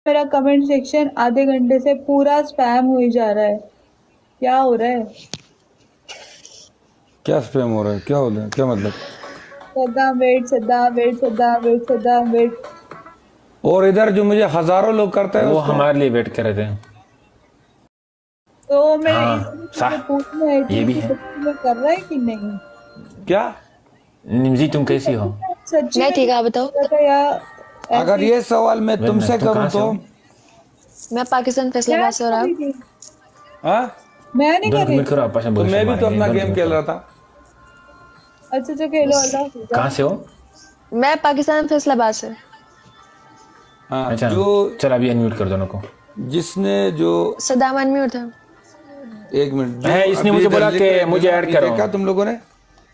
मेरा comment section आधे घंटे से पूरा स्पैम हो ही जा रहा है। क्या हो रहा है? क्या स्पैम हो रहा है? क्या हो रहा है? क्या मतलब? Saddam wait, Saddam wait, Saddam wait, Saddam wait. और इधर जो मुझे हजारों लोग करते हैं वो उसको हमारे लिए वेट कर रहे थे। तो मेरे हाँ इसलिए साह, मुझे पूछना है ये कि भी है। सच्ची में कर रहा है कि नहीं। क्या? निमजी तुम कैसी हो? सच्ची मैं में ठीक है, आप बताओ। कर रहा था या अगर ऐसे ही? ये सवाल मैं तुमसे तुम करूं कहाँ से तो? हो? मैं पाकिस्तान मैं फैसलाबाद से, और कर आप? रही थी। हाँ, मैं नहीं दोनों कर को रही म्यूट थी। करो, आपस में तो बोल मैं भी तो मारेंगे। अपना दोनों को गेम म्यूट खेल करो। रहा था। अच्छा अच्छा, खेलो, अल्लाह हाफिज़। कहाँ से हो? मैं पाकिस्तान फैसलाबाद से। हाँ, अच्छा जो चल अभी अनम्यूट कर दोनों को। जिसने जो सद्दाम अनम्यूट था। एक मिनट, जो है इसने अभी मुझे इधर बोला लिख कि रहे थे मुझे ना, ऐड अभी करो। देखा तुम लोगों ने?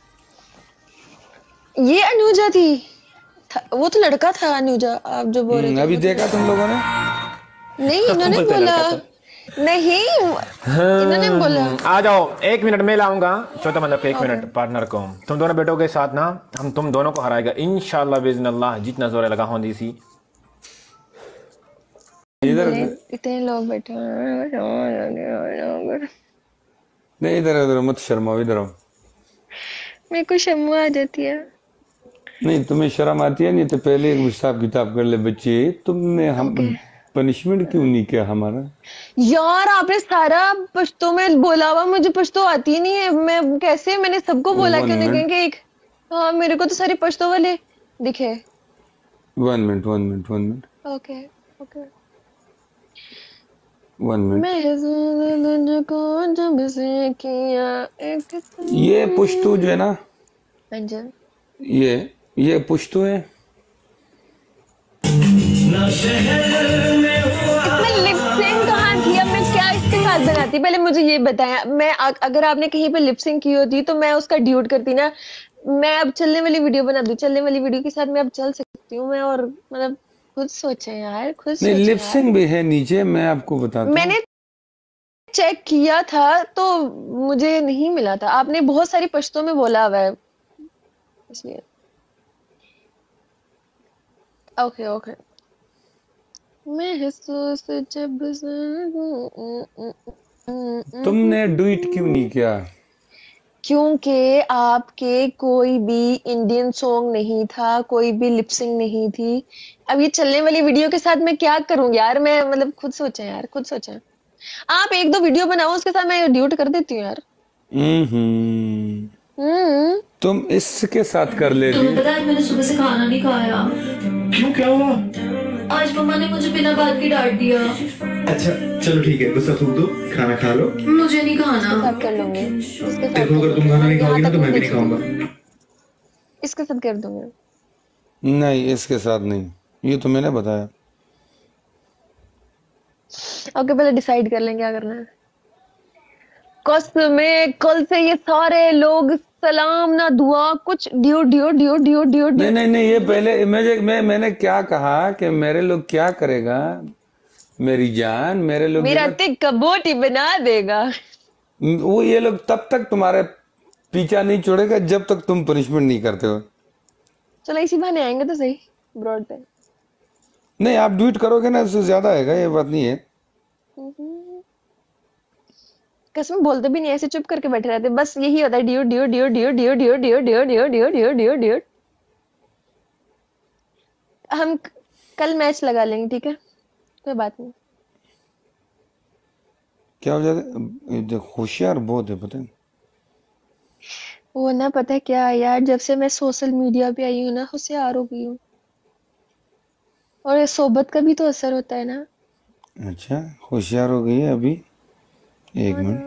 ये अनुजा थी। वो तो लड़का था अनुजा, आप जो बोल रहे थे अभी वो तो देखा तुम लोगों ने? नहीं, इन्होंने बोलते बोला। लड़का नहीं, इन्होंने बोला। आ जाओ, 1 मिनट में लाऊंगा चौथा मतलब कि 1 मिनट ओके। पार्टनर को। तुम दोनों बैठोगे साथ ना, हम तुम दोनों को हराएगा इंशाल्लाह बिज़निल्लाह, जितना जोर लगा हों दी सी। इधर इतने लोग बैठे हैं। नहीं, इधर इधर मत शर्माओ, इधर आओ। मेरे को शर्म आ जाती है। नहीं, तुम्हें शर्म आती है? नहीं तो पहले एक हिसाब किताब कर ले बच्चे। तुमने हम ओके। पनिशमेंट क्यों नहीं किया हमारा? यार आपने सारा पश्तो में बोला हुआ, मुझे पश्तो आती नहीं है। मैं कैसे, मैंने सबको बोला कि 1 उन्हें मिनट, कहेंगे एक। हाँ, मेरे को तो सारे पश्तो वाले दिखे। 1 minute, 1 minute, 1 minute, okay okay. 1 minute. मैं तुझको जब से किया एक ये पुश्तू जो है ना, हाँ जी। ये पुश्तू है। इसमें लिपसिंग कहाँ थी? अब मैं क्या इसके साथ बनाती? पहले मुझे ये बताया। मैं अगर आपने कहीं पे लिपसिंग की होती तो मैं उसका ड्यूट करती ना। मैं अब चलने वाली वीडियो बना दूं, चलने वाली वीडियो के साथ मैं अब चल सकती हूँ मैं। और मतलब खुद सोचे यार, खुद नहीं, सोचे यार। लिपसिंग भी है नीचे, मैं आपको बताता हूँ। मैंने चेक किया था तो मुझे नहीं मिला था। आपने बहुत सारी पश्तों में बोला हुआ है इसलिए। Okay okay. महसूस जब तुमने डुइट क्यों नहीं किया? क्योंकि आपके कोई भी इंडियन सॉन्ग नहीं था, कोई भी लिपसिंग नहीं थी। अब ये चलने वाली वीडियो के साथ मैं क्या करूं यार? मैं मतलब खुद सोचें यार, खुद सोचें। आप 1-2 वीडियो बनाओ, उसके साथ मैं ड्यूट कर देती हूँ यार। तुम इसके साथ कर लेती। तुम्हें पता है मैंने सुबह से खाना नहीं खाया। क्यों, क्या हुआ? आज मम्मा ने मुझे बिना बात के डांट दिया। अच्छा चलो ठीक है, गुस्सा थूक दो, खाना खा लो। मुझे नहीं खाना। साथ कर लूंगी इसके साथ। देखो अगर तुम खाना नहीं खाओगी ना तो मैं भी नहीं खाऊंगा। इसके साथ कर दूंगी। नहीं, इसके साथ नहीं, ये तो मैंने बताया। ओके, पहले डिसाइड कर लें क्या करना है। कसमें कल से ये सारे लोग सलाम ना दुआ कुछ डियो डियो डियो डियो डियो नहीं नहीं नहीं, ये पहले मैंने क्या कहा कि मेरे लोग क्या करेगा मेरी जान, मेरे लोग मेरा टिक बोटी बना देगा। वो ये लोग तब तक तुम्हारे पीछा नहीं छोड़ेगा जब तक तुम पनिशमेंट नहीं करते हो। चलो इसी बहाने आएंगे तो सही ब्रॉड पे। नहीं, आप ट्वीट करोगे ना उससे ज्यादा आएगा, ये बात नहीं है। कसम बोलते भी नहीं, ऐसे चुप करके बैठे रहते, बस यही होता है डियो डियो डियो डियो डियो डियो डियो डियो डियो डियो डियो डियो डियो। हम कल मैच लगा लेंगे, ठीक है? कोई बात नहीं। क्या हो जाता? होशियार बहुत है, पता है। वो ना पता है क्या यार, जब से मैं सोशल मीडिया पे आई हूँ ना, होशियार हो गई हूँ। और ये सोबत का भी तो असर होता है ना। अच्छा, होशियार हो गई है अभी? एक मिनट,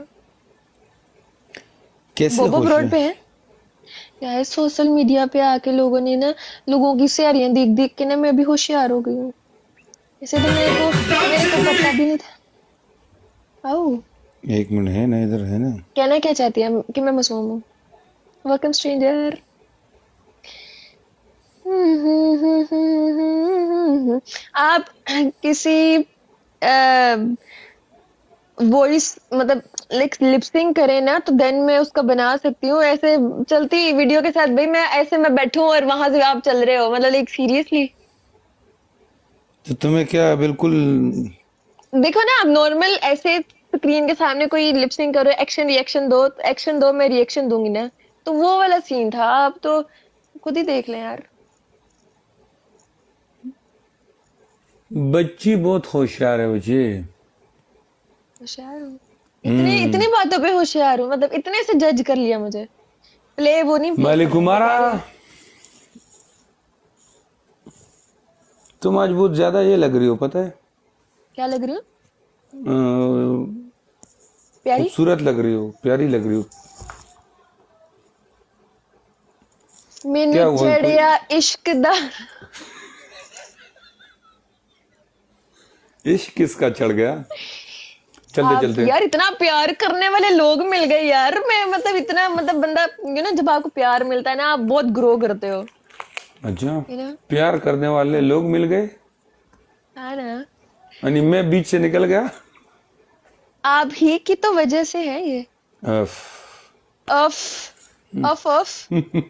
कैसे बोबो ब्रॉड होशियार? पे है यार। सोशल मीडिया पे आके लोगों ने ना, लोगों की सहेलियां देख देख के ना मैं भी होशियार हो गई हूँ। इसे तो मेरे को पता भी नहीं था। आओ, एक मिनट, है ना, इधर है ना। कहना क्या चाहती है कि मैं मासूम हूँ? Welcome stranger. आप किसी वॉइस मतलब लिपसिंग करें ना तो देन मैं उसका बना सकती हूँ। ऐसे चलती वीडियो के साथ भाई मैं ऐसे मैं बैठूं और वहां से आप चल रहे हो, मतलब लाइक सीरियसली। तो तुम्हें क्या बिल्कुल देखो ना, आप नॉर्मल ऐसे स्क्रीन के सामने कोई लिपसिंग करो, एक्शन रिएक्शन दो, एक्शन दो, मैं रिएक्शन दूंगी ना, तो वो वाला सीन था। आप तो खुद ही देख लें यार। बच्ची बहुत होशियार है बच्ची। होशियार हूँ, इतनी इतनी बातों पे होशियार हूँ, मतलब इतने से जज कर लिया मुझे। प्ले वो नहीं play मालिक करना, कुमारा, तुम आज बहुत ज्यादा ये लग रही हो, पता है? क्या लग रही हूँ? अ, प्यारी? खूबसूरत लग रही हो, प्यारी लग रही हो। मैंने क्या हुआ? चढ़िया इश्क दा। इश्क किसका चढ़ गया? चलते आप चलते। यार इतना प्यार करने वाले लोग मिल गए यार। मैं मतलब इतना मतलब बंदा जब आपको प्यार मिलता है ना, आप बहुत ग्रो करते हो। अच्छा, You know? प्यार करने वाले लोग मिल गए, हाँ ना, यानी मैं बीच से निकल गया। आप ही की तो वजह से है ये। अफ, अफ अफ अफ।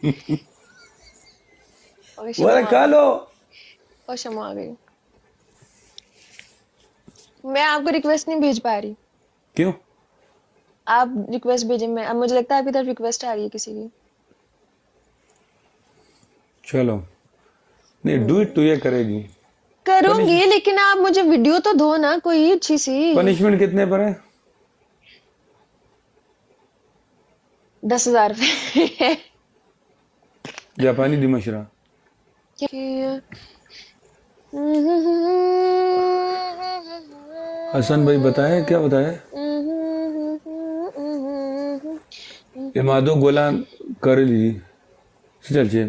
और शमा बोले आ खा गई, लो। और शमा आ गई। मैं आपको रिक्वेस्ट नहीं भेज पा रही। क्यों? आप रिक्वेस्ट भेजें, मैं अब मुझे लगता है आपकी तरफ रिक्वेस्ट आ रही है किसी की। चलो, नहीं डू इट, तो ये करेगी। करूंगी, लेकिन आप मुझे वीडियो तो दो ना कोई अच्छी सी। पनिशमेंट कितने पर है? 10,000 रुपए। जापानी दिमशरा। हसन भाई बताए, क्या बताए? इमादो गोलान कर ली। चल चल।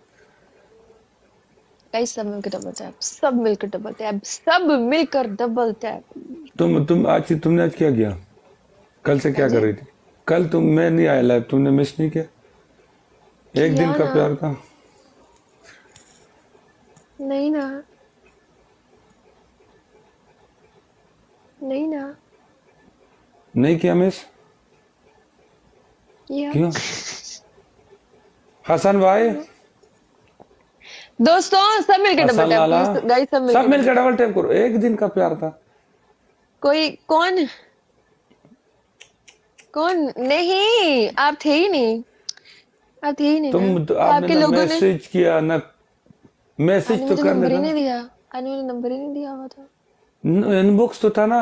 गाइस सब मिलकर डबल टैप, सब मिलकर डबल टैप, सब मिलकर डबल टैप। तुमने आज क्या किया? कल से क्या कर रही थी? कल मैं नहीं आया लाइव, तुमने मिस नहीं किया? एक दिन का प्यार था। नहीं ना, नहीं ना, नहीं किया मिस? किया। क्यों? हसन भाई, दोस्तों सब मिलकर Hassan double Lala, tap, guys सब सब मिलकर। मिलकर डबल टैप करो। एक दिन का प्यार था। कोई कौन कौन? नहीं, आप थे ही नहीं, आप थे ही नहीं ना। तुम तो तो आपने आपके ना लोगों ने मैसेज किया ना, मैसेज आने तो मुझे कर नंबर ही देना। नहीं दिया, आने मुझे नंबर ही नहीं दिया हुआ था। इनबॉक्स तो था ना।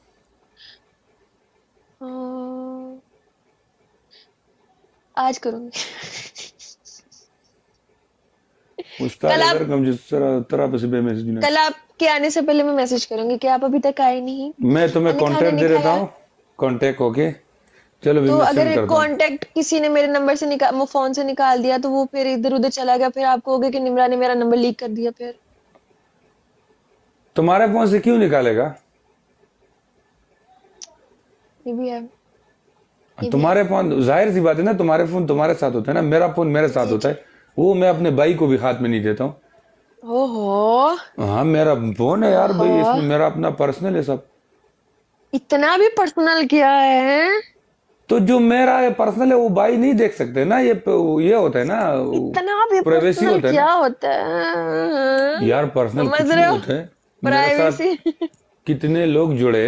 हाँ, आज करूंगी। उस्ताद कल आप- अगर कम जिस तरह पे मैसेज ना। कल आपके आने से पहले मैं मैसेज करूंगी कि आप अभी तक आए नहीं। मैं तुम्हें मैंने खाना कांटेक्ट नहीं दे देता खाया। हूँ, कांटेक्ट ओके। चलो भी तो मैं अगर सेंड करता हूँ। कांटेक्ट किसी ने मेरे नंबर से निकाल, वो फोन से निकाल दिया, तो वो फिर इधर उधर चला गया, फिर आप कहोगे कि निम्रा ने मेरा नंबर लीक कर दिया। फिर तुम्हारे फोन से क्यों निकालेगा? ये भी है। तुम्हारे फोन, जाहिर सी बात है ना, तुम्हारे फोन तुम्हारे साथ होता है ना, मेरा फोन मेरे साथ होता है। वो मैं अपने भाई को भी हाथ में नहीं देता हूँ। ओहो, हाँ मेरा फोन है यार भाई, इसमें मेरा अपना पर्सनल है सब। इतना भी पर्सनल किया है? तो जो मेरा है पर्सनल है वो भाई नहीं देख सकते ना। ये होता है ना, इतना भी प्राइवेसी पर्सनल होता है क्या ना होता है यार। पर्सनल समझ कुछ रहे नहीं हो? होता है। मेरे साथ प्राइवेसी। कितने लोग जुड़े।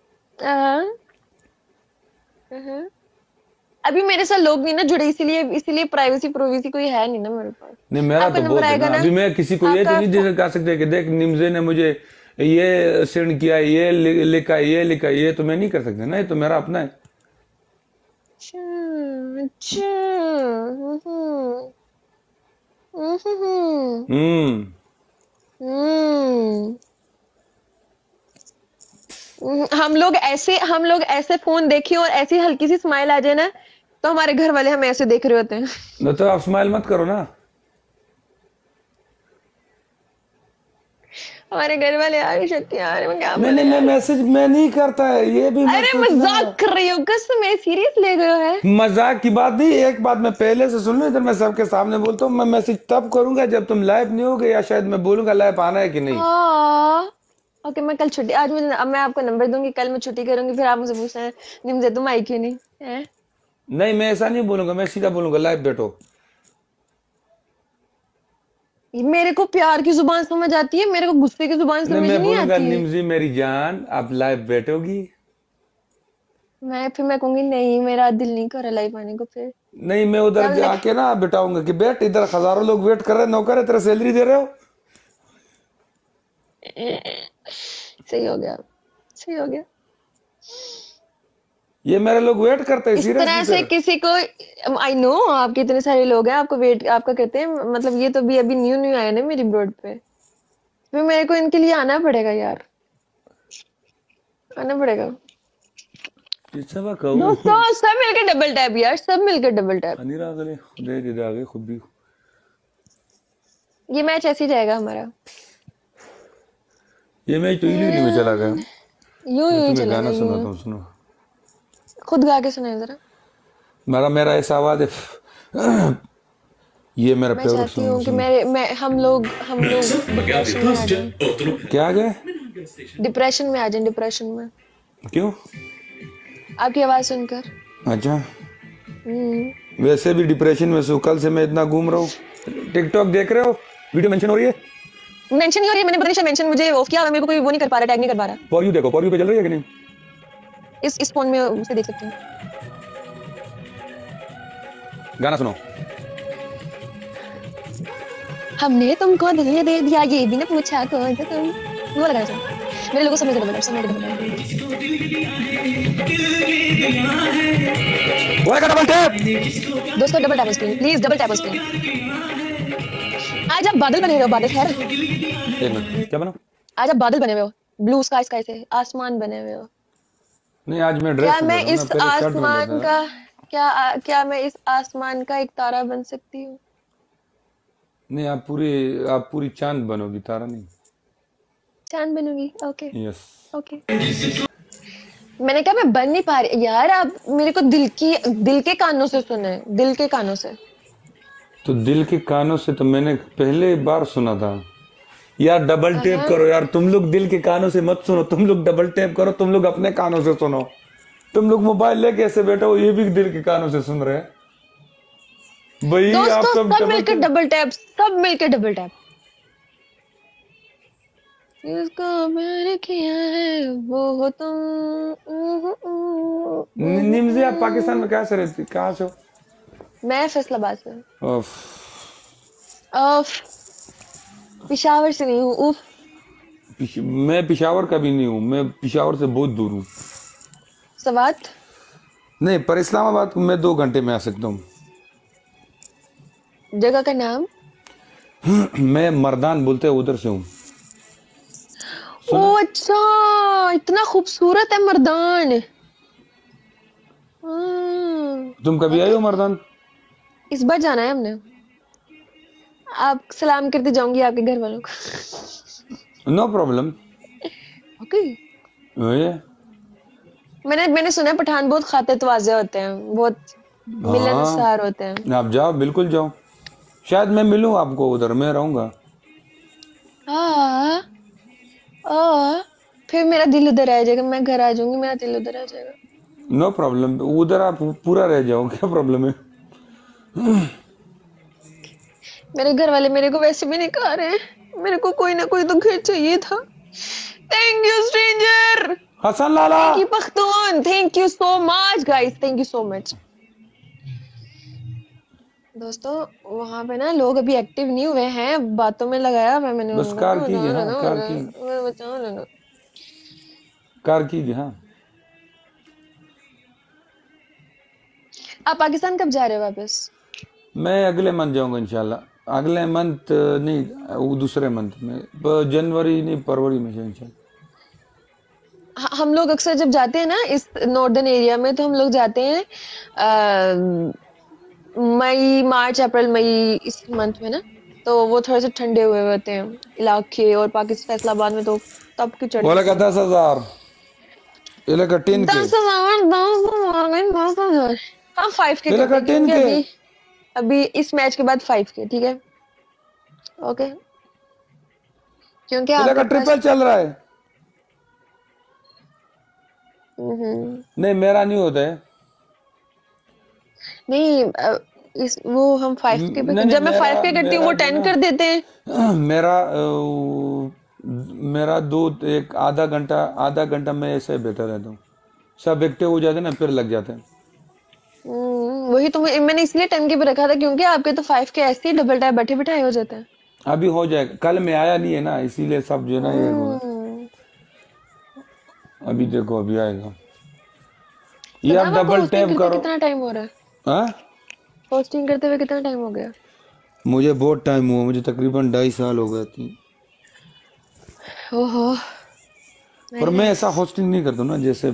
अभी मेरे साथ लोग नहीं ना जुड़े, इसीलिए प्राइवेसी प्रोवेसी कोई है नहीं ना मेरे पास। नहीं मेरा आपका तो नंबर बहुत है आएगा ना। ना? अभी मैं किसी को ये तो आपका नहीं दिखा सकते कि देख निम्जे ने मुझे ये सेंड किया, ये लिखा, ये लिखा। ये तो मैं नहीं कर सकता ना, ये तो मेरा अपना है। अच्छा, हम्म। हम लोग ऐसे फोन देखें और ऐसी हल्की सी स्माइल आ जाए ना, तो हमारे घर वाले हमें ऐसे देख रहे होते हैं। न तो आप स्माइल मत करो ना। हमारे घर वाले यार शक्ति यार, मैं क्या नहीं मैं मैसेज मैं नहीं करता है ये भी मत अरे सोचना। मजाक कर रही हो, कसम है, सीरियस ले गए हो है? मजाक की बात नहीं। एक बात मैं पहले से सुन लो, इधर मैं सबके सामने बोलता हूँ, मैं मैसेज तब करूंगा जब तुम लाइव नहीं होगे, या शायद मैं बोलूंगा लाइव आना है कि नहीं। ओके, मैं कल छुट्टी, आज मुझे, अब मैं आपको नंबर दूंगी, कल मैं छुट्टी करूंगी, फिर आप मुझे पूछना है निम्जे तुम आई क्यों नहीं है? नहीं मैं ऐसा नहीं बोलूंगा, मैं सीधा बोलूंगा लाइव बैठो। मेरे को प्यार की जुबान समझ आती है, मेरे को गुस्से की जुबान नहीं समझ मैं नहीं बोलूंगा आती है। निम्जी मेरी जान आप लाइव बैठोगी? मैं कहूंगी नहीं, मेरा दिल नहीं कर रहा लाइव आने को फिर। नहीं मैं क्या उधर जाके ना बिठाऊंगा कि बैठ, इधर हजारों लोग वेट कर रहे हैं, नौकर है, तेरा सैलरी दे रहे हो। सही हो गया, सही हो गया। ये मेरे लोग वेट करते हैं इस तरह से सीरियसली। किसी को, आई नो आपके इतने सारे लोग हैं आपको वेट आपका करते हैं, मतलब ये तो भी अभी न्यू न्यू आया ना मेरी ब्रॉड पे, फिर मेरे को इनके लिए आना पड़ेगा यार, आना पड़ेगा। दोस्तों सब मिलके डबल टैप यार, सब मिलके डबल टैप। खुद भी ये मैच ऐसे ही जाएगा हमारा, ये मैच तो इलीली में चला गया। यूं ही तुम्हें चलेगा, गाना यूं सुनाता हूँ, सुनो। खुद गा के सुनाए जरा। मेरा ऐसा आवाज है। ये मेरा मैं फेवरेट चाहती हूँ सॉन्ग। कि मैं हम लोग डिप्रेशन में आ जाएं, क्या आ गए? डिप्रेशन में आ जाएं, डिप्रेशन में क्यों? आपकी आवाज सुनकर। अच्छा वैसे भी डिप्रेशन में सो, कल से मैं इतना घूम रहा हूँ। टिकटॉक देख रहे हो? वीडियो मेंशन हो रही है? मेंशन नहीं हो रही है, मैंने पता नहीं शायद मेंशन मुझे ऑफ किया, मेरे को कोई वो नहीं कर पा रहा, टैग नहीं कर पा रहा। फॉर यू देखो, फॉर यू पे चल रही है कि नहीं? इस फोन में उसे देख सकते हैं। गाना सुनो। हमने तुमको दिल दे दिया, ये भी न पूछा कौन था तुम, वो लगा सुन। मेरे लोगों समझ डबल समझ डबल। वो का डबल टैप। दोस्तों double tap screen please, double tap screen. आज आप बादल बने हुए हो, बादल खैर। एक मिनट, क्या बना? आज आप बादल बने हुए हो, ब्लू स्काई स्काई से आसमान बने हुए हो। नहीं आज मैं ड्रेस क्या मैं इस आसमान का क्या मैं इस आसमान का एक तारा बन सकती हूँ? नहीं आप पूरी चांद बनोगी, तारा नहीं। चांद बनूंगी, ओके यस ओके। मैंने कहा मैं बन नहीं पा रही यार, आप मेरे को दिल के कानों से सुने, दिल के कानों से। तो दिल के कानों से तो मैंने पहले बार सुना था यार। डबल टैप करो यार, तुम लोग दिल के कानों से मत सुनो, तुम लोग डबल टैप करो, तुम लोग अपने कानों से सुनो। तुम लोग मोबाइल लेके ऐसे बैठे हो, ये भी दिल के कानों से सुन रहे हैं भाई। आप सब मिलकर डबल टैप, सब मिलकर डबल टैप। जिसको मैंने किया है वो हो तुम। निम्जी आप पाकिस्तान में कैसे रहती, कहाँ से हो? मैं फैसलाबाद से हूँ। ऑफ पेशावर से नहीं हूँ। उफ मैं पेशावर का भी नहीं हूँ, मैं पेशावर से बहुत दूर हूँ। सवात नहीं, पर इस्लामाबाद मैं 2 घंटे में आ सकता हूँ। जगह का नाम? मैं मर्दान बोलते हैं, उधर से हूँ। ओ अच्छा, इतना खूबसूरत है मर्दान। तुम कभी आए हो मर्दान? इस बार जाना है हमने। आप सलाम करते जाऊंगी आपके घर वालों को। No problem. ओके। मैंने सुना है पठान बहुत खाते तवाज़े होते हैं, बहुत मिलनसार होते हैं। आप जाओ, बिल्कुल जाओ, शायद मैं मिलूं आपको उधर, मैं रहूंगा। फिर मेरा दिल उधर आ जाएगा, मैं घर आ जाऊंगी, मेरा दिल उधर आ जाएगा। नो प्रॉब्लम, उधर आप पूरा रह जाओ, क्या प्रॉब्लम है? मेरे घर वाले मेरे को वैसे भी नहीं खा रहे हैं, मेरे को कोई ना कोई तो घर चाहिए था। Thank you stranger, Hassan Lala, thank you Pakhtun, thank you so much guys, thank you so much. दोस्तों वहां पे ना लोग अभी एक्टिव नहीं हुए हैं, बातों में लगाया मैंने। बस कार कीजिए, हाँ कार कीजिए, हाँ। आप पाकिस्तान कब जा रहे हो वापस? मैं अगले मंथ जाऊंगा इंशाल्लाह। अगले मंथ नहीं, वो दूसरे मंथ में, जनवरी नहीं फरवरी में इंशाल्लाह। हम लोग अक्सर जब जाते हैं ना इस नॉर्दर्न एरिया में, तो हम लोग जाते हैं मई, मार्च, अप्रैल, मई, इस मंथ में ना, तो वो थोड़े से ठंडे हुए होते हैं इलाके। और पाकिस्तान फैसलाबाद में तो तब की चढ़। बोला का 10,000, ये लगा 10 के। 10,000 हाँ 5 के करते हैं, क्योंकि अभी इस मैच के बाद 5 के, ठीक है ओके, क्योंकि आपका ट्रिपल चल रहा है। नहीं मेरा नहीं होता है। नहीं इस वो हम 5K पे, नहीं, जब मैं मेरा 5K करती हूँ वो मेरा 10 कर देते हैं। मेरा मेरा एक आधा घंटा मैं ऐसे बैठा रहता हूँ, सब एक्टिव हो जाते हैं ना, फिर लग जाते हैं। वही तो मैंने इसलिए 10K पे रखा था, क्योंकि आपके तो 5K ऐसे ही डबल टैप बैठे बिठाए हो जाते हैं। अभी हो जाएगा, कल मैं आया नहीं है ना, इसीलिए सब जो है ना ये हो गया। हम्म। अभी देखो अभी आएगा ये। सना, आप आपको डबल होस्टिंग टैप करते करो। कितना टाइम हो रहा है? हाँ, होस्टिंग करते हुए कितना टाइम हो गया? मुझे बहुत टाइम हुआ, मुझे तकरीबन 2.5 साल हो गए थे। ओहो। पर मैं ऐसा होस्टिंग नहीं करता हूँ ना, जैसे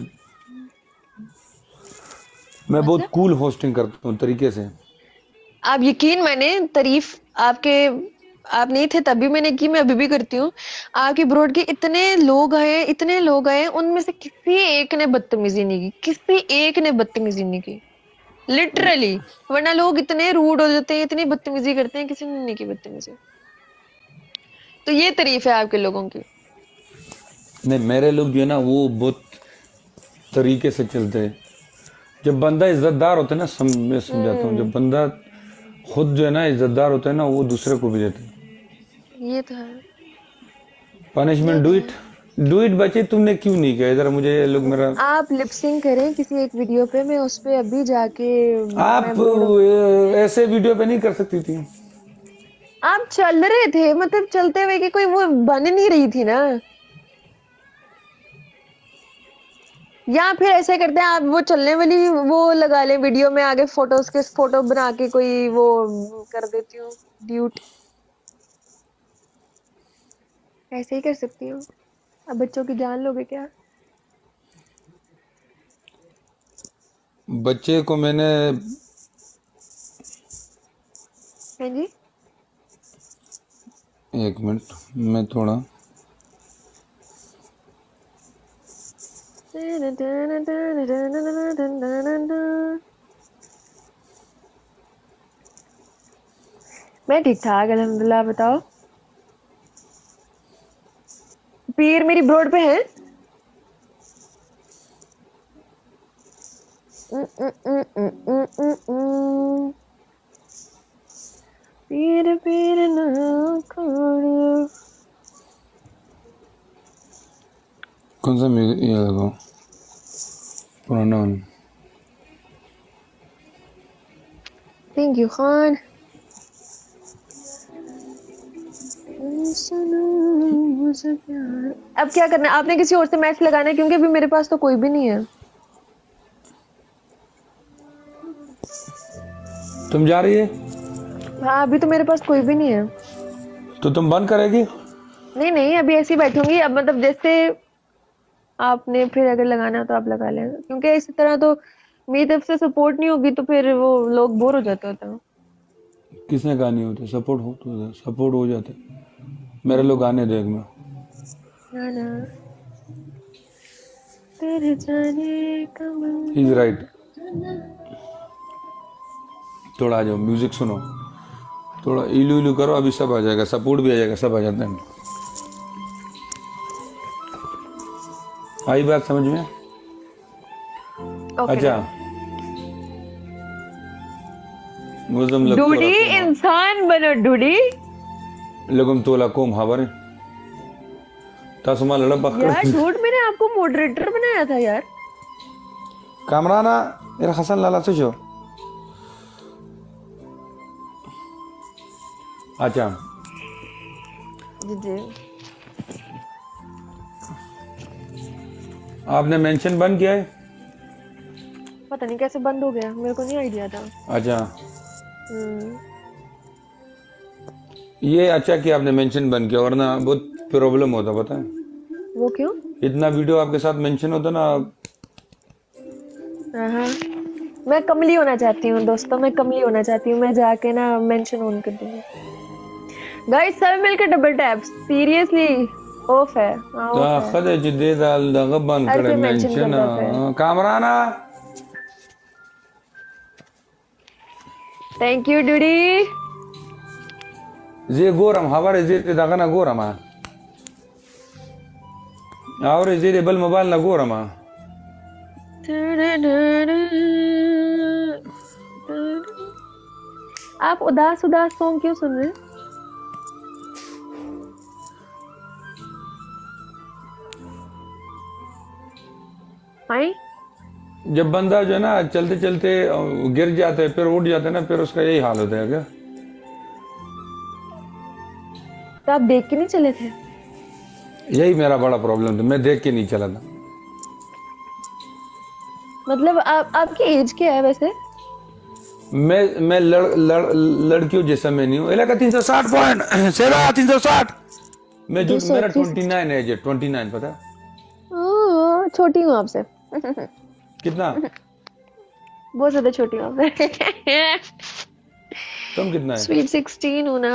मैं बहुत कूल होस्टिंग करता हूँ तरीके से। आप यकीन, मैंने तारीफ आपके, आप नहीं थे तभी मैंने की, मैं अभी भी करती हूँ। आपके ब्रॉड के इतने लोग आए, उनमें से किसी एक ने बदतमीजी नहीं की, किसी एक ने बदतमीजी नहीं की, लिटरली। वरना लोग इतने रूड हो जाते हैं, इतनी बदतमीजी करते हैं, किसी ने नहीं की बदतमीजी। तो ये तारीफ है आपके लोगों की। नहीं, मेरे लोग जो है ना वो बहुत तरीके से चलते हैं। जब बंदा इज्जतदार होता है ना, मैं समझाता हूँ, जब बंदा खुद जो है ना इज्जतदार होता है ना, वो दूसरे को भी देता है। ये तो है। पनिशमेंट डू इट बच्चे, तुमने क्यों नहीं किया? इधर मुझे ये लोग मेरा, आप लिपसिंग करें किसी एक वीडियो पे, मैं उस पे अभी जाके आप ऐसे वीडियो पे नहीं कर सकती थी। आप चल रहे थे, मतलब चलते हुए कि कोई वो बन नहीं रही थी ना। या फिर ऐसे करते हैं, आप वो चलने वाली वो लगा लें वीडियो में, आगे फोटो बना के कोई वो कर देती हूँ ड्यूट। ऐसे ही कर सकती हूँ। अब बच्चों की जान लोगे क्या? बच्चे को मैंने, हाँ जी, एक मिनट, मैं थोड़ा मैं ठीक ठाक अल्हम्दुलिल्लाह। बताओ, पीर मेरी ब्रोड पे है। पीर पीर ना खोड़ो। कौन सा म्यूजिक ये लगाओ, पुराना वाला। Thank you Khan. अब क्या करना है? आपने किसी और से मैच लगाना है, क्योंकि अभी मेरे पास तो कोई भी नहीं है। तुम जा रही है? हाँ, अभी तो मेरे पास कोई भी नहीं है। तो तुम बंद करेगी? नहीं नहीं, अभी ऐसे ही बैठूंगी। अब मतलब जैसे आपने फिर अगर लगाना हो तो आप लगा लेना, क्योंकि इसी तरह तो मेरी तरफ से सपोर्ट नहीं होगी तो फिर वो लोग बोर हो जाते होते हैं। किसने कहा नहीं होते? सपोर्ट हो जाते। मेरे लोग आने देख में ना ना, तेरे जाने का मन। Is right. थोड़ा आ जाओ, म्यूजिक सुनो, थोड़ा इलू इलू करो, अभी सब आ जाएगा, सपोर्ट भी आ जाएगा, सब आ जाते हैं। आई बात समझ में? ओके। अच्छा, मुझम लग डूडी, इंसान बनो डूडी। लगम तोला कोम हवर तसमा लड़ा पकड़ यार डूड, मैंने आपको मॉडरेटर बनाया था यार। कामराना मेरा हसन लाला से जो। अच्छा जी जी। आपने मेंशन बंद किया है? पता नहीं कैसे बंद हो गया, मेरे को नहीं आइडिया था। अच्छा, ये अच्छा कि आपने मेंशन बंद किया, वरना बहुत प्रॉब्लम होता, पता है? वो क्यों? इतना वीडियो आपके साथ मेंशन होता ना। हाँ, मैं कमली होना चाहती हूँ दोस्तों, मैं कमली होना चाहती हूँ। मैं जाके ना मेंशन ऑन कर दूंगी। गाइस सब मिलकर डबल टैप, सीरियसली ऑफ है। हाँ, ऑफ है। खदे जिदे दाल दगबन हर करे कोई mention मेंशन करता है। कामराना। Thank you Dudi. जे गोरम हवारे जे दगना गोरमा और जे बल मोबाइल ना गोरमा। आप उदास उदास सॉन्ग क्यों सुन रहे हैं? हाय जब बंदा जो है ना चलते चलते गिर जाते है, फिर उठ जाते हैं ना, फिर उसका यही हाल होता है क्या? तो आप देख के नहीं चले थे? यही मेरा बड़ा प्रॉब्लम था, मैं देख के नहीं चला था। मतलब आपकी एज क्या है वैसे? मैं लड़कियों जैसा मैं नहीं हूँ। इलाका 360 पॉइंट 360। मैं जो मेरा 29 एज है, 29 पता है? छोटी हूँ आपसे। कितना? बहुत ज्यादा छोटी हूँ आपसे। तुम कितना है? स्वीट 16 हूँ ना।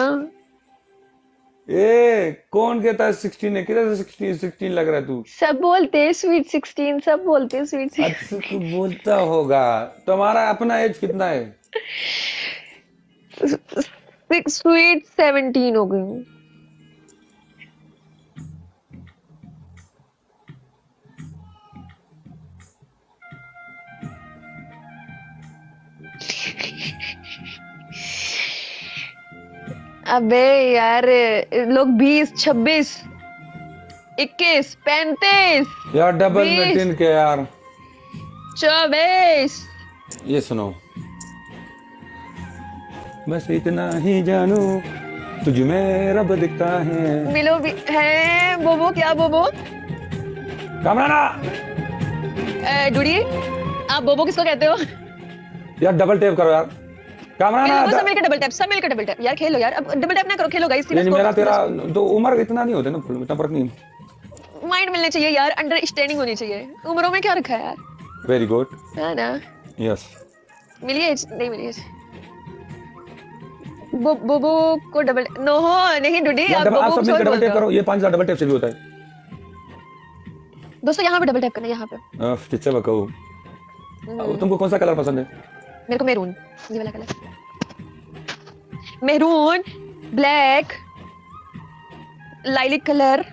ए कौन कहता है 16 है? किधर से 16 लग रहा है तू? सब बोलते हैं स्वीट 16, सब बोलते हैं स्वीट 16। अच्छा तू बोलता होगा। तुम्हारा अपना एज कितना है? स्वीट 17 हो गई हूँ। अबे यार लोग 20, 26, 21, 35, यार डबल मेंटेन के यार। 24। ये सुनो, बस इतना ही जानू तुझ में रब दिखता है। मिलो भी है बोबो। क्या बोबो? कामराना डूडी, आप बोबो किसको कहते हो? यार डबल टैप करो यार। कामराना सब मिलकर डबल टैप, सब मिलकर डबल टैप। यार खेलो यार, अब डबल टैप ना करो, खेलो गाइस। नहीं मेरा तेरा तो उम्र इतना नहीं होता ना, इतना फर्क नहीं। माइंड मिलने चाहिए यार, अंडरस्टैंडिंग होनी चाहिए। उम्रों में क्या रखा है यार? Very good. है ना? यस। मिली एज? नहीं मिली एज। बोबो को डबल नो हो नहीं डूडी, आप आप बोबो सब मिलकर डबल टैप करो। ये 5 डबल टैप से भी होता है दोस्तों। यहाँ पे डबल टैप करना, यहाँ पे। चिच्चा बकाऊ। तुमको कौन सा कलर पसंद है? मेरे को मैरून, ये वाला colour. Maroon, black, lilac colour.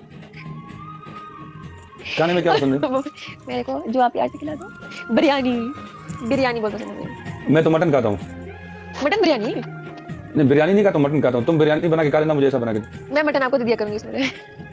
खाने में क्या पसंद है? मेरे को जो आप यार से खिला दो। बिरयानी, बिरयानी बहुत पसंद है मुझे। मैं तो मटन खाता हूँ। मटन बिरयानी? नहीं बिरयानी नहीं खाता, मटन खाता हूँ। तुम बिरयानी बना के खा लेना, मुझे ऐसा बना के। मैं मटन आपको दे दिया करूंगी इसमें।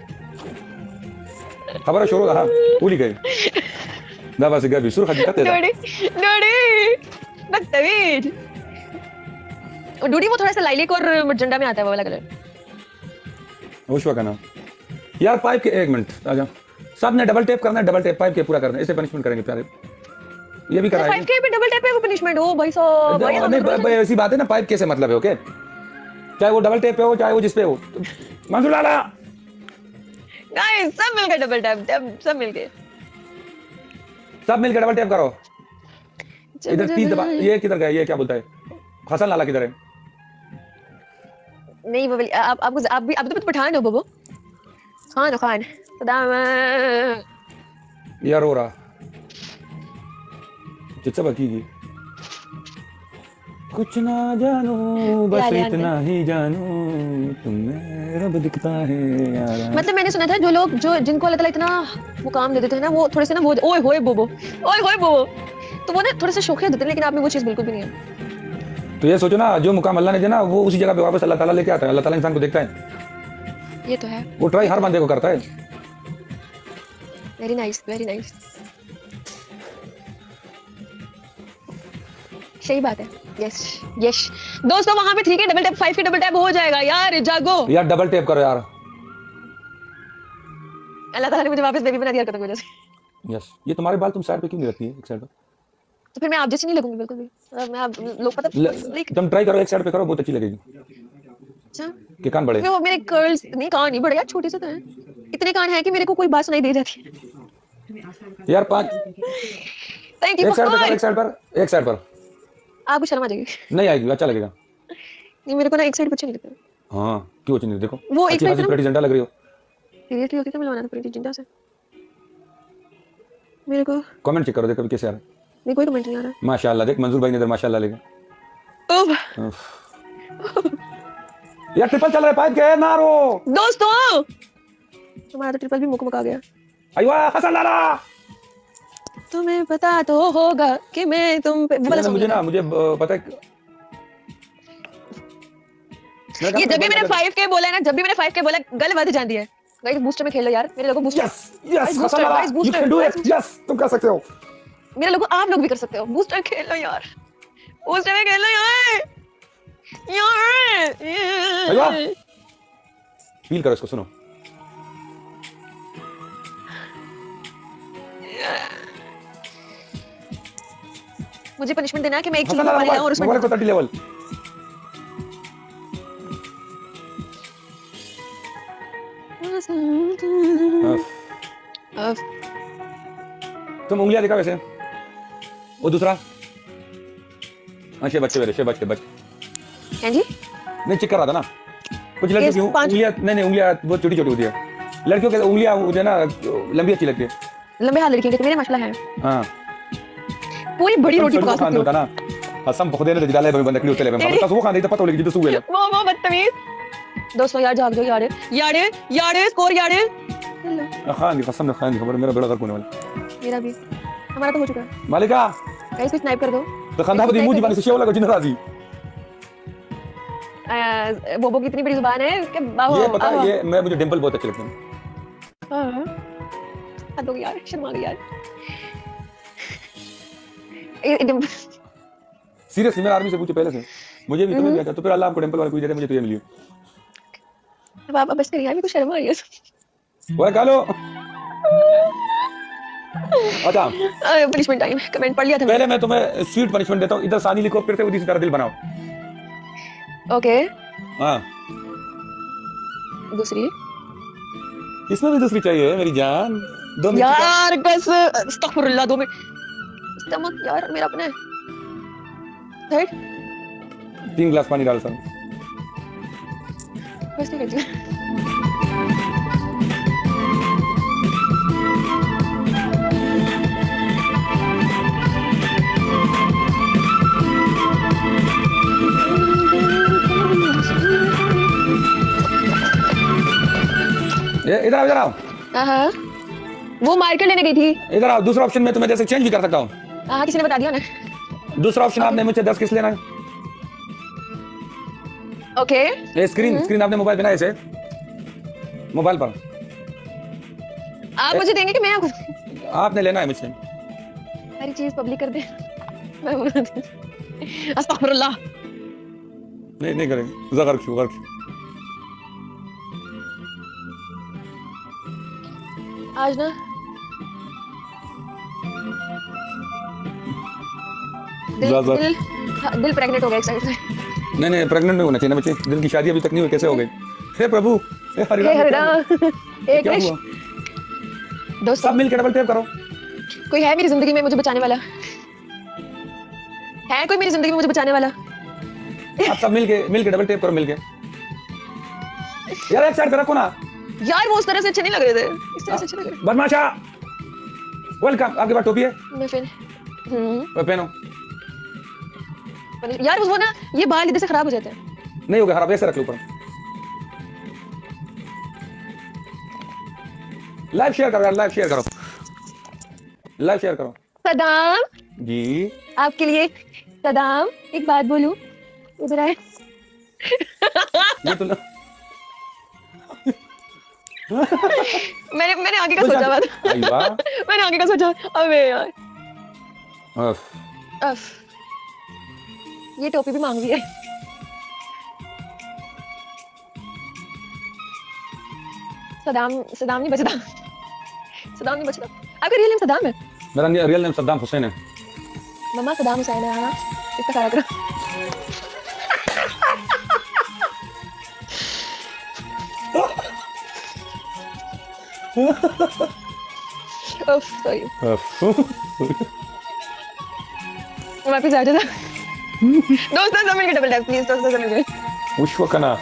खबर है शोर होगा। हाँ पूरी गई दबा से गई सुर खा तेरा। डोडी डोडी बदतमीज। डूडी वो थोड़ा सा लाइलिक और मजेंडा में आता है वो वाला कलर। होशवा का नाम यार। पाइप के 1 मिनट आ जाओ। सब ने डबल टैप करना है, डबल टैप पाइप के पूरा करना है। इसे पनिशमेंट करेंगे प्यारे। ये भी कराएंगे। 5K पे डबल टैप है वो पनिशमेंट। ओ भाई साहब, भाई नहीं ऐसी बात है ना, पाइप कैसे मतलब है? ओके, चाहे वो डबल टैप पे हो चाहे वो जिस पे हो। मंजूर लाला गाइस सब मिलकर डबल टैप, सब मिलकर डबल टैप करो। इधर 30 दबा। ये किधर गया? ये क्या बोलता है? हसन लाला किधर है? नहीं वो आपको आप भी, अब तो पठान हो बोबो। खान सदाम यार हो रहा चिच्चा बाकी की कुछ ना जानो बस इतना ही जानो तुम्हें रब दिखता है यार। मतलब मैंने सुना था जो लोग जो जिनको अल्लाह ताला इतना मुकाम दे देते हैं ना, वो थोड़े से ना वो ओए होए बोबो तो वो ना थोड़े से शौकिया देते हैं, लेकिन आप में वो चीज बिल्कुल भी नहीं है। तो ये सोचो ना, जो मुकाम अल्लाह ने दिया ना वो उसी जगह पे वापस अल्लाह ताला लेके आता है। अल्लाह ताला इंसान को देखता है। ये तो है। वो ट्राई हर बंदे को करता है। Very nice, very nice. सही बात है। यस यस दोस्तों, वहां पे ठीक है डबल टैप 5 की डबल टैप हो जाएगा यार। जागो यार, डबल टैप करो यार। अल्लाह ताला ने मुझे वापस बेबी बना दिया कदम की वजह से। यस। ये तुम्हारे बाल तुम साइड पे क्यों नहीं रखती है? एक साइड पे तो फिर मैं आप जैसी नहीं लगूंगी बिल्कुल भी। मैं आप लोग पता तुम ट्राई करो, एक साइड पे करो, बहुत अच्छी लगेगी। अच्छा के कान बड़े? वो मेरे कर्ल्स नहीं, कान नहीं बड़े यार, छोटे से तो हैं। इतने कान हैं कि मेरे को कोई बात सुनाई दे जाती है यार। 5 थैंक यू। एक साइड पर आपको शर्म आ जाएगी। नहीं आएगी, अच्छा लगेगा। नहीं मेरे को ना एक साइड अच्छे नहीं लगते। हाँ क्यों अच्छी नहीं? देखो वो एक साइड प्रेटी झंडा लग रही हो। सीरियसली होती तो मिलवाना था प्रीति जिंदा से। मेरे को कमेंट चेक करो, देखो कैसे आ रहा है। नहीं कोई कमेंट नहीं आ रहा। माशाल्लाह, देख मंजूर भाई ने इधर माशाल्लाह लेके। उफ। यार ट्रिपल चल रहा है, पाइप के ना रो दोस्तों। तुम्हारा तो ट्रिपल भी मुक आ गया। अयो हसन लाला, तुम्हें पता तो होगा कि मैं तुम पे मुझे ना मुझे पता है ये जब भी मैंने 5K बोला है ना, जब भी मैंने 5K बोला गल बढ़ जाती है। गाइस बूस्टर में खेल लो यार, मेरे लोगों booster. Yes Hassan you can do it. Yes तुम कर सकते हो। मेरे लोगों आप लोग भी कर सकते हो। बूस्टर खेल लो यार, बूस्टर में खेल लो यार यार। फील करो इसको, सुनो। मुझे पनिशमेंट देना है कि मैं एक चीज मार रहा हूं और उसमें मोबाइल को 30 लेवल। तुम उंगलियां दिखा वैसे। वो दूसरा बच्चे हैं जी। नहीं चेक कर रहा था ना, कुछ लड़कियों की उंगलियां नहीं उंगलियां बहुत छोटी छोटी होती है। लड़कियों की उंगलियां मुझे ना लंबी अच्छी लगती है। लंबे हाथ लड़कियों के तो मेरे माशाल्लाह है। हाँ पूरी बड़ी रोटी पका सकती होता ना। हसम पखदे ने दिला ले बंदा कली होते ले मैं पता वो खाने तो पता होगी तो सुए वो बदतमीज। दोस्तों यार जाग जाओ यार स्कोर यार। खान दी कसम ने खान दी खबर मेरा बेड़ा गर्क होने वाला। मेरा भी, हमारा तो हो चुका है। मालिका गाइस कुछ स्नाइप कर दो तो खंदा बदी मुंह जीवानी से शेवला को जिन राजी। बोबो की इतनी बड़ी जुबान है कि ये पता है, ये मैं मुझे डिंपल बहुत अच्छे लगते हैं। हां हद हो गई यार, शर्मा गई यार। सीरियसली मैं आर्मी से पूछे पहले से, मुझे भी तुम्हें भी आता तो फिर अल्लाह आपको डिंपल वाला कोई दे दे, मुझे तो ये मिली। अब आप बस करिए यार, मेरे को शर्म आ रही है। ओए गालो अच्छा पनिशमेंट टाइम। कमेंट पढ़ लिया था पहले मैं तुम्हें स्वीट पनिशमेंट देता हूं। इधर सानी लिखो, फिर से उसी तरह दिल बनाओ। ओके हां दूसरी इसमें भी दूसरी चाहिए मेरी जान। 2 मिनट यार बस अस्तगफुरुल्लाह 2 मिनट स्टमक यार मेरा अपना है। राइट 3 गिलास पानी डाल सा बस ठीक है। इधर आओ इधर आओ। हाँ वो मार्केट लेने गई थी। इधर आओ। दूसरा ऑप्शन में तुम्हें जैसे चेंज भी कर सकता हूँ। हाँ किसी ने बता दिया ना। दूसरा ऑप्शन आपने मुझसे 10 किस लेना है। ओके ये स्क्रीन आपने मोबाइल बनाया इसे मोबाइल पर आप मुझे देंगे कि मैं आपको? आपने लेना है मुझसे। सारी चीज पब्लिक कर दे। मैं बोल रही अस्तगफुरुल्लाह। नहीं करेंगे ज़गर क्यों आज ना दिल प्रेग्नेंट हो गया एक साइड से। नहीं प्रेग्नेंट नहीं होना चाहिए ना बच्चे। दिल की शादी अभी तक नहीं हुई, कैसे हो गई? हे प्रभु हे हरिराम एक क्या हुआ? दोस्त सब मिलकर डबल टैप करो। कोई है मेरी जिंदगी में मुझे बचाने वाला? है कोई मेरी जिंदगी में मुझे बचाने वाला? आप सब मिलके डबल टैप करो मिलके। यार एक साइड पे रखो ना यार, वो उस तरह से अच्छे नहीं लग रहे थे, इस तरह से अच्छे लग रहे। बदमाशा वेलकम। आपके पास टोपी है? मैं फिर पहनो यार। वो ना ये बाल इधर से खराब हो जाते हैं। नहीं होगा खराब, ऐसे रख लो ऊपर। लाइव शेयर करो यार, लाइव शेयर करो। सदाम जी आपके लिए। सदाम एक बात बोलूं, इधर आए। ये तो मैंने आगे का सोचा बात। मैंने आगे का सोचा। अबे यार ये टोपी भी मांग रही है। सदाम नहीं बचता। आपका रियल नेम सदाम है? मेरा रियल नेम सद्दाम हुसैन है। मम्मा सदाम हुसैन है। हाँ इसका सारा करो। सॉरी वापस आ जाता। दोस्तों सब मिलके डबल टैप प्लीज। दोस्तों सब मिलके उश्वकना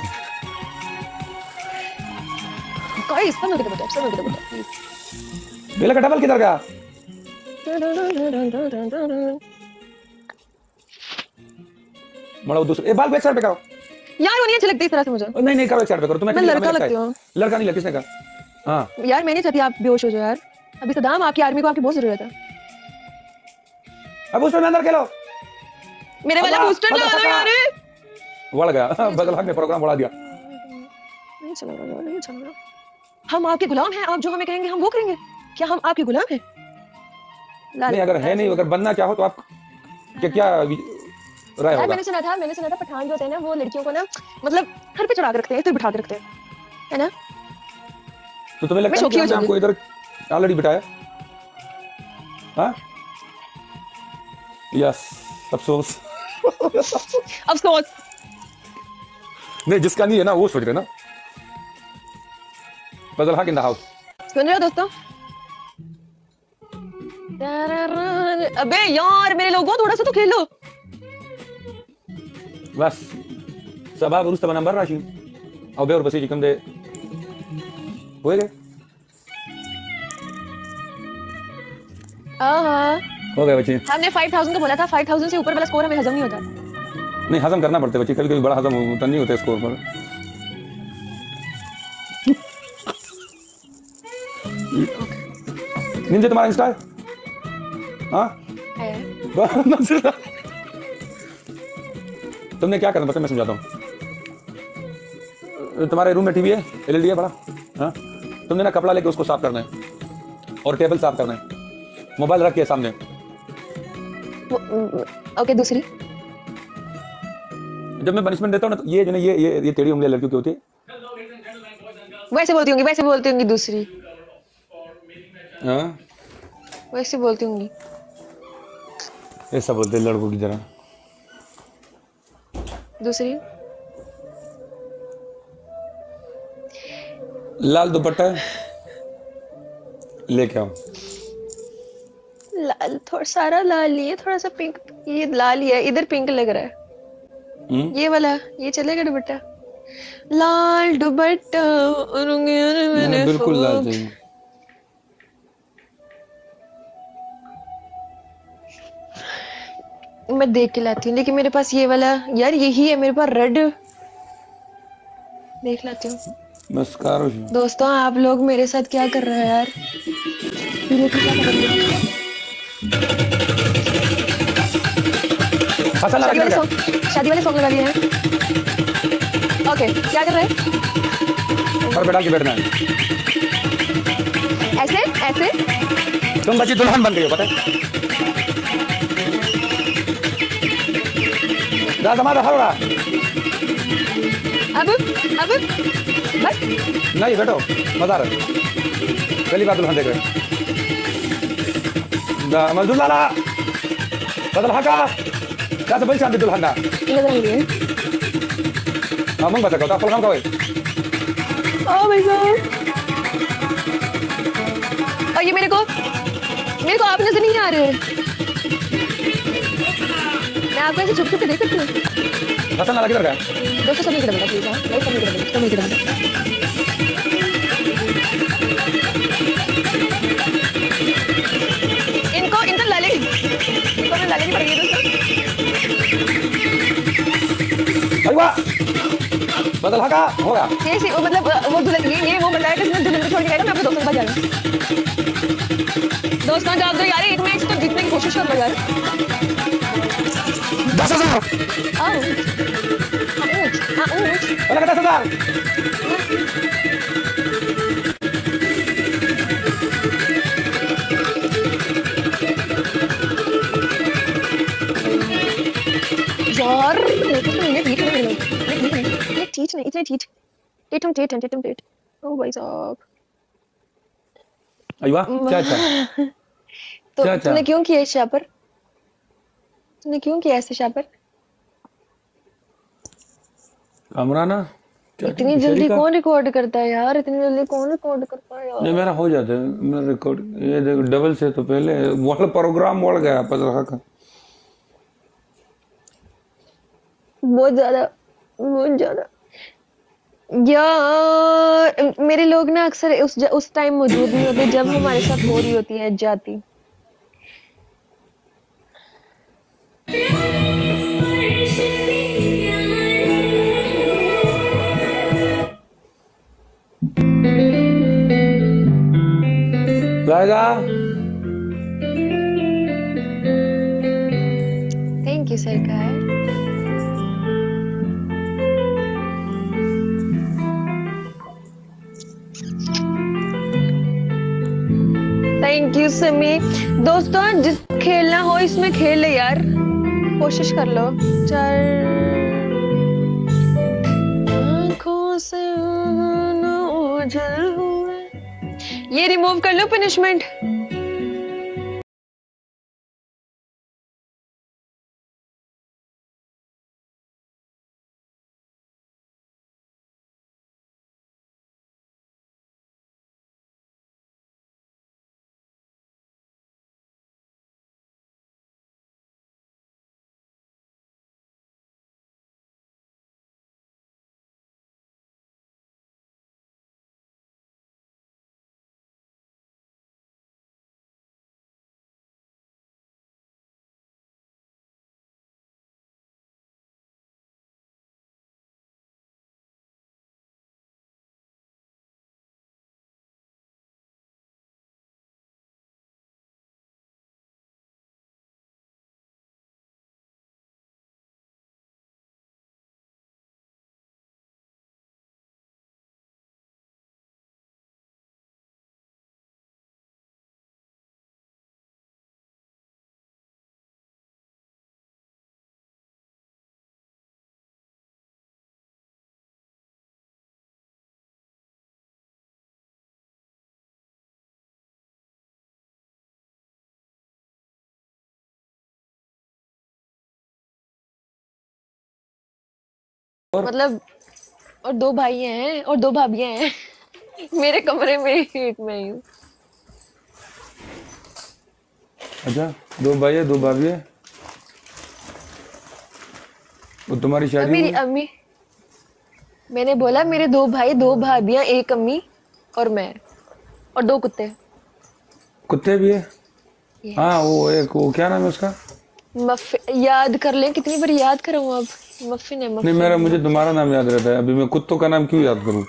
गाइस सब मिलके डबल टैप प्लीज। बेला का डबल किधर गया? मड़ा दूसरा बाल बैक साइड पे करो यार। वो नहीं अच्छी लगती इस तरह से मुझे। नहीं करो एक साइड पे करो। तुम्हें मैं लड़का लगती हूँ। लड़का नहीं लगती, किसने कहा? हाँ यार मैं नहीं चाहती आप बेहोश हो जाओ यार। अभी सदाम आपकी आर्मी को आपकी बहुत जरूरत है। अब बूस्टर में अंदर खेलो। मेरे वाला बूस्टर ला लो यार। बढ़ गया। फजल हक ने प्रोग्राम बढ़ा दिया। नहीं चल रहा, नहीं चल रहा। हम आपके गुलाम हैं, आप जो हमें कहेंगे हम वो करेंगे। क्या हम आपके गुलाम हैं? नहीं, अगर है नहीं, अगर बनना चाहो तो आप क्या राय होगा? मैंने सुना था पठान जो होते हैं ना वो लड़कियों को ना मतलब घर पे चढ़ा के रखते हैं, फिर बिठा के रखते हैं, है ना? तो तुम्हें लगता है कि हमने आपको इधर ऑलरेडी बिठाया? हाँ, यस, अफसोस। अफसोस नहीं, जिसका नहीं है ना वो सोच रहे ना। फजल हक इन द हाउस। सुन रहे हो दोस्तों? अबे यार मेरे लोगों, थोड़ा सा तो खेलो। बस सबा उरुस तब नंबर राशि और बेवर बसी चिकन दे हो गए। हो गए बच्चे। हमने 5000 का बोला था, 5000 से ऊपर वाला स्कोर हमें हजम नहीं होता। नहीं, हजम करना पड़ता है बच्चे, कभी कभी बड़ा हजम होता नहीं होता स्कोर पर। निंजा तुम्हारा इंस्टा है? हाँ, तुमने क्या करना पता, मैं समझाता हूँ। तुम्हारे रूम में टीवी है, एलईडी है बड़ा, हाँ? तुमने ना कपड़ा लेके उसको साफ करना है और टेबल साफ करना है, मोबाइल रख के सामने। ओके, दूसरी जब मैं पनिशमेंट देता हूँ ना तो ये जो ना ये टेढ़ी उंगलियां लड़कियों की होती है। वैसे बोलती होंगी दूसरी। हाँ, वैसे बोलती होंगी। ऐसा बोलते हैं लड़कों की तरह। दूसरी लाल दुपट्टा लेके आओ। लाल, थोड़ा सारा लाल ही है, थोड़ा सा पिंक। ये लाल ही है, इधर पिंक लग रहा है। ये वाला, ये चलेगा दुपट्टा? लाल दुपट्टा मैंने बिल्कुल लाल चाहिए। मैं देख के लाती हूँ, लेकिन मेरे पास ये वाला यार यही है, मेरे पास रेड। देख लाती हूँ। बस करो। दोस्तों आप लोग मेरे साथ क्या कर रहे हैं यार? शादी वाले सॉन्ग लगा लिए हैं। ओके, क्या कर रहे हैं? और बैठा के बैठना है। ऐसे ऐसे तुम बच्ची दुल्हन बन गई हो, पता है? दादा हो रहा। अब बस नहीं, बैठो, मजा आ रहा है। पहली बार दुल्हन देख रहे। मजदूर लाला बदल हका क्या से बोल शांति दुल्हन ना लग रही है। हां मंग बता का फल खाम का भाई। Oh my god. और ये मेरे को आप नजर नहीं आ रहे हैं। मैं आपको ऐसे छुप छुप के देख सकती हूँ। हसन ना लगी तरह दोस्तों सब इधर बैठो प्लीज। हां लाइक सब इधर बैठो, सब इधर बैठो। इनको लाले की पड़ गई दोस्तों। अरे वाह, बदल हका हो गया। ये सी मतलब वो दुल्हन ये वो बंदा है जिसने दुल्हन को छोड़ के गया था। मैं अपने दोस्तों के पास जा रहा हूँ। दोस्तों जवाब दो यार, एक मैच तो जीतने की कोशिश करो यार। 10,000 लगा 10,000। यार इतने ठीक ओ भाई साहब। अय्या क्या तो तुमने क्यों किया इस शापर? तुमने क्यों किया ऐसे शापर? कमरा ना इतनी जल्दी कौन रिकॉर्ड करता है यार? इतनी जल्दी कौन रिकॉर्ड करता है यार? नहीं, मेरा हो जाता है। मेरा रिकॉर्ड ये देखो डबल से तो पहले वाला प्रोग्राम बढ़ गया पता का बहुत ज्यादा यार। मेरे लोग ना अक्सर उस टाइम मौजूद नहीं होते जब हमारे साथ हो रही होती है जाती। थैंक यू सरकार। Thank you Simi. दोस्तों जिस खेलना हो इसमें खेल ले यार, कोशिश कर लो। चल आँखों से न ओझल हुए। ये रिमूव कर लो पनिशमेंट। मतलब और 2 भाई हैं और 2 भाभियां हैं मेरे कमरे में, एक मैं ही हूँ। अच्छा 2 भाई है 2 भाभी है। वो तुम्हारी और शादी मेरी हुई? अम्मी, मैंने बोला मेरे 2 भाई 2 भाभियां, एक अम्मी और मैं, और 2 कुत्ते। कुत्ते भी है? हाँ वो एक, वो क्या नाम है उसका? याद कर ले, कितनी बार याद कराऊं अब। मफिन है नहीं मफिन। मेरा, मुझे तुम्हारा नाम याद रहता है, अभी मैं कुत्तों का नाम क्यों याद करूं?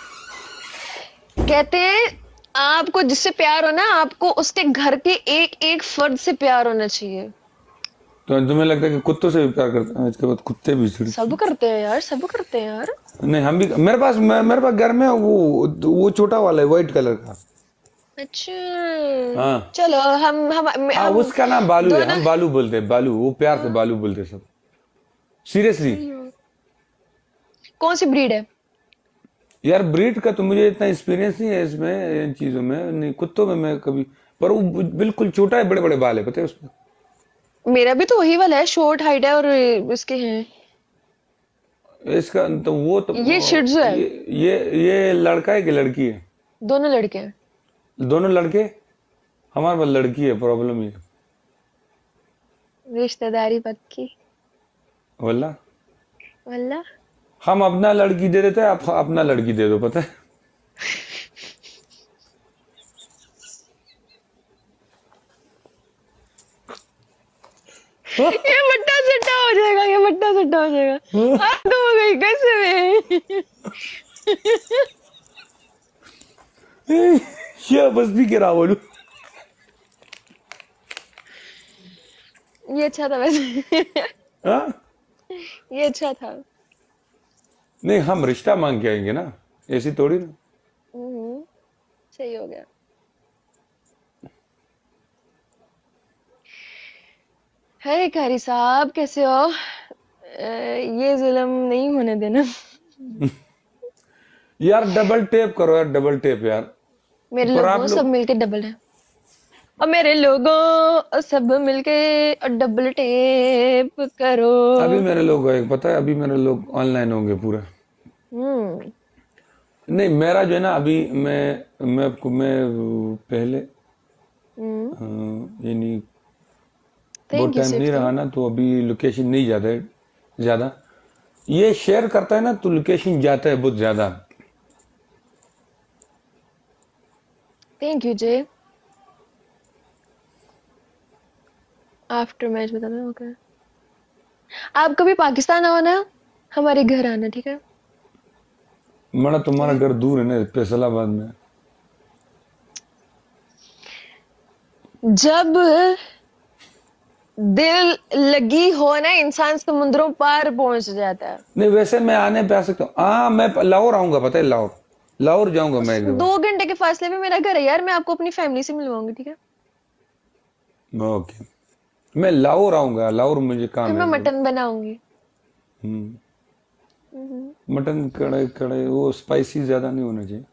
कहते हैं आपको जिससे प्यार हो ना, आपको उसके घर के एक एक फर्द से प्यार होना चाहिए। तो तुम्हें लगता है कि कुत्तों से भी प्यार करते हैं? इसके बाद कुत्ते भी चिढ़। सब करते हैं यार, सब करते हैं यार। नहीं हम भी, मेरे पास घर में वो छोटा वाला है व्हाइट कलर का। अच्छा हाँ चलो हम हाँ, उसका नाम बालू है, हम बालू बोलते हैं, बालू, वो प्यार से बालू बोलते हैं सब। सीरियसली कौन सी ब्रीड है? यार ब्रीड का तो मुझे इतना एक्सपीरियंस नहीं है इसमें, इन चीजों में नहीं। कुत्तों में मैं कभी, पर वो बिल्कुल छोटा है, बड़े बड़े बाल है, पता है उसमें। मेरा भी तो वही वाला है, शॉर्ट हाइट है और इसके हैं। इसका तो वो तो ये शिट्जू है। ये लड़का है कि लड़की है? दोनों लड़के हैं। दोनों लड़के? हमारे पास लड़की है, प्रॉब्लम ये। रिश्तेदारी पक्की। वल्ला वल्ला हम अपना लड़की दे देते हैं, आप अपना लड़की दे दो, पता है। ये बट्टा सट्टा हो जाएगा, ये बट्टा सट्टा हो जाएगा। हाथ धो गई कैसे में। ये बस भी गिरा बोलू। ये अच्छा था वैसे। हाँ ये अच्छा था। नहीं हम रिश्ता मांग के आएंगे ना, ऐसी थोड़ी ना। सही हो गया। है कारी साहब कैसे हो? ये जुल्म नहीं होने देना। यार डबल टेप करो यार, डबल टेप यार। मेरे पर आप लोगों लोग- सब मिलके डबल है, और मेरे लोगों सब मिलके डबल टेप करो। अभी मेरे लोग आए, पता है, अभी मेरे लोग ऑनलाइन होंगे पूरा। हम्म नहीं मेरा जो है ना, अभी मैं पहले यानी बहुत टाइम नहीं रहा ना, तो अभी लोकेशन नहीं ज्यादा ये शेयर करता है ना, तो लोकेशन जाता है बहुत ज्यादा। Thank you Jai. After match बता दो। ओके आप कभी पाकिस्तान आओ ना, हमारे घर आना, ठीक है? मना तुम्हारा घर दूर है ना, फैसलाबाद में। जब दिल लगी हो ना, इंसान समुद्रों पार पहुंच जाता है। नहीं वैसे मैं आने पे आ सकता हूँ। हाँ मैं लाहौर आऊंगा, पता है, लाहौर लाहौर जाऊंगा मैं एक दफा। 2 घंटे के फासले पे मेरा घर है यार, मैं आपको अपनी फैमिली से मिलवाऊंगी, ठीक है? ओके, मैं लाहौर आऊंगा, लाहौर मुझे काम फिर मैं है। मटन बनाऊंगी। मटन कड़े कड़े वो स्पाइसी ज्यादा नहीं होना चाहिए।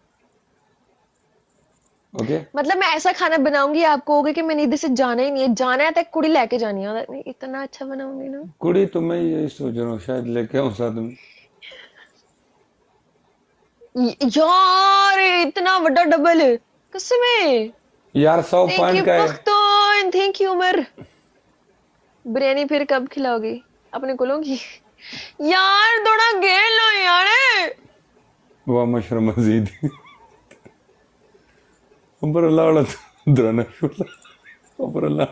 ओके मतलब मैं ऐसा खाना बनाऊंगी, आपको होगा कि मैंने इधर से जाना ही नहीं है, जाना है तक कुड़ी लेके जानी है, नहीं, इतना अच्छा बनाऊंगी ना। कुड़ी तो मैं यही सोच रहा हूँ शायद लेके आऊँ साथ में। यार इतना बड़ा डबल कसम है। यार 100 थैंक पॉइंट यू का है। Pakhtun, thank you Umar. बिरयानी फिर कब खिलाओगी? अपने को लोगी यार, थोड़ा गेल लो यार। वाह मशरूम मजीद ऊपर अल्लाह द्राना ऊपर अल्लाह।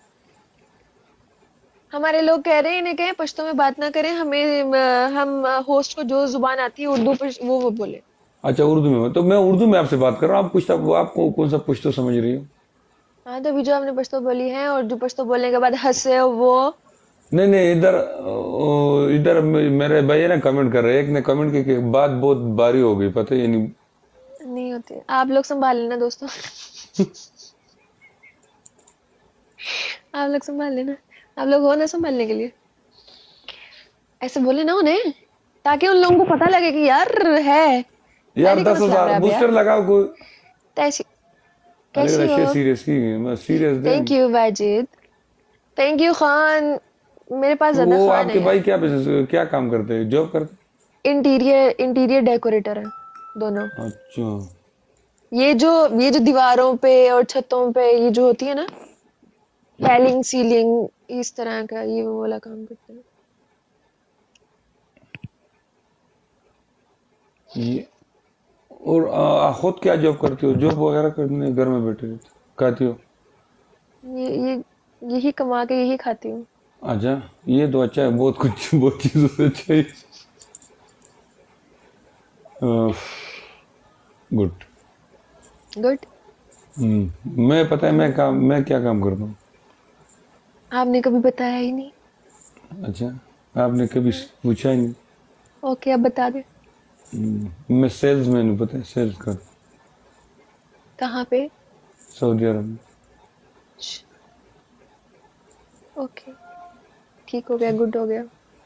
हमारे लोग कह रहे हैं इन्हें कहें पश्तो में बात ना करें, हमें हम होस्ट को जो जुबान आती है उर्दू पर वो बोले। अच्छा उर्दू में, तो मैं उर्दू में आपसे बात कर रहा हूँ, आप कुछ आपको कौन सा पुश्तो समझ रही हो? हाँ तो अभी जो आपने पश्तो बोली है और जो पश्तो बोलने के बाद हंसे वो। नहीं नहीं, इधर मेरे भाई ना कमेंट कर रहे हैं, एक ने कमेंट की कि बात बहुत भारी हो गई, पता है नहीं होते, आप लोग संभाल लेना दोस्तों आप लोग संभाल लेना, आप लोग हो ना संभालने के लिए। ऐसे बोले ना उन्हें, ताकि उन लोगों को पता लगे कि यार है यार 10,000 बूस्टर लगाओ कोई। कैसी कैसी हो? सीरियस की मैं serious. Thank you Wajid, thank you Khan. मेरे पास ज्यादा वो खान आपके है। भाई क्या बिजनेस क्या काम करते हैं, जॉब करते? इंटीरियर डेकोरेटर है दोनों। अच्छा ये जो दीवारों पे और छतों पे ये जो होती है ना, पैलिंग सीलिंग इस तरह का, ये वो वाला काम करते हैं। ये और खुद क्या जॉब करती हो? जॉब वगैरह करने घर में बैठे रहते खाती हो? ये यही कमा के यही खाती हूँ। अच्छा ये तो अच्छा है, बहुत कुछ बहुत चीजों से अच्छा है। Good good. मैं पता है मैं क्या काम करता हूँ? आपने कभी बताया ही नहीं। अच्छा आपने कभी पूछा ही नहीं। ओके अब बता दे। मैं सेल्स मैन हूँ, पता है, सेल्स कर। कहाँ पे? सऊदी अरब में। ओके ठीक हो गया, गुड हो गया।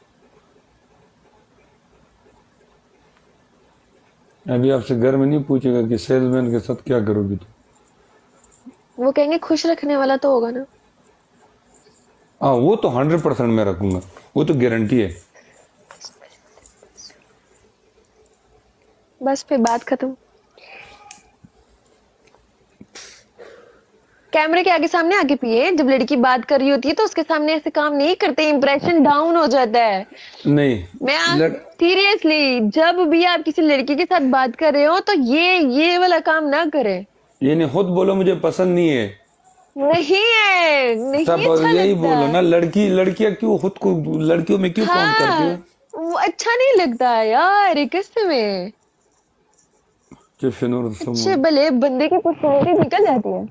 अभी आपसे घर में नहीं पूछेगा कि सेल्समैन के साथ क्या करोगी तुम? वो कहेंगे खुश रखने वाला तो होगा ना। हाँ वो तो 100% मैं रखूंगा, वो तो गारंटी है। बस फिर बात खत्म। कैमरे के आगे सामने आके पिए, जब लड़की बात कर रही होती है तो उसके सामने ऐसे काम नहीं करते, इंप्रेशन डाउन हो जाता है। नहीं मैं सीरियसली, जब भी आप किसी लड़की के साथ बात कर रहे हो तो ये वाला काम ना करें। ये नहीं खुद बोलो मुझे पसंद नहीं है। नहीं है, नहीं सब अच्छा यही लगता। बोलो ना, लड़कियां क्यों खुद को लड़कियों में क्यों काउंट करती हो? वो अच्छा नहीं लगता यार, एक में अच्छे भले बंदे की पर्सनैलिटी निकल जाती है।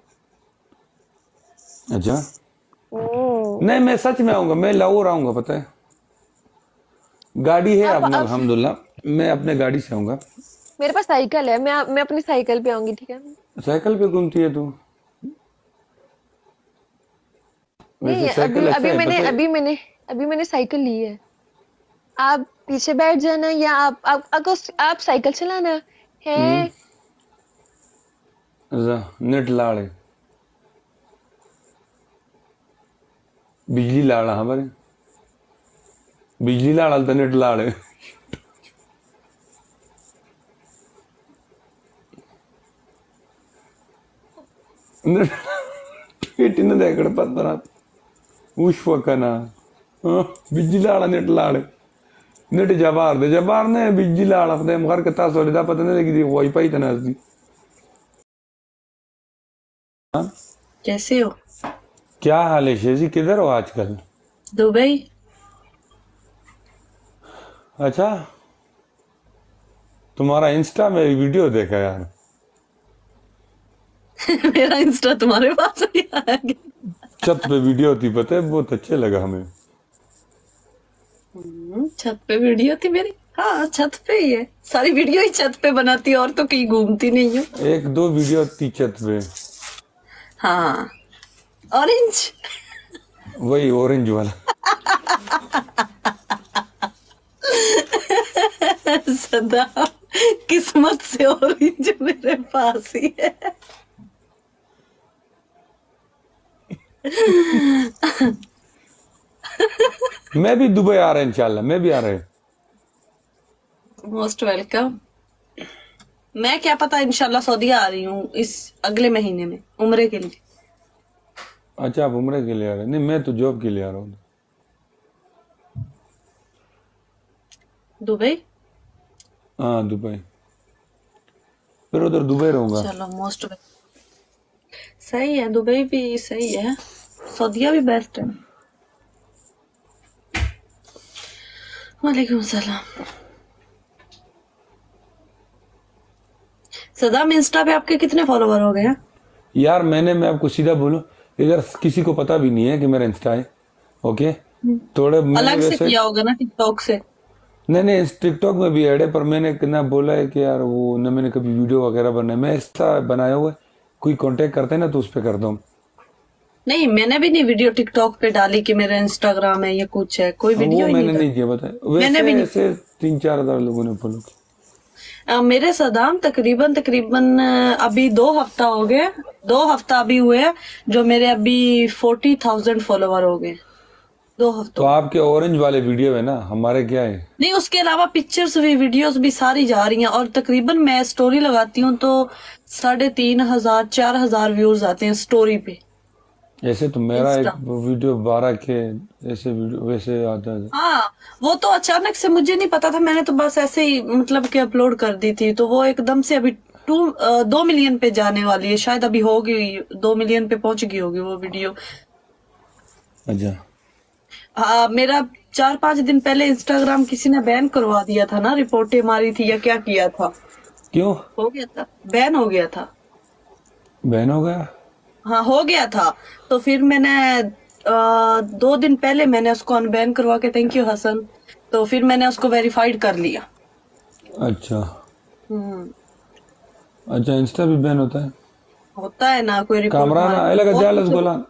अच्छा नहीं मैं सच में आऊंगा, मैं लाहौर आऊंगा, पता है गाड़ी है अपना अल्हम्दुलिल्लाह, मैं अपने गाड़ी से आऊंगा। मेरे पास साइकिल है, मैं अपनी साइकिल पे आऊंगी, ठीक है? साइकिल पे घूमती है तू? नहीं अभी मैंने साइकिल ली है। आप पीछे बैठ जाना या आप साइकिल चलाना है। नेट लाड़े बिजली लाड़ा हमारे बिजली लाड़ा तो नेट लाड़े इतने देखड़ पत्थर उष्वकना बिजली लाड़ा नेट लाड़े नेट जबार ने बिजली लाड़ा पता है मगर कितना सोलिदा पता नहीं लगी थी वाईफाई तना दी। कैसे हो? क्या हाल है शेजी, किधर हो आजकल? दुबई। अच्छा तुम्हारा इंस्टा में वीडियो देखा यार मेरा इंस्टा तुम्हारे पास भी आया क्या? छत पे वीडियो थी, पता है बहुत अच्छे लगा हमें। छत पे वीडियो थी मेरी? हाँ छत पे ही है, सारी वीडियो ही छत पे बनाती है और तो कहीं घूमती नहीं हूँ। एक दो वीडियो थी छत पे, हाँ ऑरेंज। वही ऑरेंज वाला। सदा किस्मत से ऑरेंज मेरे पास ही है। मैं भी दुबई आ रहा है इंशाल्लाह, मैं भी आ रहा है। Most welcome. मैं क्या पता इंशाल्लाह सऊदी आ रही हूँ इस अगले महीने में उम्रे के लिए। अच्छा आप उम्रे के लिए आ रहे हैं? नहीं मैं तो जॉब के लिए आ रहा हूँ। दुबई? हाँ दुबई, फिर उधर दुबई रहूंगा। चलो मोस्ट सही है, दुबई भी सही है, सऊदीया भी बेस्ट है। वालेकुम सलाम। सदाम इंस्टा पे आपके कितने फॉलोवर हो गए हैं? यार मैं आपको सीधा बोलूं, इधर किसी को पता भी नहीं है कि मेरा इंस्टा है। ओके थोड़े मैंने अलग से वैसे किया होगा ना टिकटॉक से? नहीं टिकटॉक में भी ऐड है, पर मैंने कितना बोला है कि यार वो न मैंने कभी वीडियो वगैरह बनाया, मैं इंस्टा बनाया हुआ है, कोई कांटेक्ट करते हैं ना तो उस पे कर दो। नहीं मैंने भी नहीं वीडियो टिकटॉक पे डाली कि मेरा इंस्टाग्राम है या कुछ है, कोई वीडियो वो ही मैंने नहीं नहीं किया, बताया मैंने भी वैसे ऐसे 3-4 हजार लोगों ने फॉलो किया। मेरे सदाम तकरीबन अभी 2 हफ्ता हो गए, 2 हफ्ता अभी हुए हैं जो मेरे अभी 40,000 फॉलोवर हो गए 2 हफ्तों। तो आपके ऑरेंज वाले वीडियो है ना, हमारे क्या है? नहीं उसके अलावा पिक्चर्स भी वीडियोस भी सारी जा रही हैं और तकरीबन मैं स्टोरी लगाती हूँ तो 3,500-4,000 व्यूज आते हैं स्टोरी पे। ऐसे तो मेरा एक वीडियो 12 के ऐसे वीडियो वैसे आता है। हाँ वो तो अचानक से मुझे नहीं पता था, मैंने तो बस ऐसे ही मतलब कि अपलोड कर दी थी तो वो एकदम से अभी 2 मिलियन पे जाने वाली है, शायद अभी होगी 2 मिलियन पे पहुंच गई होगी वो वीडियो। अच्छा हाँ मेरा 4-5 दिन पहले इंस्टाग्राम किसी ने बैन करवा दिया था ना, रिपोर्टें मारी थी या क्या किया था। क्यों हो गया था, बैन हो गया था। बैन हो गया? हाँ हो गया था, तो फिर मैंने 2 दिन पहले मैंने उसको अनबैन करवा के, थैंक यू हसन, तो फिर मैंने उसको वेरीफाइड कर लिया। अच्छा अच्छा इंस्टा भी बैन होता है? होता है ना, कोई रिपोर्ट कामरान आएगा जालस गोलान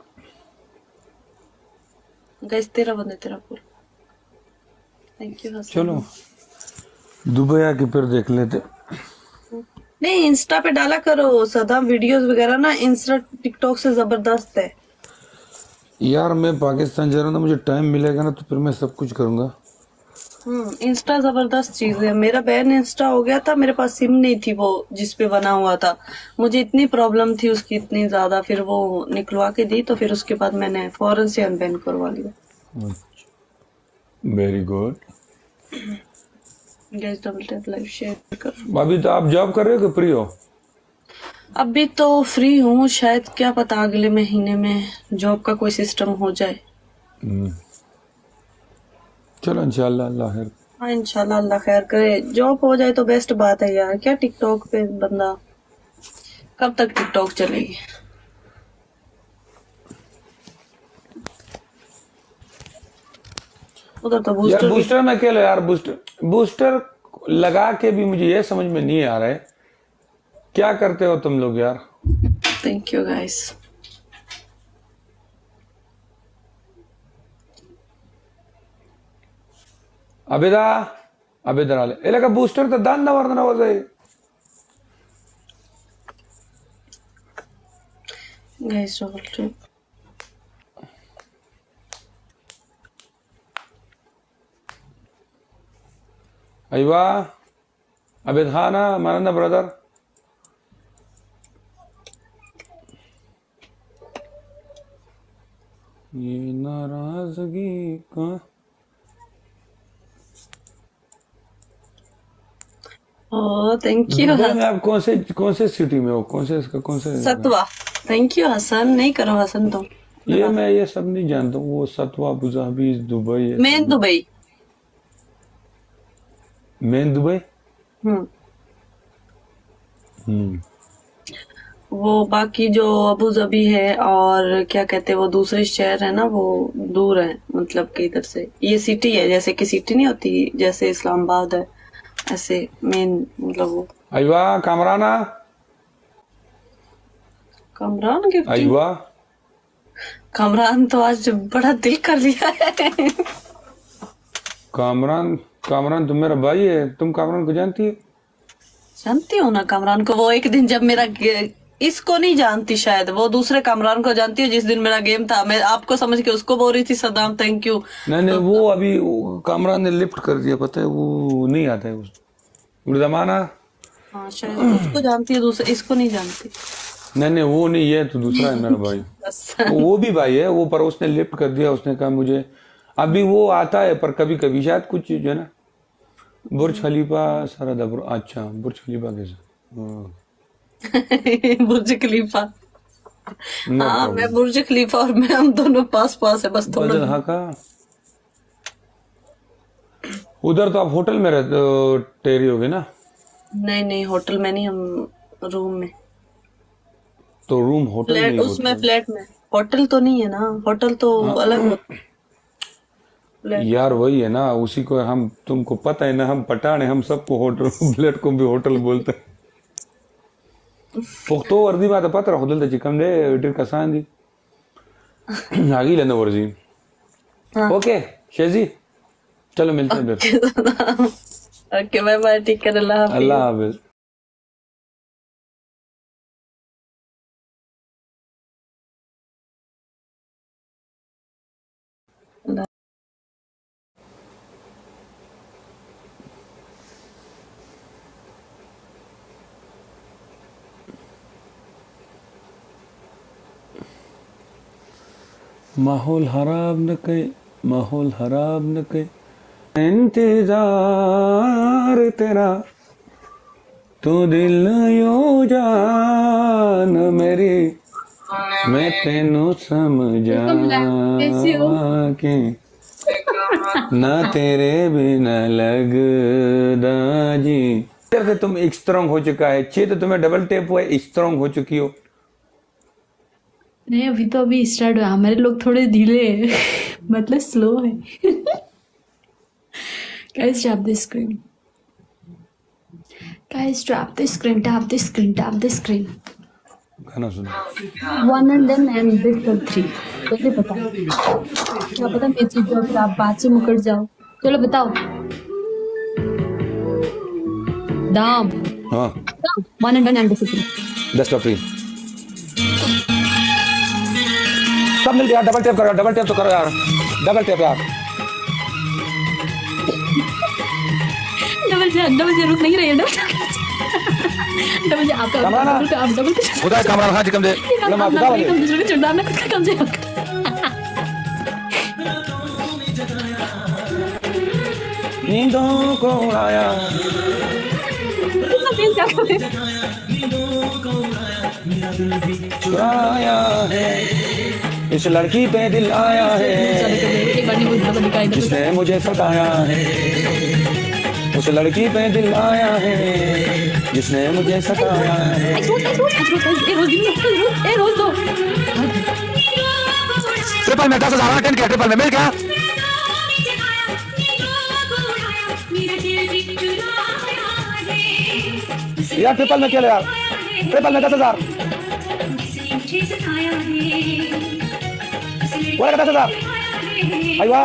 गाइस तेरा बंदे तेरा पूरा, थैंक यू हसन। चलो दुबई आके फिर देख लेते। नहीं इंस्टा पे डाला करो सदा वीडियोस वगैरह ना, इंस्टा टिकटॉक से जबरदस्त है। यार मैं पाकिस्तान जा रहा हूँ तो मुझे टाइम मिलेगा ना तो फिर मैं सब कुछ करूंगा। इंस्टा जबरदस्त चीज है। मेरा बैन इंस्टा हो गया था, मेरे पास सिम नहीं थी वो जिसपे बना हुआ था, मुझे इतनी प्रॉब्लम थी उसकी इतनी ज्यादा, फिर वो निकलवा के दी तो फिर उसके बाद मैंने फौरन से अनबैन करवा लिया। Very good. Guys double tap live share करो। अभी तो आप जॉब कर रहे हो कि फ्री हो? अभी तो फ्री हूँ, शायद क्या पता अगले महीने में जॉब का कोई सिस्टम हो जाए। चलो इंशाल्लाह अल्लाह खैर। हाँ इंशाल्लाह अल्लाह खैर करे, जॉब हो जाए तो बेस्ट बात है यार। क्या टिकटॉक पे बंदा कब तक टिकटॉक चलेगी। उधर तो यार बूस्टर बूस्टर में क्या लो यार, बूस्टर लगा के भी मुझे ये समझ में नहीं आ रहा है क्या करते हो तुम लोग यार। Thank you guys. अबेदा अबेदराले एलाका बूस्टर तो दान ना वरना हो जाए। गाइस डबल टैप अयवा अबेद खाना मानंदा ब्रदर। ये नाराजगी का ओह थैंक यू दुबई में आप कौन से सिटी में हो, कौन से सतवा। थैंक यू हसन, नहीं करो हसन तुम। ये मैं ये सब नहीं जानता हूँ, वो सतवा अबुधाबी दुबई है। Main Dubai. Main Dubai. हम्म वो बाकी जो अबू धाबी है और क्या कहते हैं वो दूसरे शहर है ना, वो दूर है, मतलब कि इधर से ये सिटी है, जैसे कि सिटी नहीं होती जैसे इस्लामाबाद है, ऐसे मेन मतलब वो। अयवा कामराना, कमरान गिफ्ट, अयवा कमरान तो आज बड़ा दिल कर लिया है। कामरान, कामरान तुम मेरा भाई है, तुम कामरान को जानती है? जानती हो ना कामरान को, वो एक दिन जब मेरा इसको नहीं जानती शायद, वो दूसरे कामरान को जानती है, जिस दिन मेरा गेम था मैं आपको समझ के उसको बोल रही थी सदाम थैंक यू। नहीं वो अभी कामरान ने लिफ्ट कर दिया, पता है, वो नहीं आता है उस जमाना। हाँ शायद उसको जानती है, दूसरे इसको नहीं जानती। नहीं वो नहीं है, तो दूसरा है मेरा भाई। वो भी भाई है वो, पर उसने लिफ्ट कर दिया, उसने कहा मुझे अभी वो आता है पर कभी कभी शायद कुछ चीज है ना। बुर्ज खलीफा सारा दबर, अच्छा बुर्ज खलीफा कैसे? बुर्ज खलीफा, हाँ मैं बुर्ज खलीफा और मैं हम दोनों पास पास है, बस थोड़ा। हाँ का उधर तो आप होटल में ठहरी होगे ना? नहीं होटल में नहीं, हम रूम में। तो रूम होटल फ्लैट, में उसमें फ्लैट में, होटल तो नहीं है ना, होटल तो अलग होता है। यार वही है ना, उसी को हम, तुमको पता है ना, हम पठान है, हम सबको होटल फ्लैट को भी होटल बोलते हैं। पुख्तो वर्दी बात पता होटल तो चिकन दे इटर कसान जी आगे लेना वर्जी। ओके शेजी, चलो मिलते हैं फिर। ओके बाय बाय, ठीक है, अल्लाह हाफिज। अल्लाह हाफिज। माहौल खराब न कई, माहौल खराब न कई, इंतजार तेरा तू दिल यो जान मेरी, मैं तेनू समझा के ना तेरे बिना लगदा जी। से तुम स्ट्रॉन्ग हो चुका है, छे तो तुम्हें डबल टेप हुआ, स्ट्रॉन्ग हो चुकी हो। नहीं अभी तो अभी स्टार्ट हुआ, हमारे लोग थोड़े ढीले हैं मतलब स्लो है। Guys, tap the screen. Guys, tap the screen, tap the screen, tap the screen. गाना सुनो। 103 जल्दी बताओ, क्या पता मैं चीज जो फिर आप बात से मुकर जाओ। चलो बताओ। दाम हाँ 193 बेस्ट ऑफ 3 सब मिल गया। डबल टैप करो, डबल टैप तो करो यार, डबल टैप यार। डबल से रुक नहीं रही है, डबल से आपका आप डबल खुदा कामरान खान जी कम दे लम्हा खुदा वाले हम दूसरे को चढ़ना ना, खुद का कम से नींदों को उड़ाया, चुराया है, इस लड़की पे दिल आया है, जिसने मुझे सताया है, उस लड़की पे दिल आया है, जिसने मुझे सताया है। ट्रिपल में 10,000 अटेंड किया, ट्रिपल में मिल गया। यार ट्रिपल में क्या यार, ट्रिपल में 10,000 बोला 10,000 अयवा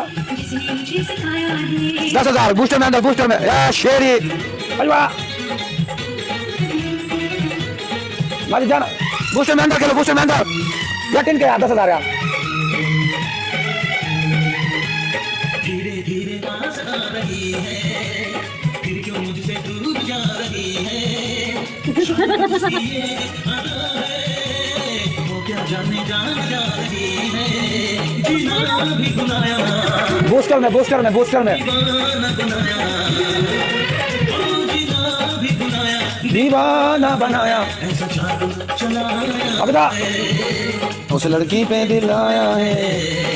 10,000 बूस्टर में अंदर, बूस्टर में यार शेरी अयवा मारी जाना, बूस्टर में अंदर खेलो, बूस्टर में अंदर या टिन के यार 10,000 यार। धीरे धीरे पास आ रही है, फिर क्यों मुझसे दूर जा रही है, वो क्या जाने जा रही है, जीना भी गुनाया, बूस्टर में बूस्टर में बूस्टर में दीवाना बनाया, अब दा उस लड़की पे दिल आया है।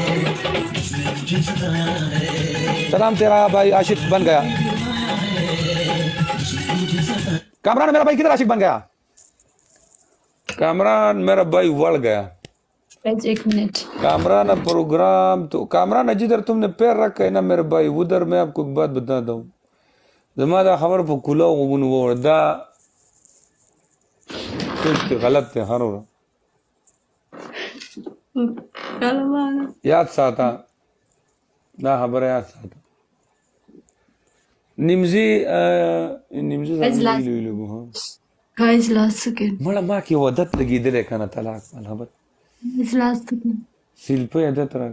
सलाम तेरा भाई आशिक बन गया। कामरान मेरा भाई किधर आशिक बन गया? कामरान मेरा भाई वड़ गया। Guys 1 minute. कामरान प्रोग्राम तो कामरान जिधर तुमने पैर रखा है ना मेरे भाई उधर मैं आपको एक बात बताता हूँ। जमादा खबर पर खुला वो दा कुछ गलत है हर याद साता ना खबर याद साता निम्जी गाइस लास्ट सेकंड मला मा की वदत लगी दे kana talak mal खबर इस लास्ट सेकंड शिल्पे यदत रख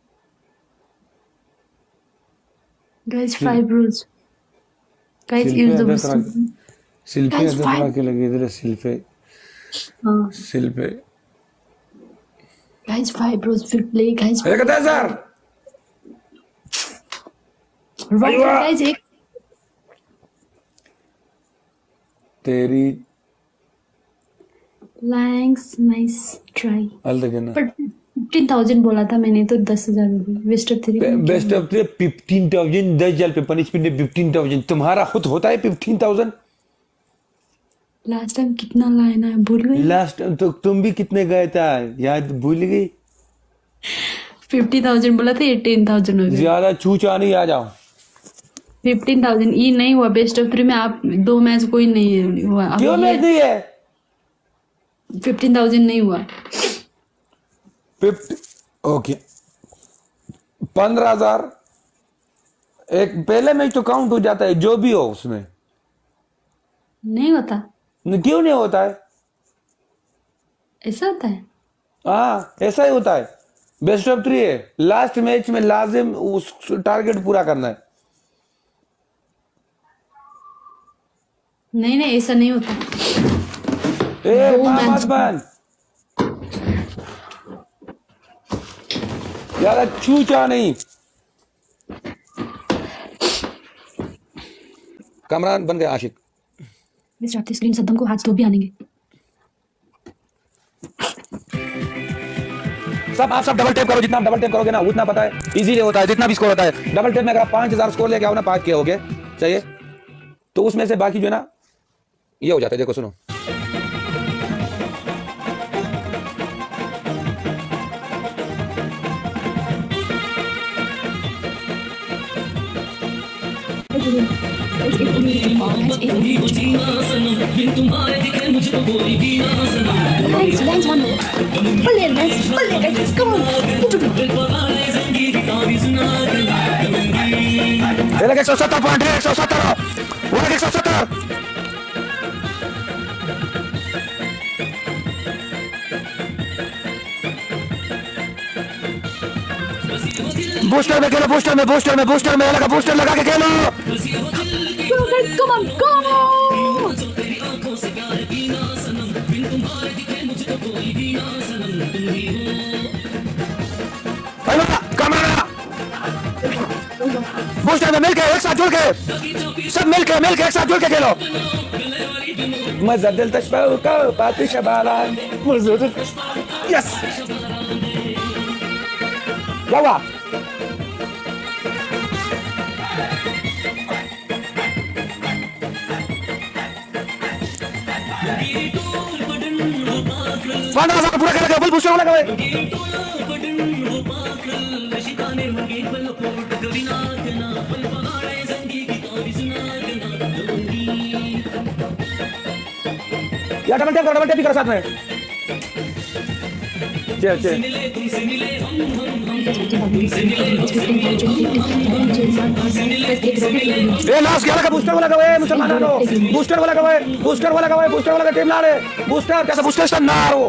guys 5 rules guys use the शिल्पे यदत रख के लगी दे शिल्पे हां शिल्पे गाइस 5 rules फिर प्ले गाइस 1000 गाइस एक तेरी थैंक्स नाइस ट्राई हल तक ना बट 15,000 बोला था मैंने तो 10,000 वेस्ट ऑफ 3 बेस्ट ऑफ 15,000 10 जल पे पनिशमेंट 15,000 तुम्हारा खुद होता है 15,000 लास्ट टाइम कितना लाया ना भूल गई लास्ट तो तुम भी कितने गए था याद भूल गई 50,000 बोला था 18,000 हो गया ज्यादा चूचा नहीं आ जाओ 15,000 ये नहीं हुआ बेस्ट ऑफ 3 में आप 2 मैच कोई नहीं हुआ क्यों मैच नहीं है 15,000 नहीं हुआ 50 ओके 15,000 एक पहले मैच तो काउंट हो जाता है जो भी हो उसमें नहीं होता क्यों नहीं होता है ऐसा होता है हाँ ऐसा ही होता है बेस्ट ऑफ 3 है लास्ट मैच में लाजिम उस टारगेट पूरा करना है नहीं नहीं ऐसा नहीं होता ए मत बन ज्यादा चूचा नहीं कमरान बन गया आशिक मिस रात स्क्रीन सद्दम को हाथ तो भी आनेंगे सब आप सब डबल टैप करो जितना आप डबल टैप करोगे ना उतना पता है इजीली होता है जितना भी स्कोर होता है डबल टैप में अगर आप 5,000 स्कोर लेके आओ ना 5 के हो गए चाहिए तो उसमें से बाकी जो है ना ये हो जाता है देखो सुनो Ele 170 पॉइंट है 170 वो 170 बूस्टर में खेलो बूस्टर में लगा बूस्टर लगा के खेलो कम ऑन गो हेलो कमरा बूस्टर में मिलके एक साथ जुड़ के सब मिलके एक साथ जुड़ के खेलो मजा दिल तशबह का बात शबाला यस क्या हुआ पूरा करेगा बोल बूस्टर वाला कवे यार डबल टैप भी करो साथ में चल ए लास्ट 11 का बूस्टर वाला कवे मुसलमान लो बूस्टर वाला का टीम ला रे बूस्टर कैसा बूस्टर ना रो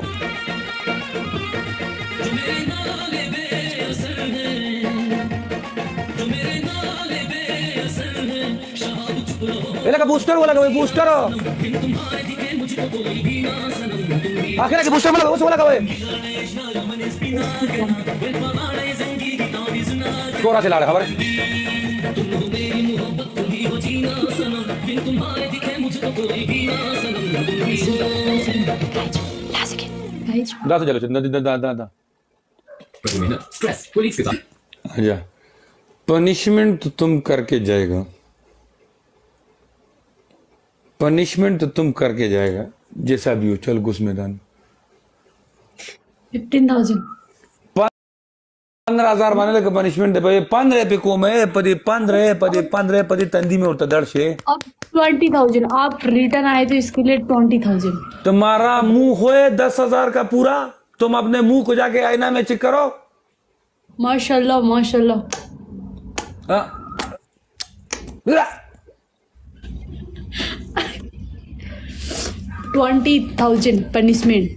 का बूस्टर वाला कवे बूस्टर आखिर के बूस्टर वाला कवे थोड़ा से ला रहा खबर पनिशमेंट तो तुम करके जाएगा पनिशमेंट तो तुम करके जाएगा जैसा भी हो चल घुस मैदान 15,000. 15,000 माने लगे पनिशमेंट दे भाई 15 पे को मैं पदी 15 तंदी में उड़ता दर्द से अब 20,000 आप रिटर्न आए तो इसके लिए 20,000. तुम्हारा मुंह होए 10,000 का पूरा तुम अपने मुंह को जाके आईना में चेक करो माशाल्लाह माशाल्लाह. हाँ 20,000 punishment.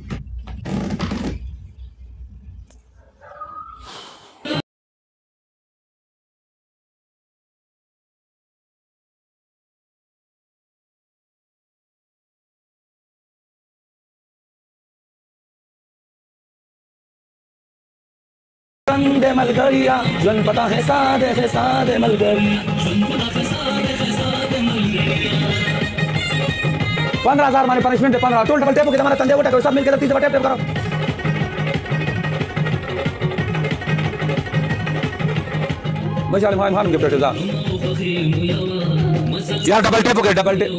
संदे मलगरिया जन पता है सादे मलगर 15,000 माने पनिशमेंट है 15 टोल डबल टेप के तुम्हारा तंदे उठा करो सब मिलकर 30 टेप करो मजा ले मान गिफ्ट दे यार डबल टेप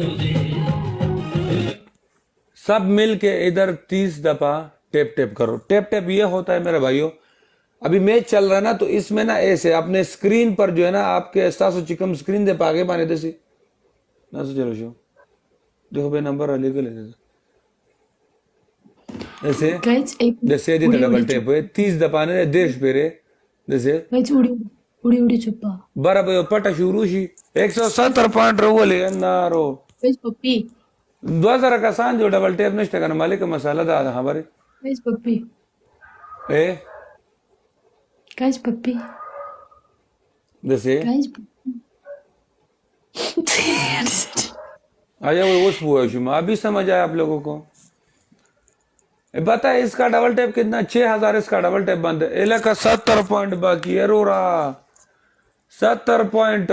सब मिल के इधर 30 दफा टेप करो टेप ये होता है मेरे भाइयों अभी मैच चल रहा है ना तो इसमें ना ऐसे अपने स्क्रीन पर जो है ना आपके ऐसा चिकम स्क्रीन दे पागे पाने दे सी ना सो चलो शो देखो बे नंबर लेके ले ऐसे जैसे दी डबल टेप है 30 दफा ने देश पे रे जैसे उड़ी चुप्पा बरा भाई पटा शुरू शी 170 पॉइंट रो ले नारो पप्पी 2000 का सान जो डबल टेप नष्ट करने मालिक मसाला दा हमारे पप्पी ए गाइस पप्पी जैसे आया वो उस हुआ शुमा अभी समझ आया आप लोगों को बता इसका डबल टेप कितना 6,000 इसका डबल टेप बंद है एला का 70 पॉइंट बाकी है रो रहा 70 पॉइंट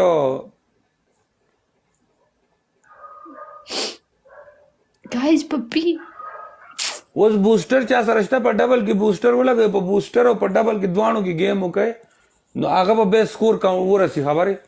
गाइस पप्पी उस बूस्टर चा सरस्ता पर डबल की बूस्टर वो लगे पर बूस्टर और पर डबल की द्वाणों की गेम हो गए आगे पर बेस्ट स्कोर का वो रसी खबर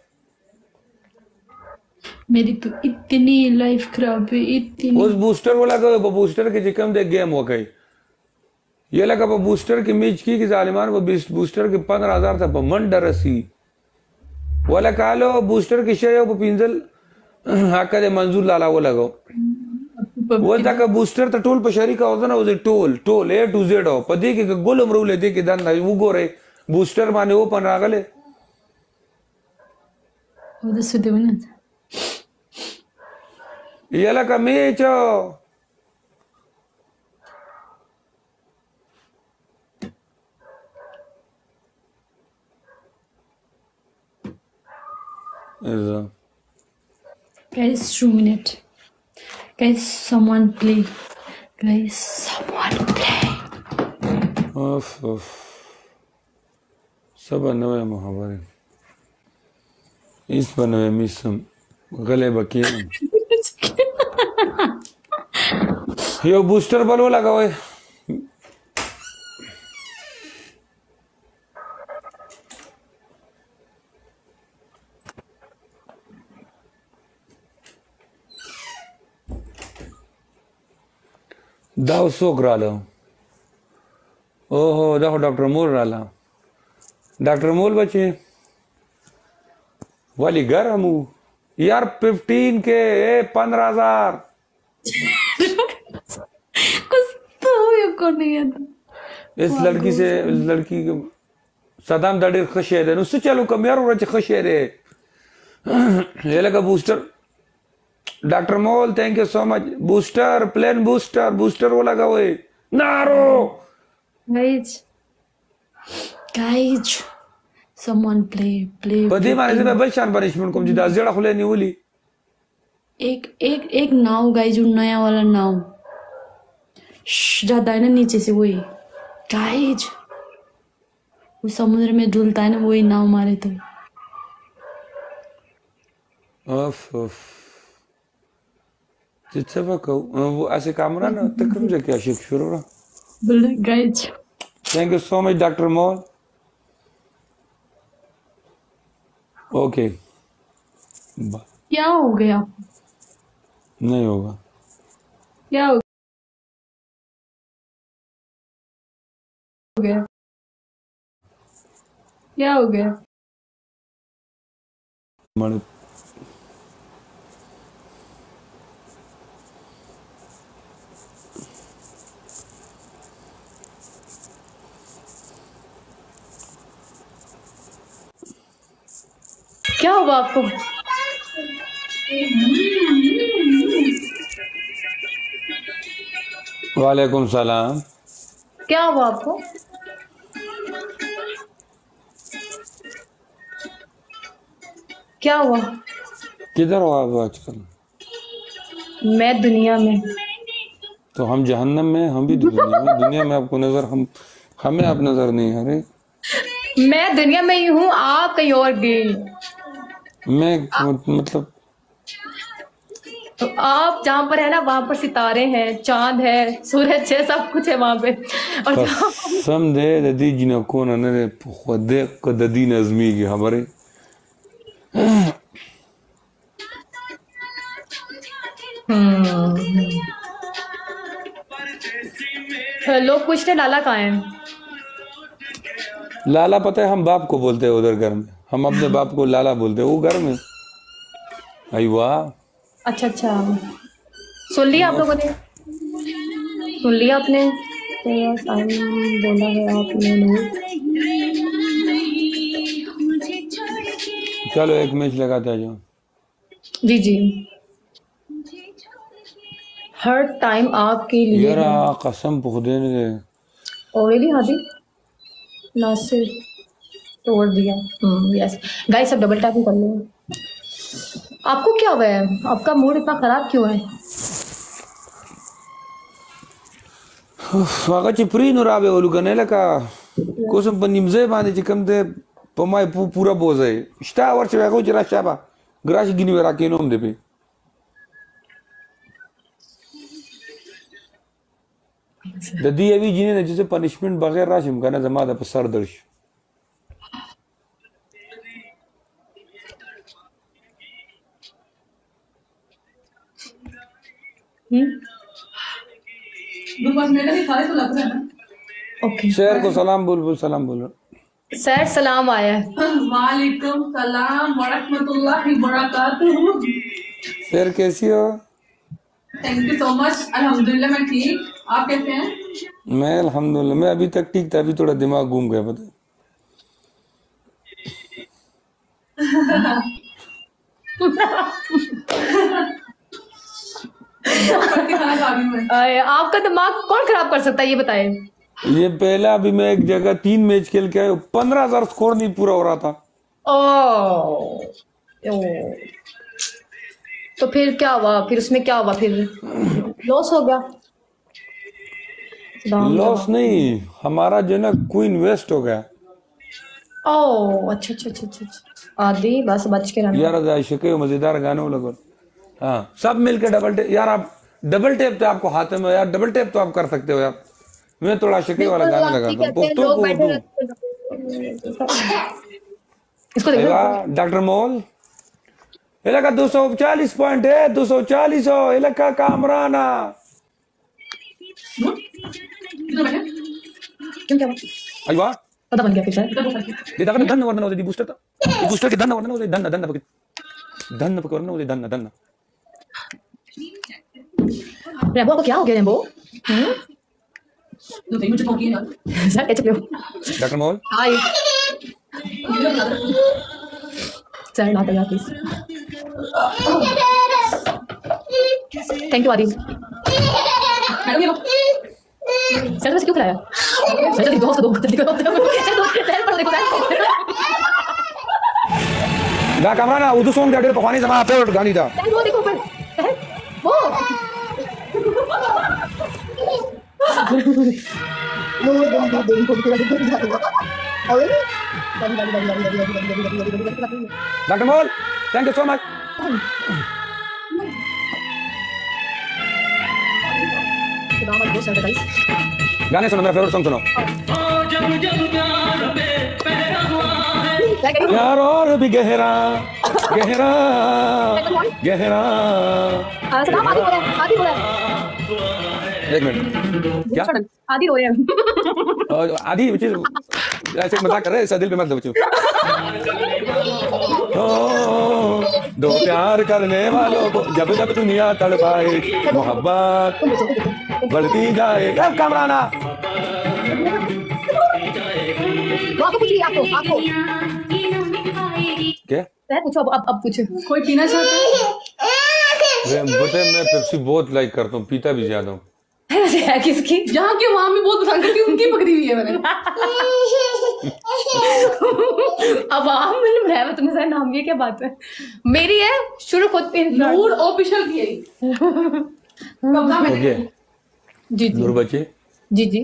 मेरी तो इतनी लाइफ खराब है इतनी उस बूस्टर वो लगे पर बूस्टर की चिकम दे गेम हो गई ये लगा पर बूस्टर की मीच की जालिमान वो बूस्टर की 15,000 था पर मन डरसी वो लगा लो बूस्टर की शेयर वो पिंजल हाका दे मंजूर लाला वो लगाओ वो तक बूस्टर तो टोल पशरी का होता ना वो टोल A to Z हो पदी के गोल उमरू लेते के दन वो गो रहे बूस्टर माने वो पन रागले वो तो सुधे बना ये लगा मेचो guys 2 minutes guys someone play guys someone play ओफ सब नवे मुहावरे इस बनवे मिसम गले बकी यो बूस्टर बलो लगा हुआ है दाव सोक रालो ओहो देखो डॉक्टर मूल राला डॉक्टर मूल बचे वाली गर्म यार 15 के 15,000 कुछ तो को नहीं आता इस लड़की को सदाम दाड़ी खशे दे उससे चलो कम यार और खशे दे ये लगा बूस्टर डॉक्टर मोल thank you so much booster प्लेन बूस्टर वो लगा हुए नारो guys someone play बदी माने से मैं बलशान पनिशमेंट को जिदा जेड़ा खुले नहीं बोली एक नाव गाइज नया वाला नाव जाता है ना नीचे से वही गाइज वो समुद्र में धुलता है ना वही नाव मारे तो ओफ जितना वो ऐसे काम रहा ना तक मुझे क्या शिक शुरू रहा बोले guys thank you so much doctor मोल ओके क्या हो गया नहीं होगा क्या हो गया? क्या हो गया? मर- क्या हुआ आपको? वालेकुम सलाम। क्या हुआ आपको? क्या हुआ? किधर हो आप आजकल? मैं दुनिया में। तो हम जहन्नम में, हम भी दुनिया में। दुनिया में आपको नजर, हमें आप नजर नहीं। अरे मैं दुनिया में ही हूँ, आप कहीं और गए। मैं मतलब तो आप जहाँ पर है ना, वहां पर सितारे हैं, चांद है, सूरज है, सब कुछ है वहां पे। और कसम दे ददी जिना कोना ने खुदे को ददी नजमी की खबर लोग पूछते लाला कहाँ है? लाला पता है हम बाप को बोलते हैं उधर घर में। हम अपने बाप को लाला बोलते हैं, वो घर में। आई वाह, अच्छा अच्छा, सुन लिया आप लोगों ने? सुन लिया आपने? बोला है आपने। चलो एक मैच लगाते हैं। जी जी, हर टाइम आपके लिए। यार कसम खुदे ने ऑलरेडी हादी नासिर तोड़ दिया। यस गाइस, सब डबल टैपिंग कर लो। आपको क्या हुआ है? आपका मूड इतना खराब क्यों है? स्वागत चिपरी नुराबे ओलू कनेला का कोसम पनिमजे बाने चिकम दे पमाय पूरा बोझे स्टा वर्ष वेगो जरा शाबा ग्राश गिनी वेरा केनोम दे पे ददी अभी जिने ने जैसे पनिशमेंट बगैर राशिम का ना जमादा पर सर दर्श ओके शेर को सलाम बोल सलाम बोल सर, सलाम आया है। वालेकुम सलाम वरहमतुल्लाहि वबरकातुहू। शेर कैसी हो? Thank you so much. अल्हम्दुलिल्लाह मैं ठीक, आप कैसे हैं? मैं अल्हम्दुलिल्लाह, मैं अभी तक ठीक था, अभी थोड़ा दिमाग घूम गया पता। आपका दिमाग कौन खराब कर सकता है, ये बताए? ये पहला अभी मैं एक जगह 3 मैच खेल के आया, 15,000 स्कोर नहीं पूरा हो रहा था। ओ, तो फिर क्या हुआ? फिर उसमें क्या हुआ? फिर लॉस हो गया? लॉस नहीं, हमारा जो ना क्वीन वेस्ट हो गया। ओ अच्छा अच्छा अच्छा अच्छा, आदि बस बच के रहना यार आशिक़े मजेदार गानों लगो। हाँ सब मिलके डबल टेप। यार आप डबल टेप तो आपको हाथ में यार, डबल टेप तो आप कर सकते हो यार। मैं थोड़ा आशिक़े वाला गाना लगाता हूँ। पुख्तों को इसको देखो। डॉक्टर मोल इलाका 240 पॉइंट है, 240 हो इलाका कामराना। क्यों क्या अयवा पता बन गया फिर सर? ये दागा धन वर्णन होते बूस्टर था, बूस्टर के धन वर्णन होते धन धन पकड़ धन पकड़ वर्णन होते धन धन। रेम्बो को क्या हो गया? रेम्बो मुझे ठोकी यार सर, कैसे पियो? डॉक्टर मोल हाय सर, ना करिए please. Thank you Aadi. Sir वैसे क्यों खिलाया? सर जल्दी दो दो जल्दी करो। सर दो सर पर देखो सर। दा कामराना उदू सॉन्ग डेडे पकवानी जमा फेवरेट गानी था। सर वो देखो ऊपर सर वो डॉक्टर मोल थैंक यू सो मच। गाने सुनो, मेरा फेवरेट सॉन्ग सुनो। यार और भी गहरा गहरा गहरा। एक मिनट क्या आदि रो रहे हैं। और आधी चीज ऐसे मजाक कर रहे हैं, दिल पे मत दो बच्चों। दो प्यार करने वालों को जब जब दुनिया तड़पाए, मोहब्बत बढ़ती जाए। अब कामराना आपको कुछ आपको आपको क्या पूछो, अब पूछो। कोई पीना चाहता है? मैं पेप्सी बहुत लाइक करता हूँ, पीता भी ज्यादा हूँ। है किसकी? जहाँ की वहां भी बहुत पसंद करती हूँ, उनकी पकड़ी हुई है मैंने। अब आप मतलब है तुम्हें सारे नाम की क्या बात है? मेरी है शुरू खुद पे नूर ऑफिशियल की है। ओके जी जी नूर बच्चे जी जी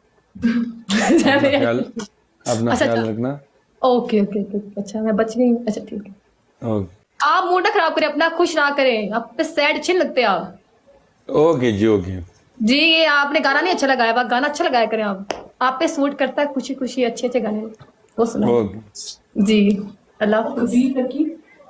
अपना अच्छा, ख्याल रखना। Okay okay okay. अच्छा मैं बच गई हूँ। अच्छा ठीक है। ओके आप मूड ना खराब करें अपना, खुश ना करें। आप पे सैड अच्छे नहीं लगते आप ओके जी। ओके जी, ये आपने गाना नहीं अच्छा लगाया, आप गाना अच्छा लगाया करें। आप पे सूट करता है खुशी खुशी अच्छे अच्छे गाने, वो सुना ओके जी। अल्लाह हाफिज़।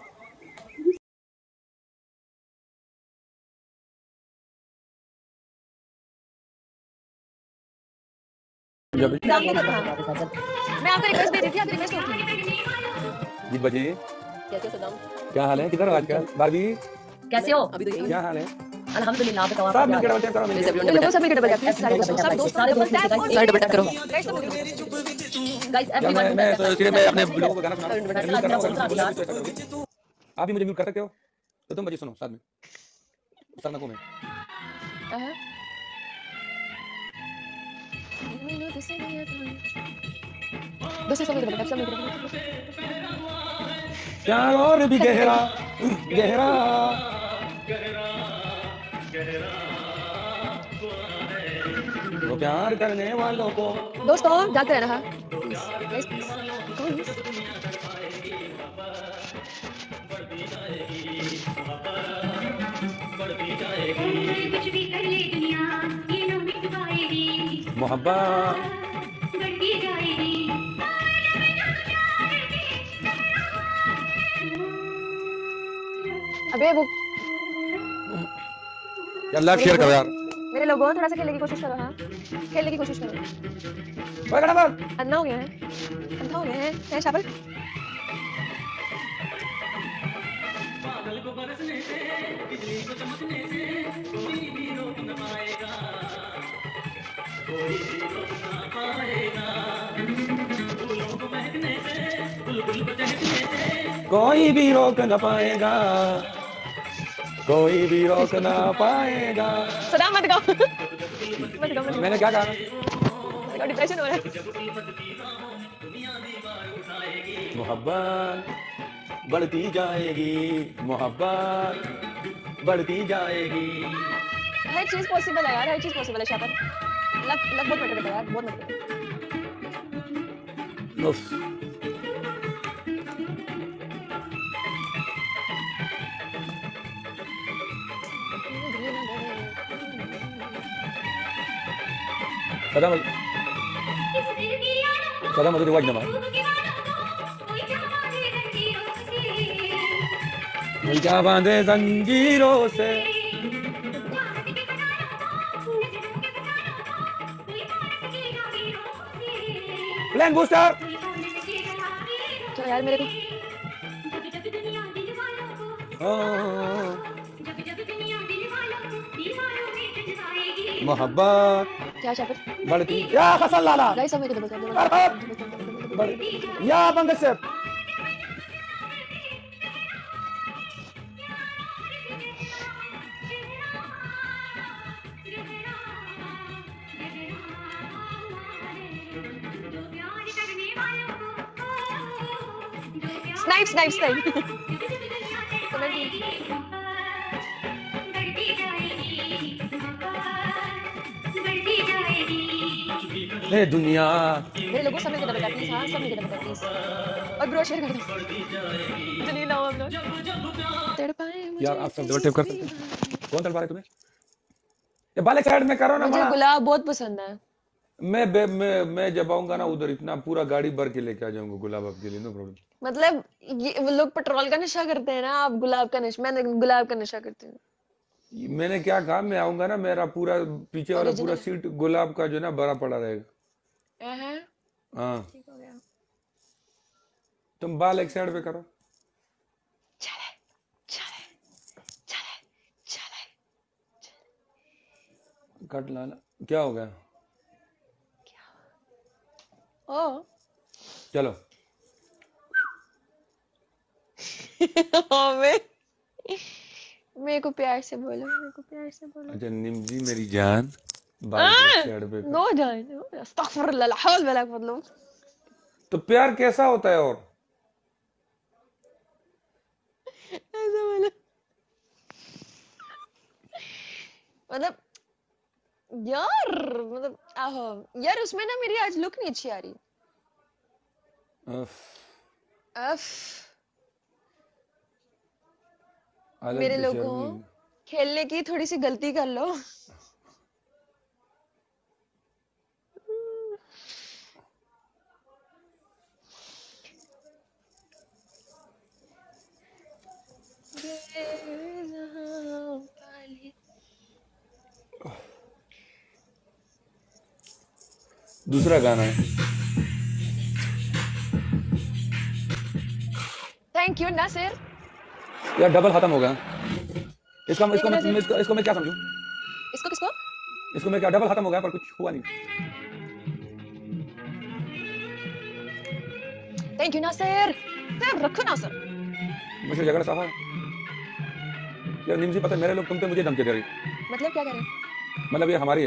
मैं आपको रिक्वेस्ट भेजी थी, आपकी रिक्वेस्ट होती जी बच्चे कैसे सदाम? क्या हाल है? किधर हो आजकल? बारबी कैसे हो? अभी तो क्या हाल है? अल्हम्दुलिल्लाह। बताओ सब मिलकर डबल टैप करो। लोगों सब मिलकर डबल टैप, सारे दोस्तों सब डबल टैप करो। गाइस मैं तो मैं अपने लोगों को गाना सुना रहा हूं। आप भी मुझे म्यूट कर सकते हो, तो तुम बच्चे सुनो साथ में सरनकों में। दोस्तों सब मिलकर डबल टैप। प्यार और भी गहरा गहरा वो प्यार करने वालों को। दोस्तों जाते रहना। गाइस प्लीज कुछ भी कर ले दुनिया ये नो मिट पाएगी, मोहब्बत बढ़ती जाएगी। अबे वो अल्लाह शेयर करो यार। मेरे लोगों थोड़ा सा खेलने की कोशिश करो। हाँ खेलने की कोशिश करो। अंधा हो गया है, अंधा हो गया है शाबाश। कोई भी रोक न पाएगा, कोई भी रोक न पाएगा। सदा मत गाओ, मत गाओ। मैंने क्या कहा? डिप्रेशन हो रहा है। मोहब्बत बढ़ती जाएगी, मोहब्बत बढ़ती जाएगी। हर चीज पॉसिबल है यार, हर चीज पॉसिबल है शाबाश। लक लक बहुत मैटर करता है यार, बहुत मैटर करता है। सदा मुझे रिवाज नवा क्या बांधे जंजीरों से। प्लेन बूस्टर चलो यार मेरे को मोहब्बत क्या शाबाश बढ़ती या फसल लाला गाइस सब मिलकर डबल टैप। या बंग से स्नाइप स्नाइप स्नाइप। हे दुनिया। मेरे लोगों सब मिलकर डबल टैप प्लीज। हाँ सब मिलकर डबल टैप प्लीज। और ब्रो शेयर कर दो। जलील ना हो हम लोग। तड़पाए मुझे यार आप सब डबल टैप कर सकते हैं। कौन तड़पा रहा है तुम्हें? ये बाले साइड में करो ना। मुझे गुलाब बहुत पसंद है। मैं जब आऊंगा ना उधर इतना पूरा गाड़ी भर के लेके आ जाऊंगा गुलाब आपके लिए। No problem. मतलब ये वो लोग पेट्रोल का नशा करते हैं ना, आप गुलाब का नशा। मैं गुलाब का नशा करती हूँ। मैंने क्या कहा, मैं आऊंगा ना मेरा पूरा पीछे वाला पूरा सीट गुलाब का जो है ना भरा पड़ा रहेगा। हाँ ठीक हो गया। तुम बाल एक साइड पे करो। चले चले चले चले। कट लाला क्या हो गया? ओ चलो मेरे को प्यार से बोलो, मेरे को प्यार से बोलो। अच्छा निमजी मेरी जान, बाल को एक साइड पे नो जान, अस्तगफिरुल्लाह, ला हौल वला कुव्वता इल्ला बिल्लाह। तो प्यार कैसा होता है? और ऐसा बोलो, मतलब यार, मतलब आहो यार, उसमें ना मेरी आज लुक नहीं अच्छी आ रही। अफ, अफ अलग मेरे बेशर्मी। लोगों, खेलने की थोड़ी सी गलती कर लो। दूसरा गाना है। Thank you Nasir. यार डबल खत्म हो गया। इसको लेकिन ऐसे- इसको मैं क्या समझूं? इसको किसको? इसको मैं क्या, डबल खत्म हो गया पर कुछ हुआ नहीं। Thank you Nasir. सर रखो नासिर। मुझे झगड़ा साफा। यार निमजी पता है मेरे लोग तुम पे मुझे धमकी दे रही। मतलब क्या करें? मतलब ये हमारी है।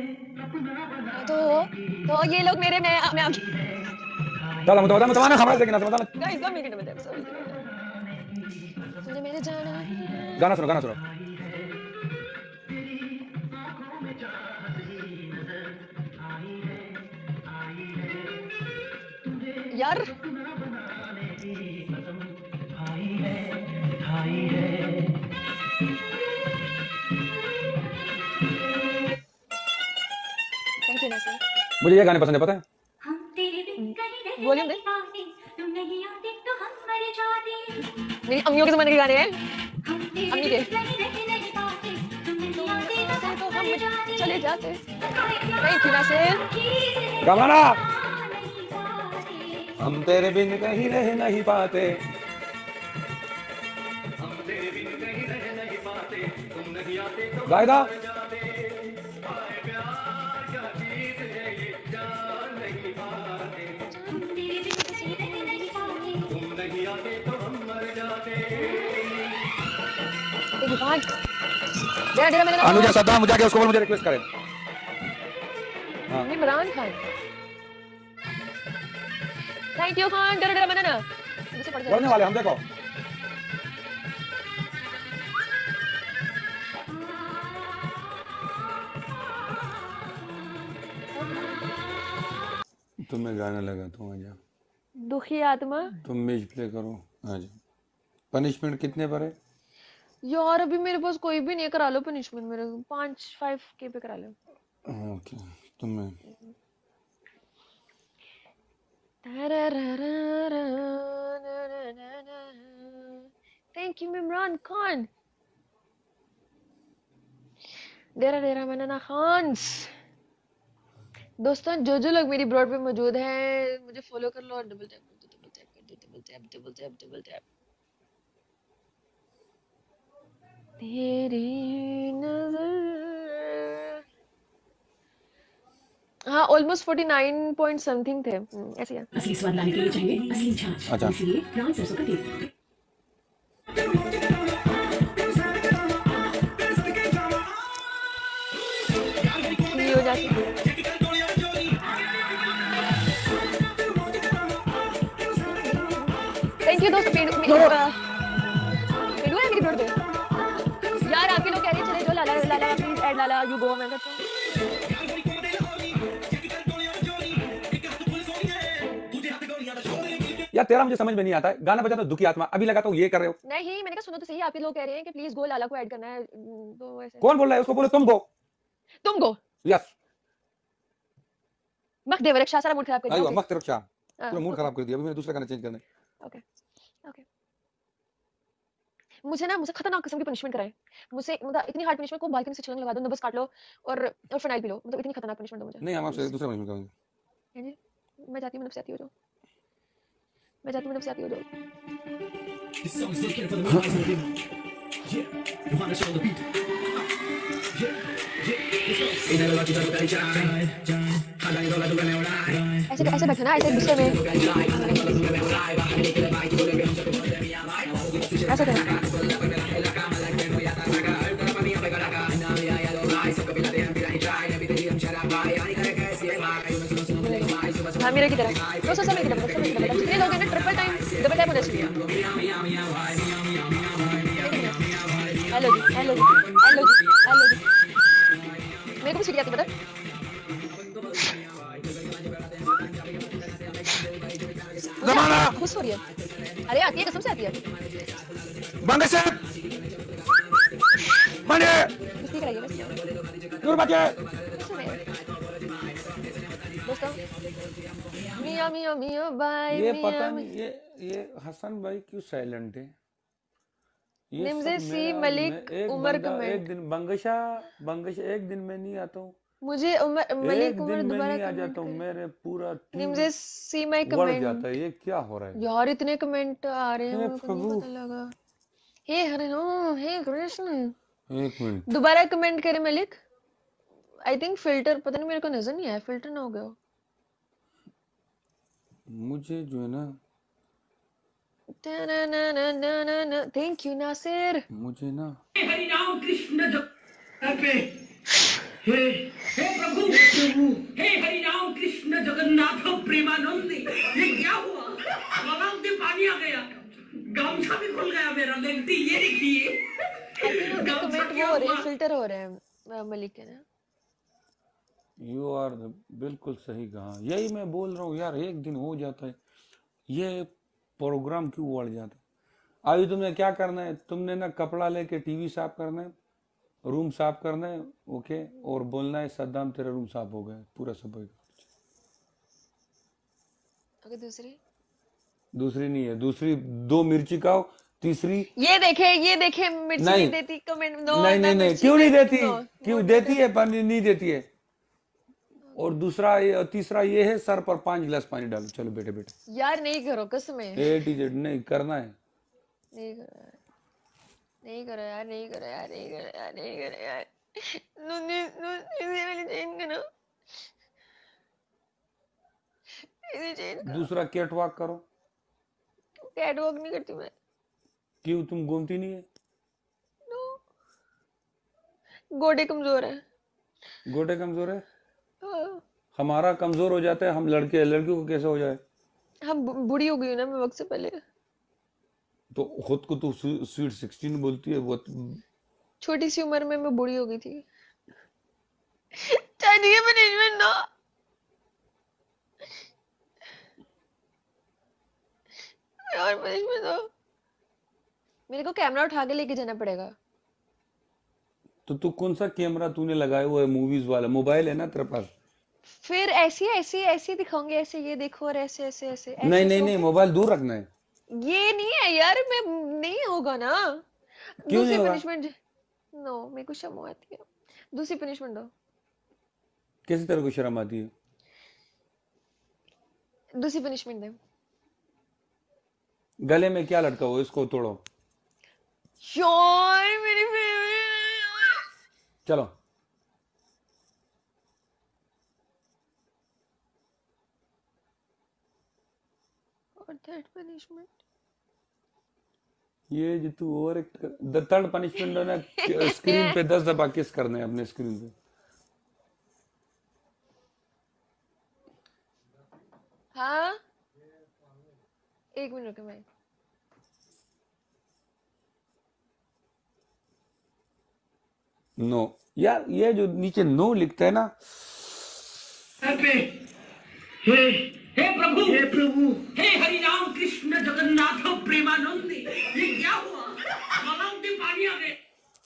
तो ये लोग मेरे मैं दादा मुझे हमारे से ना समझा। Guys don't make it a sorry. तुझे मेरे जाना है। गाना सुनो, गाना सुनो। यार थैंक यू नासिर। मुझे ये गाने पसंद है पता है। हम तेरे बिन कहीं रह वॉल्यूम दे। नहीं पाते, तुम नहीं आते तो हम मर जाते। मेरी अम्मियों के जमाने के गाने हैं। हम तेरे अम्मी बिन के कहीं रह नहीं पाते, तुम नहीं आते तो हम तो हम मर जाते। चले जाते। Thank you Nasir. गाना नहीं पाते। हम तेरे बिन कहीं रह नहीं पाते। गायदा हम तेरे बिन कहीं रह नहीं पाते। एक बात डेरा मैंने अनुजा सद्दाम मुझे आके उसको बोल मुझे रिक्वेस्ट करे। इमरान खान। Thank you Khan. डेरा मैंने ना मुझे पड़ बोलने जाए। वाले हम देखो। तुम्हें गाना लगाता हूँ, आजा। दुखी आत्मा। तुम मेज प्ले करो, आजा। पनिशमेंट कितने पर है? यार अभी मेरे पास कोई भी नहीं है, करा लो पनिशमेंट मेरे 5-5K पे करा लो। ओके तुम्हें थैंक यू इमरान खान। डेरा मनाना खान्स। दोस्तों जो लोग मेरी ब्रॉड पे मौजूद हैं मुझे फॉलो कर लो और डबल टैप कर दो, डबल टैप। तेरी नजर। हाँ ऑलमोस्ट 49 पॉइंट समथिंग थे। ऐसे ही है। असली स्वाद लाने के लिए चाहिए असली छाछ। अच्छा। इसलिए लाल सरसों का तेल। ये हो जाती है। थैंक यू दोस्तों। पेड़ू है मेरी ब्रॉड पे। यार आपके लोग कह रहे हैं चले जो Lala Lala please add Lala you go. मैं कहता हूँ यार तेरा मुझे समझ में नहीं आता है। गाना बजा तो दुखी आत्मा, अभी लगा तो ये कर रहे हो। नहीं, मैंने कहा सुनो तो सही, आपके लोग कह रहे हैं कि प्लीज गो लाला को ऐड करना है, तो ऐसे कौन बोल रहा है? उसको बोलो तुम गो। तुम गो। यस मख देवर रक्षा सारा मूड खराब कर आइयो दिया। मत रक्षा, पूरा मूड खराब कर दिया। अभी मैंने दूसरा गाना चेंज करना है। Okay okay. मुझे खतरनाक किस्म की पनिशमेंट कराए। मुझे मतलब इतनी हार्ड पनिशमेंट को बालकनी से छलांग लगा दो, नब्स काट लो और फिनाइल पी लो। मतलब इतनी खतरनाक पनिशमेंट दो मुझे। नहीं हम आपसे दूसरा पनिशमेंट करेंगे। है जी, मैं चाहती हूँ नफसियाती हो जाओ, मैं चाहती हूँ नफसियाती हो जाओ। This song is dedicated for the real guys in the game. Yeah, you wanna show the beat. Yeah, let's go. ऐसे बैठो ना, ऐसे गुस्से में, ऐसे करो। हाँ मेरे की तरह, दो सौ समय की तरफ, जितने लोग हैं ना ट्रिपल टाइम डबल टाइम होना चाहिए। हेलो जी, हेलो जी, हेलो जी, हेलो जी। मेरे को भी सीढ़ी आती है, पता खुश हो रही है। अरे आती है, कसम से आती है। बंगे से माने कुश्ती कराइए बस। दूर बचे दोस्तों, मियाँ मियाँ मियाँ बाय, ये मियाँ पता नहीं ये हसन भाई क्यों साइलेंट है? ये निमजे सब सी मेरा मलिक एक उमर बंदा एक कमेंट। दिन बंगशा एक दिन में नहीं आता हूँ, मुझे मलिक एक उमर दिन में दोबारा नहीं आ कमेंट जाता हूँ, करे। मेरे पूरा टीम निमजे सी माय बढ़ कमेंट। जाता है। ये क्या हो रहा है? यार इतने कमेंट आ रहे हैं, हे मेरे को नहीं प्रभु, पता लगा। हे हरे राम, हे कृष्ण। एक मिनट, दोबारा कमेंट करे मलिक। आई थिंक फिल्टर, पता नहीं, मेरे को नजर नहीं आया, फिल्टर ना हो गया हो। मुझे जो है ना, थैंक यू नासिर। मुझे ना हरि राम कृष्ण पे हे हे प्रभु हे हरि राम कृष्ण जगन्नाथ प्रेमानंद, ये क्या हुआ? गलाव में पानी आ गया, गामछा भी खुल गया मेरा। देखती ये देखिए, कमेंट वो हो रहे हैं, फिल्टर हो रहे हैं मलिक के ना। यू आर बिल्कुल सही कहा, यही मैं बोल रहा हूँ यार, एक दिन हो जाता है, ये प्रोग्राम क्यों बढ़ जाता है? अभी तुमने क्या करना है? तुमने ना कपड़ा लेके टीवी साफ करना है, रूम साफ करना है, ओके, और बोलना है सद्दाम तेरा रूम साफ हो गया, पूरा सफाई। ओके, दूसरी नहीं है, दूसरी 2 मिर्ची खाओ, तीसरी ये देखे मिर्ची नहीं देती कमेंट। नो नहीं क्यों नहीं देती? क्यों देती है? पानी नहीं देती है। और दूसरा तीसरा ये है, सर पर 5 गिलास पानी डालो। चलो बेटे बेटे यार नहीं करो, कसम है ए टी जेड नहीं करना है। नहीं करो यार, नहीं करो यार, नहीं करो यार, नहीं करो यार, नहीं करो यार। इसे वाली चेंज करो, इसे चेंज करो। दूसरा कैट वॉक करो। कैट वॉक नहीं करती मैं। क्यों, तुम घूमती नहीं है? नो, गोडे कमजोर है। गोडे कमजोर है? हाँ। हमारा कमजोर हो जाता है, हम लड़के, लड़कियों को कैसे हो जाए? हम बुढ़ी हो गई ना मैं वक्त से पहले। तो खुद को तो स्वीट 16 बोलती है वो। छोटी सी उम्र में मैं बुढ़ी हो गई थी। चाहिए मैनेजमेंट ना, और मैनेजमेंट दो। मेरे को कैमरा उठा के लेके जाना पड़ेगा। तो तू कौन सा कैमरा तूने लगाया हुआ है? मूवीज वाला मोबाइल है ना तेरे पास? फिर ऐसे दिखाऊंगे, ऐसे ये देखो, और ऐसे ऐसे ऐसे ऐसे नहीं मोबाइल दूर रखना है। ये नहीं है यार, मैं नहीं होगा ना। क्यों दूसरी नहीं होगा? पनिशमेंट नो, मेरे को शर्म आती है। दूसरी पनिशमेंट दो। कैसे तेरे को शर्म आती है? दूसरी पनिशमेंट दे। गले में क्या लटका हुआ, इसको तोड़ो। यार मेरी फेवरेट। चलो और थर्ड पनिशमेंट, ये जो तू और एक थर्ड पनिशमेंट है ना, स्क्रीन पे 10 दफा किस करना है अपने स्क्रीन पे। हाँ 1 मिनट रुके भाई। नो यार, ये जो नीचे नो लिखता है ना, हे प्रभु हे हरि राम कृष्ण जगन्नाथ प्रेमानंद, ये क्या हुआ? गलाव में पानी आ गया।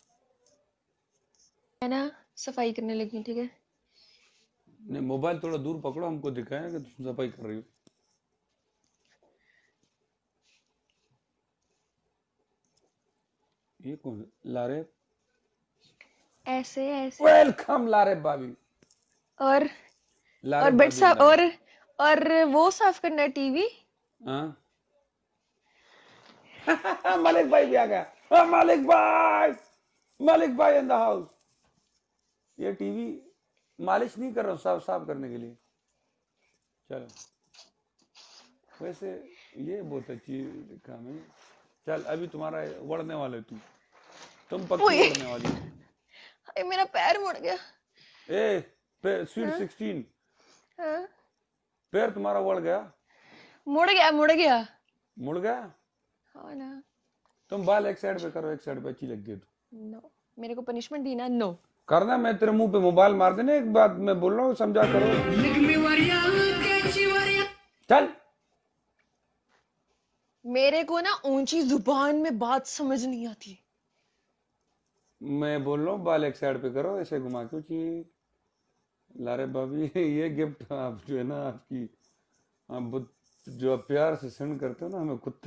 है ना, सफाई करने लगी, ठीक है। नहीं, मोबाइल थोड़ा दूर पकड़ो, हमको दिखाया कि तुम सफाई कर रही हो। ये कौन? लारे ऐसे ऐसे वेलकम लारे भाभी। और लारे बट भाभी, साहब, और वो साफ करना है टीवी। हाँ मालिक भाई भी आ गया। हाँ, मालिक भाई इन द हाउस। ये टीवी मालिश नहीं कर रहा हूँ, साफ साफ करने के लिए। चलो वैसे ये बहुत अच्छी काम है। चल अभी तुम्हारा उड़ने वाले तुम पक्की ओए उड़ने वाली हो। हाय, मेरा पैर मुड़ गया। स्वीट हाँ 16 हाँ, पैर तुम्हारा उड़ गया। मुड़ गया मुड़ गया। मुड़ गया। हाँ ना। तुम बाल एक साइड पे करो, एक साइड पे अच्छी लगती है तो नो, मेरे को पनिशमेंट दी ना। नो करना। मैं तेरे मुंह पे मोबाइल मार देना। एक बात मैं बोल रहा हूँ, समझा करो। चल मेरे को ना ऊंची जुबान में बात समझ नहीं आती। मैं बोल रहा हूँ बाल एक साइड पे करो, ऐसे घुमा क्यों चाहिए। लारे भाभी ये गिफ्ट आप जो है ना आपकी, आप जो आप प्यार से सेंड करते हो ना, हमें कुत्ते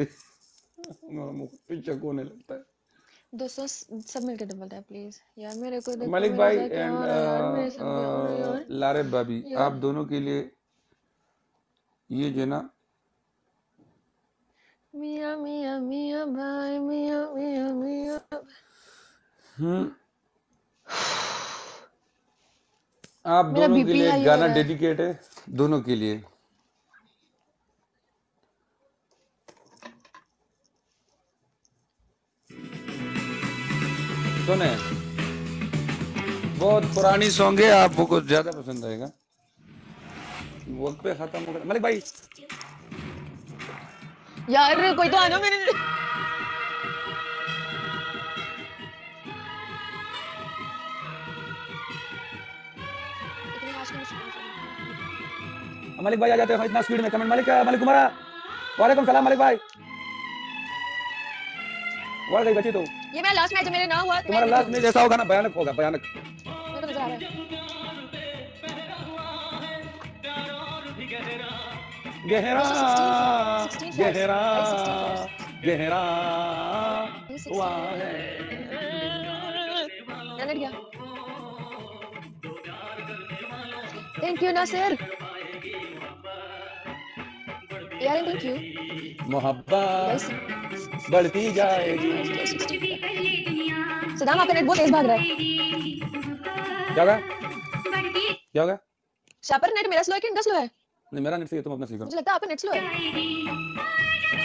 शक होने लगता है। दोस्तों सब मिलके डबल टैप प्लीज यार। मेरे को देखो मलिक मेरे भाई साथ क्या एंड हो रहा है यार, मेरे साथ क्या हो रहा है यार। लारे भाभी, यार आप दोनों के लिए ये जो है ना, मियाँ मियाँ मियाँ भाई, मियाँ मियाँ मियाँ। आप मेरा दोनों के बीपी लिए हाई हो गाना रहा है। डेडिकेट है, दोनों के लिए। सुने, बहुत पुरानी सॉन्ग है, आपको ज्यादा पसंद आएगा। वक्त पे खत्म हो गया। मलिक भाई यार कोई तो आना। मैंने इतनी आवाज क्यों सुन रही मलिक भाई आ जाते हैं इतना स्पीड में कमेंट। मलिक कुमारा, वालेकुम सलाम मलिक भाई। वर्ड गई बची तो है? ये मेरा लास्ट मैच है, मेरे ना हुआ तो मैं तुम्हारा नहीं लास्ट में खेलूंगी। जैसा होगा ना, भयानक होगा, भयानक। मेरे को नजर आ रहा है। गहरा दोस्तों 16 फ्लैट्स गहरा भाई, 16 फ्लैट्स। गहरा ये 16 हुआ है। मैंने गया। थैंक यू नासिर यार, थैंक यू मोहब्बत गाइस। बढ़ती जाएगी। सदाम आपका नेट बहुत तेज भाग रहा है। क्या होगा, क्या होगा? शापर नेट मेरा स्लो है कि इनका स्लो है? नहीं मेरा नेट सही है, तुम अपना सही करो। मुझे लगता है आपका नेट स्लो है।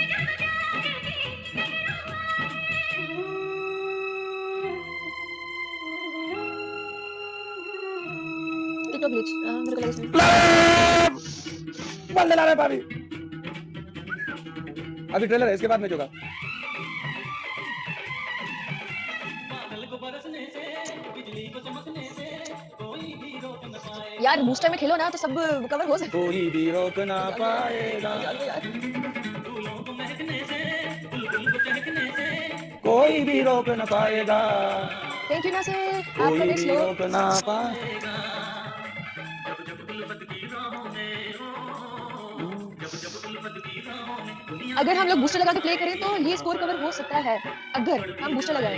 TikTok glitch. मेरे को लगा इसमें। बल्ले ला रहे भाभी। अभी ट्रेलर है, इसके बाद मैच होगा। यार बूस्टर में खेलो ना तो सब कवर हो सकता कोई भी रोक ना पाएगा, कोई भी रोक ना पाएगा, थैंक यू नासिर, आपका कोई नेट भी स्लो। रोक ना पाएगा। अगर हम लोग बूस्टर लगा के प्ले करें तो ये स्कोर कवर हो सकता है, अगर हम बूस्टर लगाएं।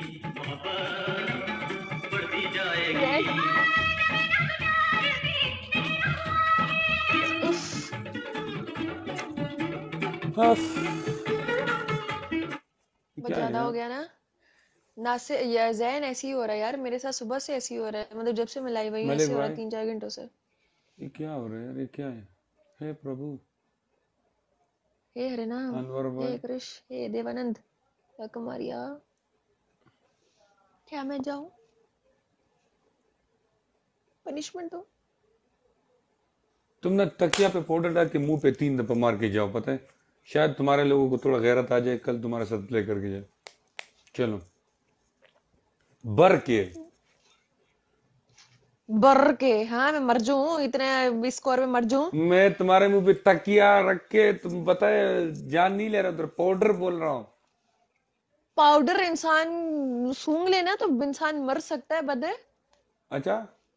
बहुत ज्यादा हो गया ना नासिर। या जैन ऐसे ही हो रहा है यार, मेरे साथ सुबह से ऐसे ही हो रहा है। मतलब जब से मैं लाइव आई हूं ऐसे हो रहा है 3-4 घंटों से। ये क्या हो रहा है यार, ये क्या है? हे प्रभु, हे हरिनाम, अनवर हे भाई, कृष्ण, हे देवानंद, हे कुमारिया। क्या मैं जाऊं? पनिशमेंट दो। तुम ना तकिया पे पाउडर डाल के मुंह पे 3 दफा मार के जाओ, पता है शायद तुम्हारे लोगों को थोड़ा गैरत आ जाए, कल तुम्हारे साथ प्ले करके जाए। चलो बर के हाँ मैं मर जाऊं, इतने स्कोर में मर जाऊं। मैं तुम्हारे मुंह पे तकिया रख के, तुम पता है जान नहीं ले रहा, उधर पाउडर बोल रहा हूँ। पाउडर इंसान सूंघ लेना तो इंसान मर सकता है बदे। अच्छा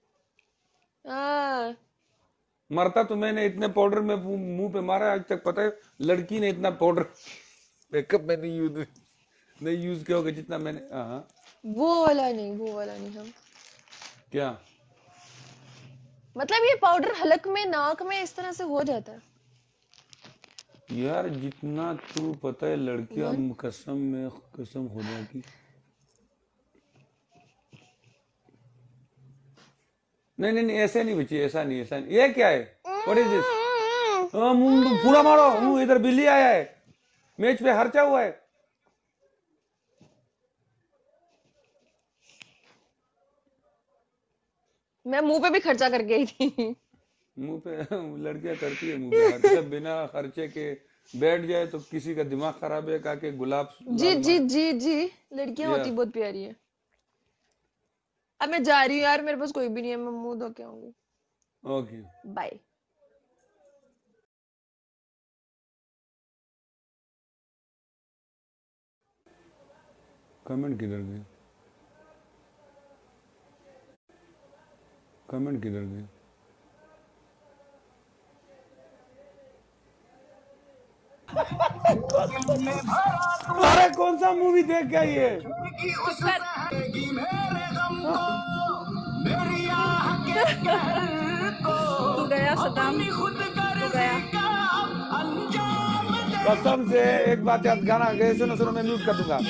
हाँ मरता तो मैंने इतने पाउडर में मुंह पे मारा आज तक, पता है लड़की ने इतना पाउडर मेकअप में नहीं यूज किया होगा जितना मैंने। हाँ वो वाला नहीं हम। क्या मतलब ये पाउडर हलक में, नाक में इस तरह से हो जाता है? यार जितना तू पता है लड़कियां कसम में कसम खुदा की। नहीं नहीं नहीं ऐसे नहीं बच्ची, ऐसा नहीं, ऐसा नहीं। ये क्या है? What is this? पूरा मारो। इधर बिल्ली आया है, मेज पे हर्चा हुआ है। मैं मुंह पे भी खर्चा कर गई थी। मुंह पे लड़कियां करती है, मुंह पे खर्चा बिना खर्चे के बैठ जाए तो किसी का दिमाग खराब है का के गुलाब जी लाल जी जी जी, लड़कियां या होती बहुत प्यारी है। अब मैं जा रही हूँ यार, मेरे पास कोई भी नहीं है, मैं मुंह धो के आऊंगी। Okay bye. कमेंट किधर गए? कमेंट किधर गए? अरे कौन सा मूवी देख गया ये? तू गया सदाम, तू गया। कसम से एक बात याद, गाना गए सुनो सुनो, मैं म्यूट कर दूंगा।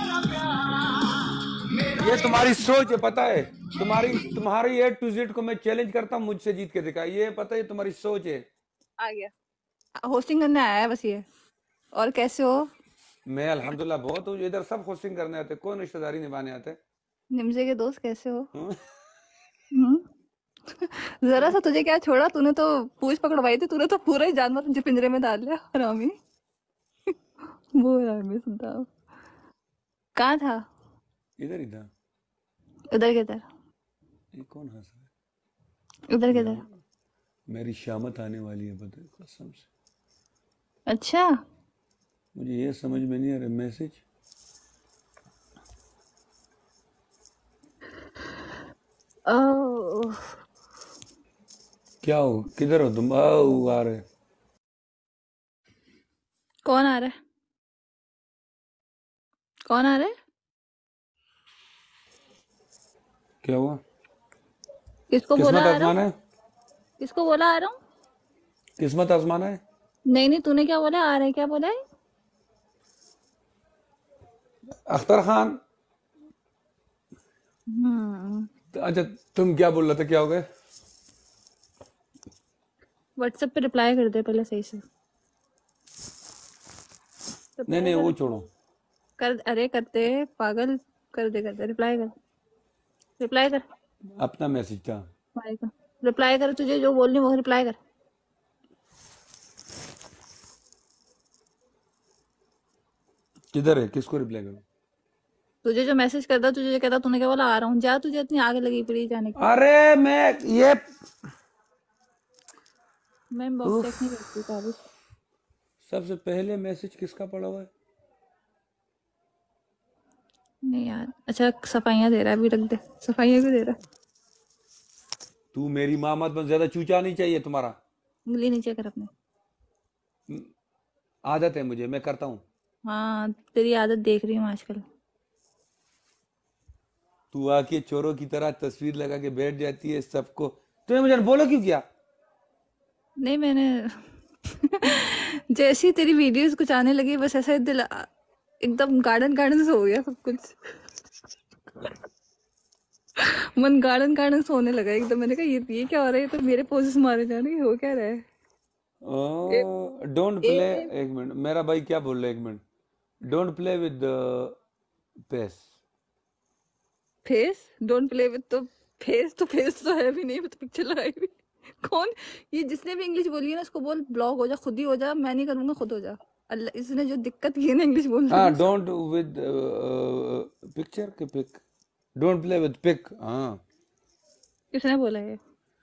ये तुम्हारी सोच है, पता है? तुम्हारी A to Z को मैं चैलेंज करता हूँ, मुझसे जीत के दिखा। ये पता है तुम्हारी सोच है। आ गया, होस्टिंग करने आया है बस ये। और कैसे हो? मैं अल्हम्दुलिल्लाह बहुत हूँ। इधर सब होस्टिंग करने आते, कौन रिश्तेदारी निभाने आते? निमजे के दोस्त कैसे हो? हम्म? हम्म। जरा सा तुझे क्या छोड़ा, तूने तो पूछ पकड़वाई थी, तूने तो पूरा ही जानवर तुझे पिंजरे में डाल लिया। हरामी। वो हरामी सुनता। कहाँ था? इधर ही था। उधर किधर? ये कौन हंस रहा है? उधर किधर? मेरी शामत आने वाली है, पता है कसम से। अच्छा, मुझे ये समझ में नहीं आ रहा मैसेज। ओह, क्या हो? किधर हो तुम? आओ आ रहे। कौन आ रहा है? कौन आ रहा है? क्या हुआ? किसको किस्मत बोला आ रहा आसमान हूँ? है? किसको बोला आ रहा हूँ? किस्मत आसमान है? नहीं नहीं, तूने क्या बोला आ रहा है? क्या बोला है? अख्तर खान। हम्म। अच्छा तुम क्या बोल रहे थे, क्या हो गए? व्हाट्सएप पे रिप्लाई कर दे पहले सही से। नहीं नहीं वो छोड़ो। कर, अरे करते पागल, कर दे रिप्लाई कर, रिप्लाई कर। अपना मैसेज था। रिप्लाई कर, तुझे जो बोलनी वो रिप्लाई कर। किधर है? किसको रिप्लाई करूं? तुझे जो मैसेज करता, तुझे जो कहता, तूने क्या बोला आ रहा हूँ। जा, तुझे इतनी आगे लगी पड़ी जाने की। अरे मैं ये मैं इनबॉक्स चेक नहीं करती काबिज। सबसे पहले मैसेज किसका पड़ा हुआ है? नहीं यार, अच्छा सफाइयाँ दे रहा है, अभी रख दे। सफाइयाँ क्यों दे रहा है? तू मेरी माँ मत बन, ज्यादा चूचा नहीं चाहिए तुम्हारा। उंगली नीचे कर अपने। आदत है मुझे, मैं करता हूँ। हाँ, तेरी आदत देख रही हूँ आजकल। तू आके चोरों की तरह तस्वीर लगा के बैठ जाती है सबको। तुम्हें मुझे बोलो क्यों किया? नहीं मैंने जैसे ही तेरी वीडियोस कुछ आने लगी, बस ऐसा दिल एकदम गार्डन गार्डन से हो गया सब कुछ। मन गार्डन गार्डन से होने लगा एकदम। मैंने कहा ये क्या हो रहा है? ये तो मेरे पोजेस मारे जा रहे हैं, हो क्या रहा है? Don't play. एक मिनट, मेरा भाई क्या बोल रहा है? एक मिनट। Don't play with face. Face? Don't play with तो फेस तो है भी नहीं, तो पिक्चर लगाई हुई। कौन ये? जिसने भी इंग्लिश बोली है ना, उसको बोल ब्लॉक हो जा, खुद ही हो जा। मैं नहीं करूंगा, खुद हो जा। अल्लाह, इसने जो दिक्कत की है ना इंग्लिश बोलने हाँ, में। डोंट विद पिक्चर के pick. Don't play with pick. हाँ, किसने बोला है?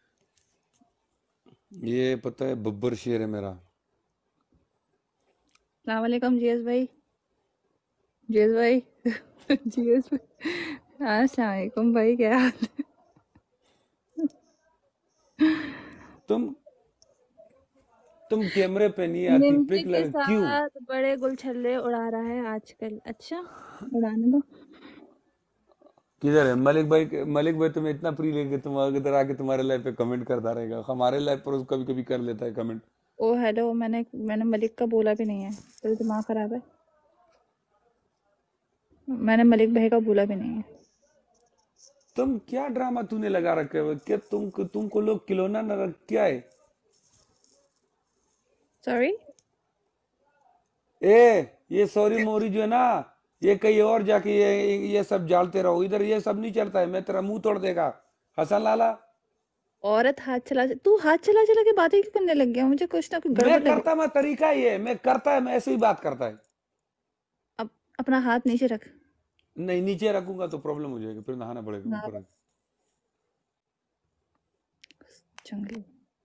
ये पता है, बब्बर शेर है मेरा। अस्सलाम वालेकुम जीएस भाई। जीएस भाई जीएस भाई, हाँ अस्सलाम वालेकुम भाई, क्या हाल है? तुम कैमरे पे नहीं आती, निमजे पिक के लग क्यों? साथ बड़े गुलछल्ले उड़ा रहा है आजकल। अच्छा, उड़ाने दो। किधर है मलिक भाई? मलिक भाई तुम्हें इतना प्री लेके तुम इधर आके तुम्हारे लाइव पे कमेंट करता रहेगा, हमारे लाइव पर कभी कभी कर लेता है कमेंट। ओ हेलो, मैंने मलिक का बोला भी नहीं है, तेरा दिमाग खराब है। मैंने मलिक भाई का बोला भी नहीं है। तुम क्या ड्रामा तूने लगा रखे हो? क्या तुमको लोग खिलौना न रख क्या है? सॉरी। ये सॉरी मोरी जो है ना, ये कहीं और जाके ये सब जालते रहो, इधर ये सब नहीं चलता है, मैं तेरा मुंह तोड़ देगा हसन लाला। औरत तू हाथ चला चला के बातें क्यों करने लग गया? मुझे कुछ ना कुछ मैं गड़बड़ लग करता, मैं तरीका ये मैं करता है, मैं ऐसे ही बात करता है। अब अपना हाथ नीचे रख। नहीं नीचे रखूंगा तो प्रॉब्लम हो जाएगी, फिर नहाना पड़ेगा ना ऊपर। जंगली।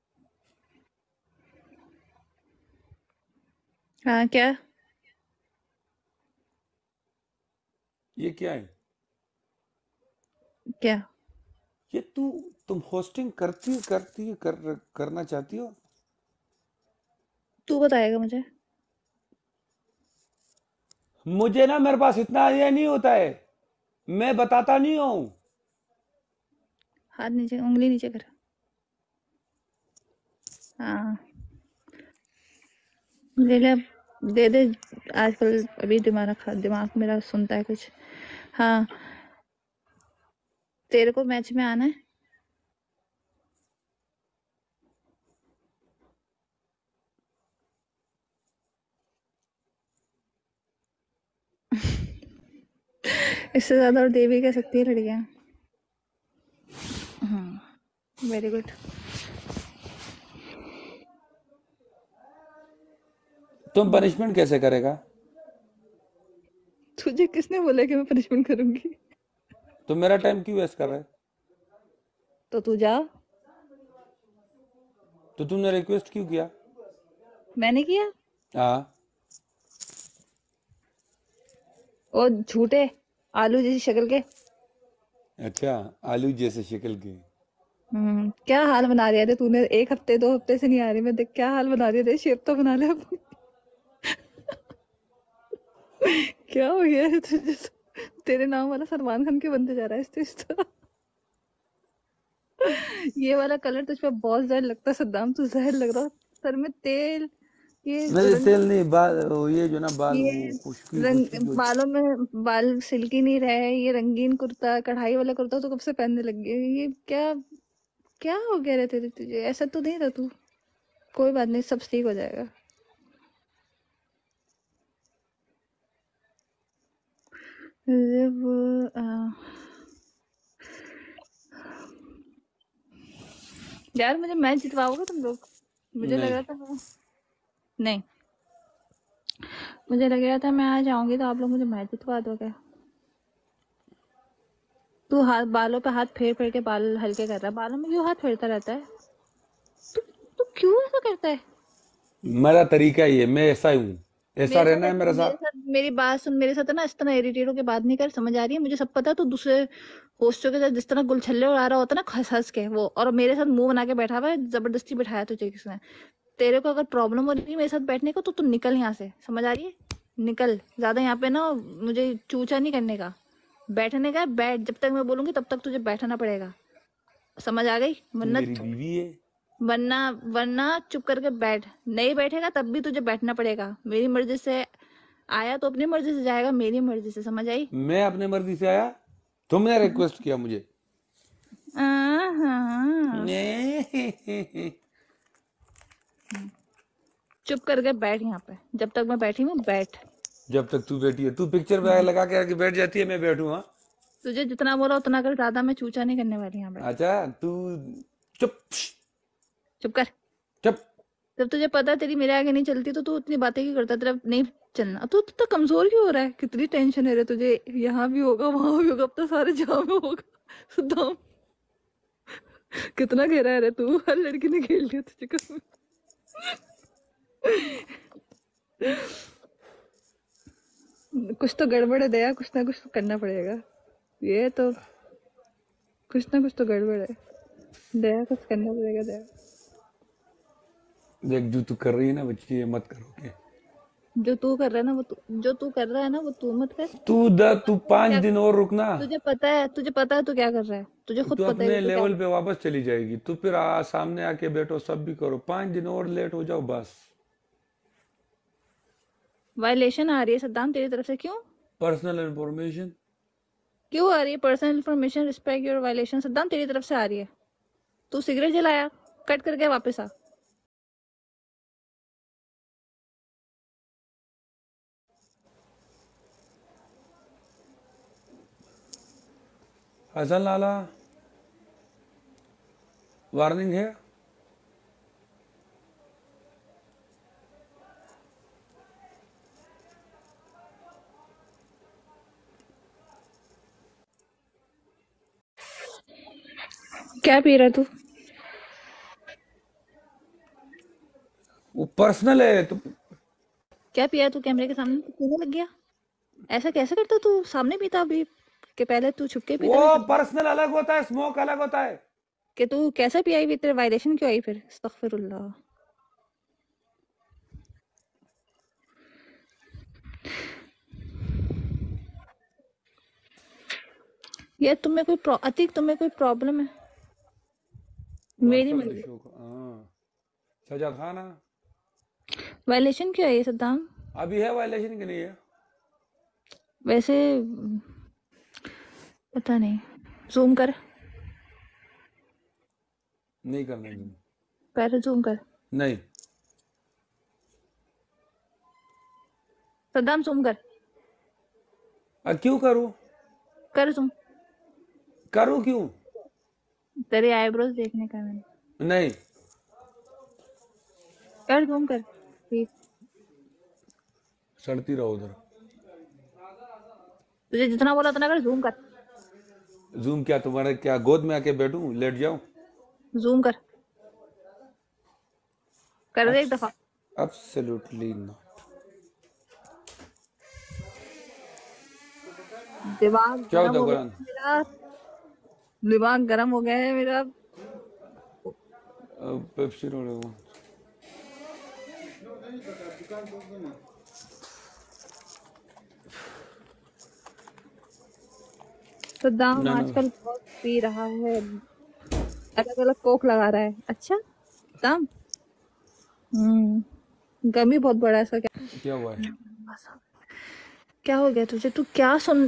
हाँ क्या? ये क्या है? क्या? ये तुम होस्टिंग करना चाहती हो? तू बताएगा मुझे। मुझे ना, मेरे पास इतना ये नहीं होता है, मैं बताता नहीं हूं। हाथ नीचे, उंगली नीचे कर। हाँ ले ले, दे दे। आजकल अभी दिमाग मेरा सुनता है कुछ। हाँ तेरे को मैच में आना है? इससे ज्यादा और दे भी कह सकती है लड़कियां। Very good. तुम पनिशमेंट कैसे करेगा? तुझे किसने बोला कि मैं पनिशमेंट करूंगी? तो मेरा टाइम क्यों वेस्ट कर रहा है? तो तू जा। तो तुमने रिक्वेस्ट क्यों किया? मैंने किया? हाँ। ओ झूठे आलू जैसी शक्ल के। अच्छा, आलू जैसे शक्ल के। क्या हाल बना दिया थे तूने, 1 हफ्ते 2 हफ्ते से नहीं आ रही मैं, देख क्या हाल बना दिया थे। शेप तो बना ले अपनी। क्या हो गया है तुझे? तेरे नाम वाला सलमान खान के बनते जा रहा है इस तरह। ये वाला कलर तुझ पे बहुत जहर लगता है सद्दाम, तू जहर लग रहा। सर में तेल, ये नहीं तेल नहीं, बाल ये जो ना बाल ये वो खुश्की बालों में बाल सिल्की नहीं रहे। ये रंगीन कुर्ता, कढ़ाई वाला कुर्ता तो कब से पहनने लग गए। ये क्या क्या हो गया रे तेरे? तुझे ऐसा तो नहीं था तू। कोई बात नहीं, सब ठीक हो जाएगा। यार मुझे मैच जितवाओगे तुम लोग? मुझे लग रहा था नहीं, मुझे लग रहा था मैं आ जाऊंगी तो आप लोग मुझे मैच जितवा दोगे। तू हाथ बालों पे हाथ फेर फेर के बाल हल्के कर रहा है। बालों में क्यों हाथ फेरता रहता है? तू क्यों ऐसा करता है? मेरा तरीका ही है, मैं ऐसा ही हूँ, ऐसा रहना है मेरे साथ। मेरी बात सुन, मेरे साथ है ना इस तरह इरिटेट होके बात नहीं कर, समझ आ रही है? मुझे सब पता है। तो दूसरे होस्टों के साथ जिस तरह गुलछल्ले उड़ा रहा होता है ना हंस हंस के वो, और मेरे साथ मुंह बना के बैठा हुआ है, जबरदस्ती बिठाया तुझे किसने? तेरे को अगर प्रॉब्लम हो रही है मेरे साथ बैठने को तो तू निकल यहाँ से, समझ आ रही है? निकल। ज्यादा यहाँ पे ना मुझे चूचा नहीं करने का, बैठने का बैठ। जब तक मैं बोलूंगी तब तक तुझे बैठना पड़ेगा, समझ आ गई? वरना मेरी बीवी है। वरना चुप करके बैठ। नहीं बैठेगा तब भी तुझे बैठना पड़ेगा। मेरी मर्जी से आया तो अपनी मर्जी से जाएगा, मेरी मर्जी से, समझ आई? मैं अपने मर्जी से आया, तुमने रिक्वेस्ट किया मुझे। चुप करके बैठ यहाँ पे, जब तक मैं बैठी हूँ बैठ। जब तक तू बैठी है, तू पिक्चर पे लगा के आके बैठ जाती है, मैं बैठू। हाँ तुझे जितना बोला उतना कर, ज्यादा मैं चूचा नहीं करने वाली यहाँ पे। अच्छा तू चुप चुप कर। चुप। जब तुझे पता है तेरी मेरे आगे नहीं चलती तो तू इतनी बातें क्यों करता? तेरा नहीं चलना तो तू कमजोर क्यों हो रहा है? कितनी टेंशन है रे तुझे, यहाँ भी होगा वहां भी होगा, अब तो सारे जगह में होगा। सद्दाम कितना घेरा है रे तू, हर लड़की ने घेर लिया तुझे। कसम कुछ तो गड़बड़ है दया, कुछ ना कुछ तो करना पड़ेगा। ये तो कुछ ना कुछ तो गड़बड़ है दया, कुछ करना पड़ेगा दया। देख जो तू कर रही है ना बच्ची, ये मत करो के। जो तू कर रहा है ना जो तू कर रहा है ना वो तू मत कर। तू 5 क्या दिन और रुकना, तुझे पता है तू क्या कर रहा है, तुझे खुद तू पता है अपने कि तू क्या लेवल पे वापस चली जाएगी। तू फिर सामने आके बैठो, सब भी करो, 5 दिन और लेट हो जाओ बस। वायलेशन आ रही है सद्दाम तेरी तरफ से, क्यों पर्सनल इंफॉर्मेशन, क्यों आ रही है personal information, respect your violation Saddam तेरी तरफ से आ रही है। तू सिगरेट जलाया, कट करके वापस आ। हसन लाला वार्निंग है। क्या पी रहा है तू? वो पर्सनल है तो। क्या पिया तू कैमरे के सामने? पीने लग गया? ऐसा कैसे करता तू? सामने पीता अभी के पहले तू छुपके पीता वो था। पर्सनल अलग होता है, स्मोक अलग होता है। कि तू कैसे पिया? भी तेरे वायलेशन क्यों आई फिर? अस्तगफिरुल्लाह। ये तुम्हें कोई अतीक तुम्हें कोई प्रॉब्लम है? मेरी मर्जी। सजा खाना वायलेशन क्यों है ये सद्दाम? अभी है वायलेशन की नहीं है? वैसे पता नहीं। जूम कर, नहीं करना तुम। पहले जूम कर। नहीं सद्दाम जूम कर। क्यों करूं? कर जूम। करूं क्यों? तेरे आईब्रोज देखने का मैंने। नहीं कर जूम कर प्लीज। सड़ती रहो उधर। तुझे जितना बोला उतना कर। जूम कर। जूम क्या तुम्हारे क्या गोद में आके बैठूं, लेट जाऊं? जूम कर दे एक दफा। Absolutely not. दिमाग क्या गरम होता हो गया कुरान? मेरा, दिमाग गरम हो गया है मेरा। पेप्सी रोड सद्दाम आजकल बहुत पी रहा है, अलग अलग कोक लगा रहा है। अच्छा सद्दाम, गमी बहुत बड़ा है इसका। क्या हुआ है? क्या हो गया तुझे? तू क्या सुन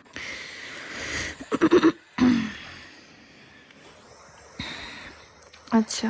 अच्छा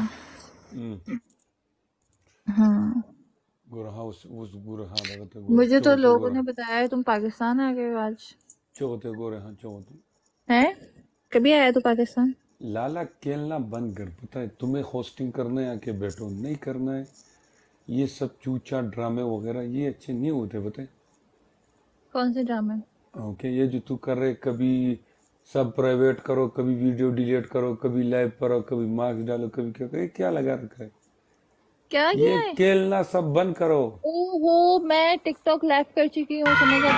हाँ गुरहा उस गुरहा लगते मुझे तो लोगों ने बताया है तुम पाकिस्तान आ गए हो आज। चौथे गोरे हाँ चौथे हैं? कभी आया तू पाकिस्तान? लाला खेलना बंद कर, पता है तुम्हें होस्टिंग करना है आके बैठो, नहीं करना है ये सब चूचा ड्रामे वगैरह, ये अच्छे नहीं होते पता है। कौन से ड्रामे? ओके ये जो तू कर रहे, कभी सब प्राइवेट करो, कभी वीडियो डिलीट करो, कभी लाइव करो, कभी मार्क्स डालो, कभी क्या करो, क्या लगा रखा है? क्या ये किया है? खेलना सब बंद करो। ओहो मैं टिकटॉक लाइव कर चुकी हूँ, समझ आ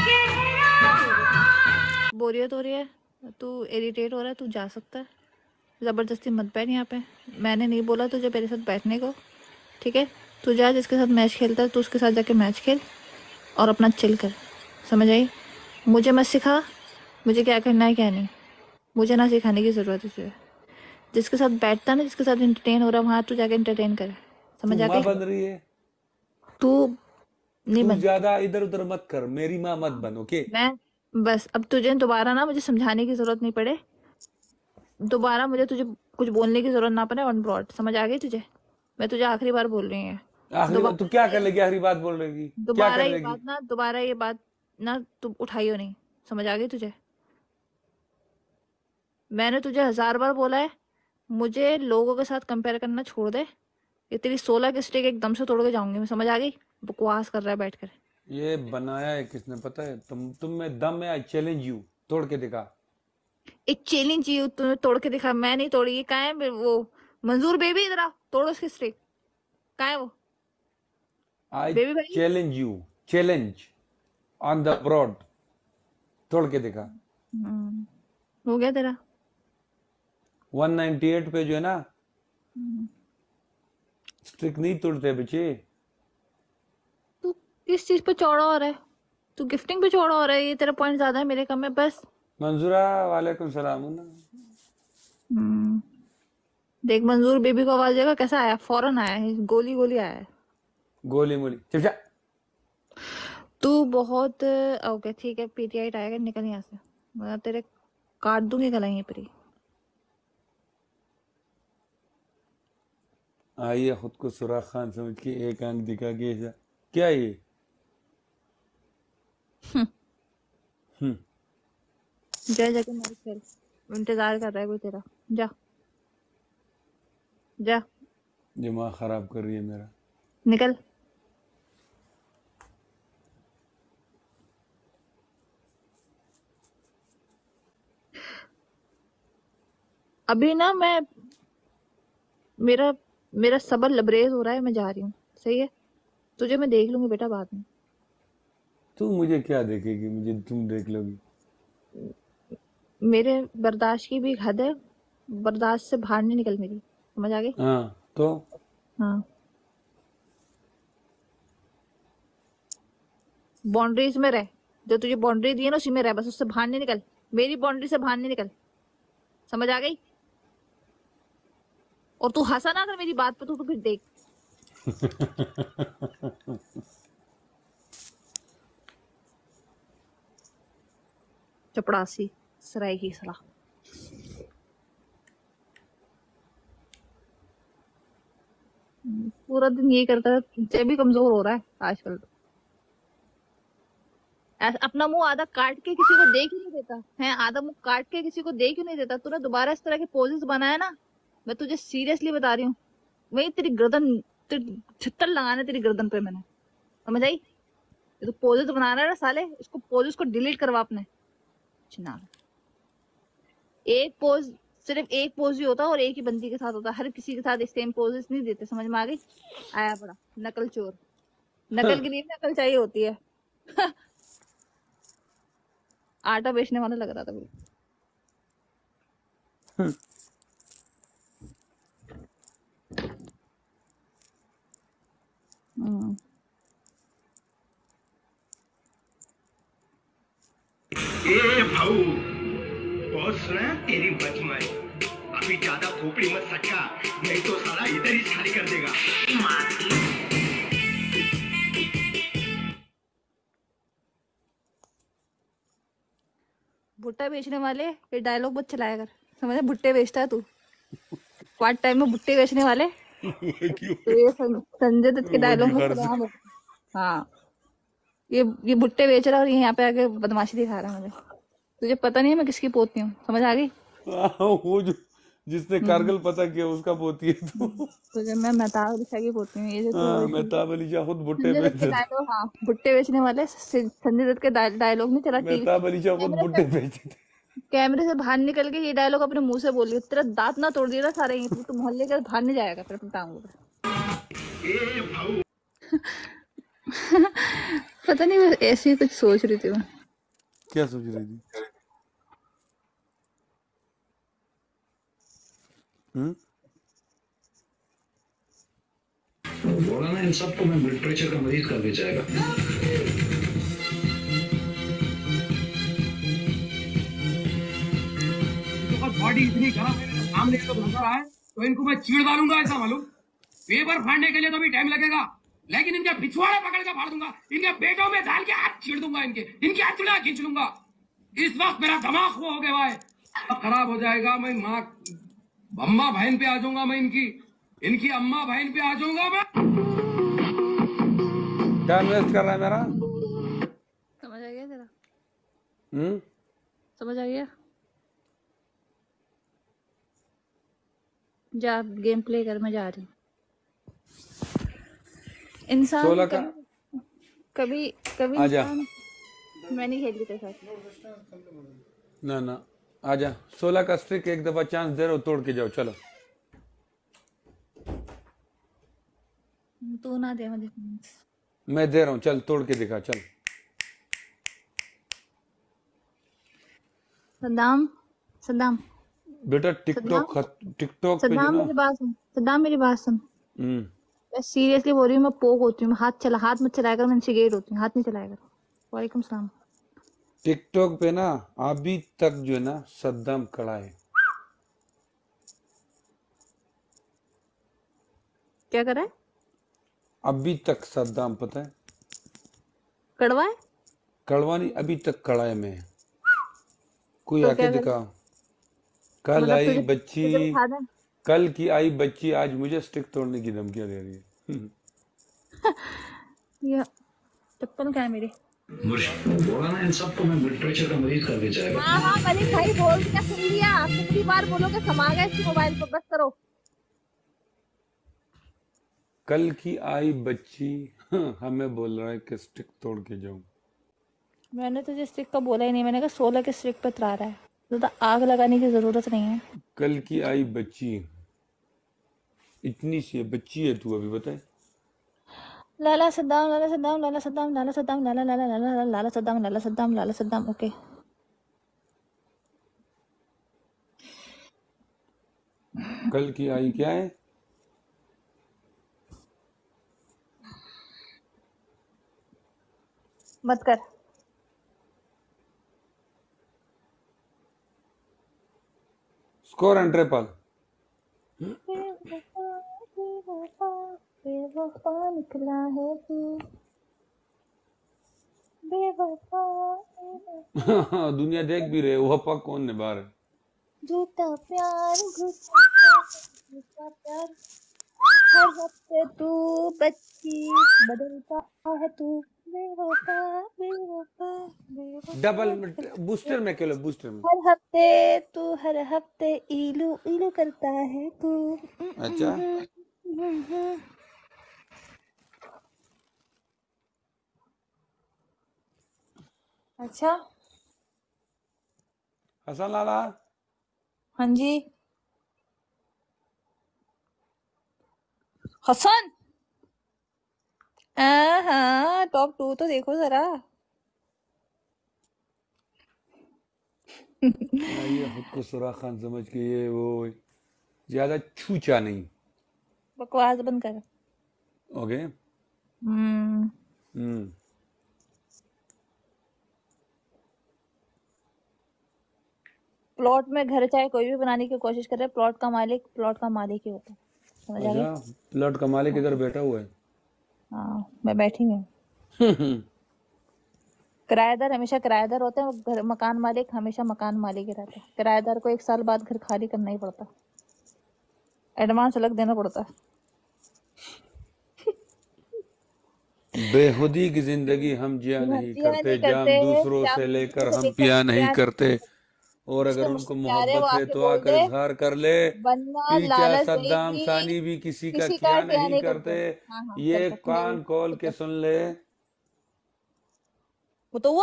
बोरियत हो रही है, तू इरिटेट हो रहा है, तू जा सकता है। जबरदस्ती मत बैठ यहाँ पे। मैंने नहीं बोला तुझे मेरे साथ बैठने को, ठीक है? तू जा, जिसके साथ मैच खेलता है तू उसके साथ जाके मैच खेल और अपना चिल कर, समझ आई? मुझे मत सिखा मुझे क्या करना है क्या नहीं, मुझे ना सिखाने की जरूरत है तुझे। जिसके साथ बैठता ना, जिसके साथ इंटरटेन हो रहा है वहां तू जाके इंटरटेन कर, समझ आ गई? बन रही है तू नहीं बन, ज्यादा इधर उधर मत कर, मेरी माँ मत बन, ओके? मैं बस अब तुझे दोबारा ना मुझे समझाने की जरूरत नहीं पड़े, दोबारा मुझे तुझे कुछ बोलने की जरूरत ना पड़े ऑन ब्रॉड, समझ आ गई तुझे? मैं तुझे आखिरी बार बोल रही हूँ। आखिरी बात तू क्या कर लेगी? आखिरी बात बोल रही क्या दोबारा कर ये लेगी? बात ना, दोबारा ये बात ना तू उठाइयो नहीं, समझ आ गई तुझे? मैंने तुझे 1000 बार बोला है मुझे लोगों के साथ कंपेयर करना छोड़ दे, ये तेरी 16 की स्टिक एकदम से तोड़ के जाऊंगी मैं, समझ आ गई? बकवास कर रहा है बैठकर। ये बनाया है किसने पता है? तुम में दम है, आई चैलेंज यू, तोड़ के दिखा। एक चैलेंज ये तूने तोड़ के दिखा, मैं नहीं तोड़ी। ये कहाँ है वो मंजूर बेबी? इधर आओ, तोड़ो उसकी स्टिक। कहाँ है वो आई बेबी भाई? Challenge you, challenge on the broad, तोड़ के दिखा। हो गया तेरा 198 पे जो है ना स्ट्रिक नहीं तोड़ते बच्चे। तू किस चीज पे चौड़ा हो रहा है? तू गिफ्टिंग पे चौड़ा हो रहा है, ये तेरा पॉइंट ज्यादा है, मेरे कम है बस। मंजूरा वालेकुम सलाम। हम्म, देख मंजूर बेबी को आवाज देगा कैसा आया, फौरन आया है, गोली गोली आया है। गोली मोली चिपचा। तू बहुत ओके ठीक है, पीटीआई आएगा, निकल यहाँ से, मैं तेरे काट दूंगी गला यहीं पर ही। आइए खुद को सुराख खान समझ के एक आंख दिखा के ऐसा क्या है ये? हम्म जा जाके मार खेल, इंतजार कर रहा है कोई तेरा, जा जा दिमाग खराब कर रही है मेरा। निकल। अभी ना मैं मेरा मेरा सबर लबरेज हो रहा है, मैं जा रही हूँ, सही है? तुझे मैं देख लूंगी बेटा बाद में। तू मुझे क्या देखेगी, मुझे तुम देख लोगी। मेरे बर्दाश्त की भी एक हद है, बर्दाश्त से बाहर नहीं निकल मेरी, समझ आ गई? हाँ तो हाँ, बाउंड्रीज में रह, जो तुझे बाउंड्री दी है ना उसी में रह, बस उससे बाहर नहीं निकल, मेरी बाउंड्री से बाहर नहीं निकल, समझ आ गई? और तू हंसा ना अगर मेरी बात पे, तो फिर देख। चपड़ासी सराय की सलाह। पूरा दिन ये करता है, तुझसे भी कमजोर हो रहा है आजकल तो। अपना मुंह आधा काट के किसी को देख ही नहीं देता है, आधा मुंह काट के किसी को देख ही नहीं देता। तूने दोबारा इस तरह के पोजेस बनाया ना, मैं तुझे सीरियसली बता रही हूँ, वही तेरी गर्दन, छित्तर लगाना तेरी गर्दन पे मैंने, समझ आई? ये तो पोजेस बना रहा है ना साले, इसको पोजेस को डिलीट करवा अपने। चिनार एक पोज, सिर्फ एक पोज ही होता है और एक ही बंदी के साथ होता है, हर किसी के साथ सेम पोजेस नहीं देते, समझ में आ गई? आया बड़ा नकल चोर, नकल के लिए नकल चाहिए होती है। आटा बेचने वाला लग रहा था मुझे। ए भाऊ, बहुत सुना है तेरी बचमाई, अभी ज्यादा खोपड़ी मत सटका, नहीं तो साला इधर ही खाली कर देगा। भुट्टा बेचने वाले ये डायलॉग मत चलाया कर, समझे? भुट्टे बेचता है तू, पार्ट टाइम में भुट्टे बेचने वाले। तो ये संजय दत्त के डायलॉग मत चला। हाँ, ये भुट्टे बेच रहा है और ये यहाँ पे आके बदमाशी दिखा रहा है मुझे। तुझे पता नहीं है मैं किसकी पोती हूँ, समझ आ गई? वो जो जिसने कारगिल पता किया उसका पोती है तू। तुझे मैं मेहताब अली शाह की पोती हूँ। ये जो मेहताब अली शाह खुद भुट्टे संजय दत्त के बेचते। डायलॉग, हाँ भुट्टे बेचने वाले, संजय दत्त के डायलॉग नहीं चला टीवी मेहताब अली शाह खुद भुट्टे बेचते। कैमरे से बाहर निकल के ये डायलॉग अपने मुंह से बोलिए, तेरा दांत ना तोड़ दिया ना सारे, यहीं पे तू मोहल्ले के बाहर नहीं जाएगा फिर अपनी टांगों पे। पता नहीं, मैं ऐसे ही कुछ सोच रही थी मैं। क्या सोच रही थी? बोला ना इन सबको मैं ब्लड प्रेशर का मरीज कर दे जाएगा। बॉडी इतनी खराब है, सामने तो नजर आए तो इनको मैं चीड़ डालूंगा, ऐसा मालूम। पेपर फाड़ने के लिए तो भी टाइम लगेगा, लेकिन इनके पिछवाड़े पकड़ के फाड़ दूंगा, इनके पेटों में डाल के हाथ छीड़ दूंगा, इनकी हथुड़ियां खींच लूंगा। इस वक्त मेरा दिमाग वो हो गया है, अब खराब हो जाएगा। मैं माँ अम्मा बहन पे आ जाऊंगा, मैं इनकी अम्मा बहन पे आ जाऊंगा मैं। क्या इन्वेस्ट कर रहा है मेरा? समझ आ गया तेरा? समझ आ गया? जा गेम प्ले कर, मैं जा रही हूँ। इंसान 16 का कभी कभी आजा। इंसान, मैं नहीं खेल रही तेरे साथ। ना आजा। 16 का स्ट्रिक एक दफा चांस दे रहा हूँ, तोड़ के जाओ। चलो तू ना दे मुझे, मैं दे रहा हूँ, चल तोड़ के दिखा। चल सद्दाम सद्दाम बेटा, टिकटॉक पे जो सद्दाम ना मेरी बात सुन, सद्दाम मेरी बात सुन। सीरियसली बोल रही हूँ, मैं पोक होती हूँ। हाथ मत चलाया कर, मैं इंस्टिगेट होती हूँ, हाथ नहीं चलाया कर। वालेकुम सलाम। टिकटॉक पे ना अभी तक जो है ना सद्दाम खड़ा है। क्या कर रहा है? अभी तक सद्दाम, पता है? कड़वा है? कड़वा नहीं, अभी तक खड़ा है। मैं कोई तो आके क्या कर, दिखा। कल मतलब आई तुझे बच्ची, तुझे दिखा दें? कल की आई बच्ची आज मुझे स्टिक तोड़ने की धमकियां दे रही है। ये चप्पल कहाँ है मेरी? बोला ना इन सबको मैं लिटरेचर का मरीज कर दिया जाएगा। हाँ मलिक भाई बोल दिया, सुन लिया। कितनी बार बोलोगे, समा गए इसकी मोबाइल पर, बस करो। कल की आई बच्ची हमें बोल रहा है कि स्टिक तोड़ के जाऊं। मैंने तुझे स्टिक का बोला ही नहीं, मैंने कहा 16 के स्टिक पे तरा रहा है, ज्यादा आग लगाने की जरूरत नहीं है। कल की आई बच्ची, इतनी सी बच्ची है तू, अभी बताए। लाला सद्दाम, लाला सद्दाम, लाला सद्दाम, लाला सद्दाम, लाला लाला लाला लाला लाला सद्दाम, लाला सद्दाम, लाला सद्दाम। ओके कल की आई क्या है? मत कर। Score and triple. बेवफा निकला है तू, बेवफा। दुनिया देख भी रहे, वफा कौन निभा रहे। झूठा प्यार, झूठा प्यार, हर हफ्ते तू बच्ची बदलता है तू, बेवफा बेवफा बेवफा। डबल बूस्टर में खेलो, बूस्टर में। हर हफ्ते इलू इलू करता है तू। अच्छा अच्छा। हसन लाला। हाँ जी हसन। हाँ टॉप 2 तो देखो जरा। ये खुद को सुरा खान समझ के ये वो ज्यादा छूचा नहीं। बकवास बंद कर। ओके। प्लॉट में घर चाहे कोई भी बनाने की कोशिश करे, प्लॉट का मालिक ही होता है, समझ आ गई? अच्छा, प्लॉट का मालिक इधर बैठा हुआ है। हाँ मैं बैठी हूँ। किराएदार हमेशा किराएदार होते हैं, घर मकान मालिक हमेशा मकान मालिक ही रहता है। किराएदार को 1 साल बाद घर खाली करना ही पड़ता, एडवांस अलग देना पड़ता है। बेहुदी की जिंदगी हम जिया नहीं करते, जाम दूसरों से लेकर हम पिया नहीं करते। और अगर उनको मोहब्बत है तो आकर इजहार कर ले। पीछा सद्दाम सानी भी किसी का किया नहीं करते। ये कान खोल के सुन ले। वो तो हुआ।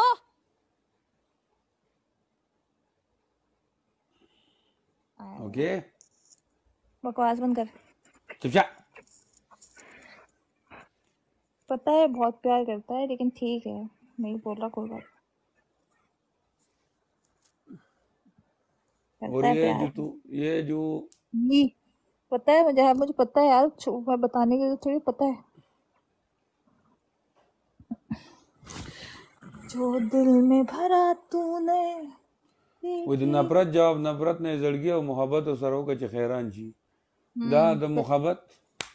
ओके बकवास बंद कर। चुपचाप। पता है बहुत प्यार करता है, लेकिन ठीक है नहीं बोल रहा कोई बात। और ये जो पता है मुझे पता है यार, मैं बताने के लिए थोड़ी पता है। जो दिल में भरा तूने वो नफरत जवाब नफरत ने जड़गिया मोहब्बत और सरो का चखेरान जी दा द मोहब्बत।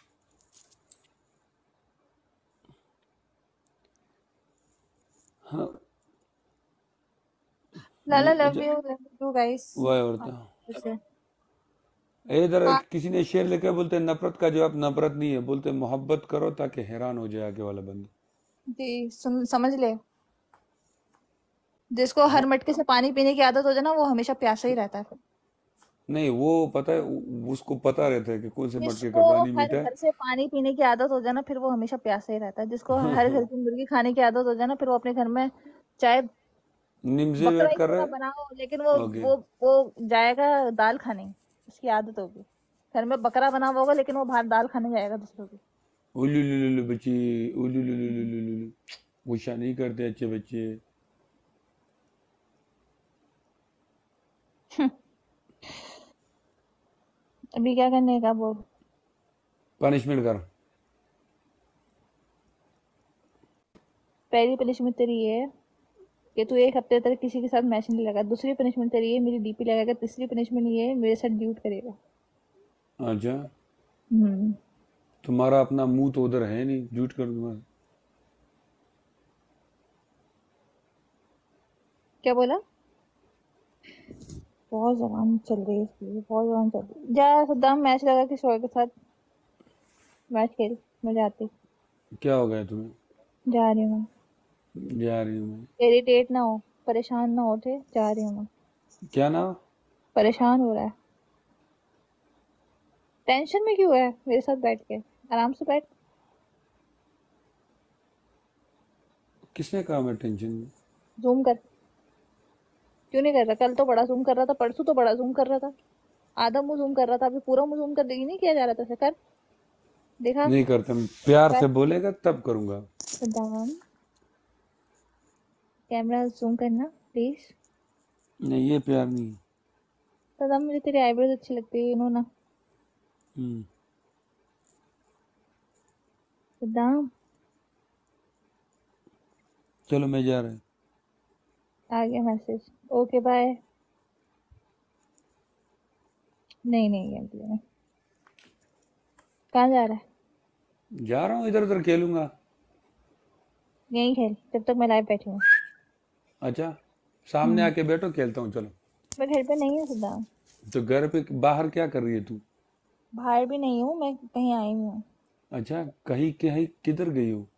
हाँ लाला लव यू गाइस। वाह औरता इधर किसी ने शेर लिखा, बोलते नफरत का जवाब नफरत नहीं है, बोलते मोहब्बत करो ताकि हैरान हो जाए आगे वाला बंदा। जी समझ ले, जिसको हर मटके से पानी पीने की आदत हो जाए ना, वो हमेशा प्यासा ही रहता है। नहीं वो पता है, उसको पता रहता है कि कौन से मटके का पानी मीठा है। हर घर से पानी पीने की आदत हो जाए ना, फिर वो हमेशा प्यासा ही रहता है। जिसको हर घर की मुर्गी खाने की आदत हो जाए ना, फिर वो अपने घर में चाहे निम्जे वेट कर रहे बनाओ, लेकिन वो जाएगा दाल खाने, उसकी आदत होगी। घर में बकरा बना हुआ होगा, लेकिन वो बाहर दाल खाने जाएगा दूसरों की। उलुलुलुलु बच्चे, उलुलुलुलुलु गुस्सा नहीं करते अच्छे बच्चे। अभी क्या करने का बोल? पनिशमेंट कर। पहली पनिशमेंट तेरी ये है कि तू एक हफ्ते तक किसी के साथ मैच नहीं लगा। दूसरी पनिशमेंट तेरी ये मेरी डीपी लगाएगा। तीसरी पनिशमेंट ये है मेरे साथ ड्यूट करेगा। अच्छा, हम्म। तुम्हारा अपना मुंह तो उधर है नहीं, झूठ कर दूंगा। क्या बोला? बहुत जबान चल रही है इसकी, बहुत जबान चल रही है। जा सद्दाम मैच लगा किसी और के साथ मैच खेल। मैं जाती, क्या हो गया तुम्हें? जा रही हूँ मैं। जा रही हूँ मैं। इरिटेट ना हो, परेशान ना हो थे, जा रही हूँ मैं। क्या ना? परेशान हो रहा है, टेंशन में क्यों है? मेरे साथ बैठ के आराम से बैठ। किसने कहा मैं टेंशन में? जूम कर। क्यों नहीं कर रहा? कल तो बड़ा जूम कर रहा था, परसों तो बड़ा जूम कर रहा था, आधा मुंह जूम कर रहा था, अभी पूरा मुंह जूम कर देगी। नहीं किया जा रहा था ऐसे? कर, देखा? नहीं करता, प्यार कर। से बोलेगा तब करूंगा। सद्दाम कैमरा जूम करना प्लीज। नहीं, ये प्यार नहीं है। सद्दाम मुझे तेरी आईब्रोज अच्छी लगती है, ना? हम्म। सद्दाम चलो मैं जा रहा हूँ। आ गया मैसेज, ओके बाय। नहीं नहीं गेम प्ले में। कहाँ जा रहा है? जा रहा हूँ, इधर उधर खेलूंगा। यहीं खेल जब तक मैं लाइव बैठी हूँ। अच्छा, सामने आके बैठो, खेलता हूँ। चलो। मैं घर पे नहीं हूँ सद्दाम। तो घर पे बाहर क्या कर रही है तू? बाहर भी नहीं हूँ, मैं कहीं आई हूँ। अच्छा, कहीं कहीं किधर गई हो?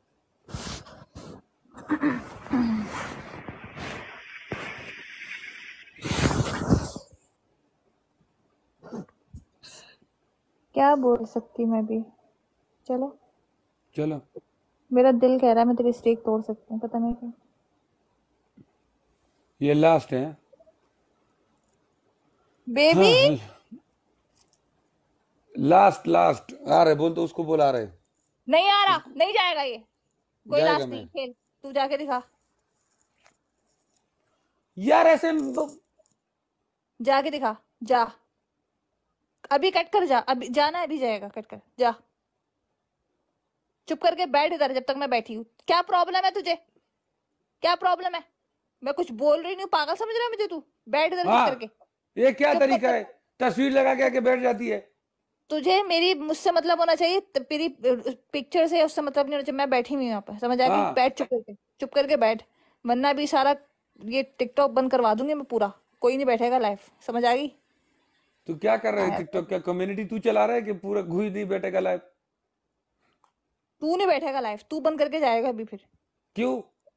क्या बोल सकती मैं भी। चलो चलो। मेरा दिल कह रहा है मैं तेरी स्टेक तोड़ सकती हूँ, पता नहीं क्यों। ये लास्ट है। बेबी हाँ, लास्ट लास्ट आ रहे, बोल तो उसको बुला रहे। नहीं आ रहा, नहीं जाएगा ये। कोई जाएगा लास्ट मैं। नहीं, खेल तू जाके दिखा। यार ऐसे जाके दिखा, जा अभी कट कर जा। अभी जाना है, अभी जाएगा, कट कर जा। चुप करके बैठ इधर जब तक मैं बैठी हूँ। क्या प्रॉब्लम है तुझे? क्या प्रॉब्लम है? मैं कुछ बोल रही नहीं हूँ, पागल समझ रहा है मुझे तू? बैठ इधर चुप हाँ, करके। ये क्या चुप तरीका कर। है? तस्वीर लगा के आके बैठ जाती है। तुझे मेरी मुझसे मतलब होना चाहिए, तेरी पिक्चर से उससे मतलब नहीं होना चाहिए। मैं बैठी हुई हूँ यहाँ पर, समझ आ गई? हाँ, बैठ चुप करके, चुप करके बैठ, वरना भी सारा ये टिकटॉक बंद करवा दूंगी मैं पूरा। कोई नहीं बैठेगा लाइव, समझ आ गई? तू क्या कर रहा है? आया तो। टिकटॉक का कम्युनिटी तू चला रहा है कि पूरा घुई नहीं बैठेगा लाइव? तू नहीं बैठेगा लाइव, तू बंद करके जाएगा अभी फिर। क्यों?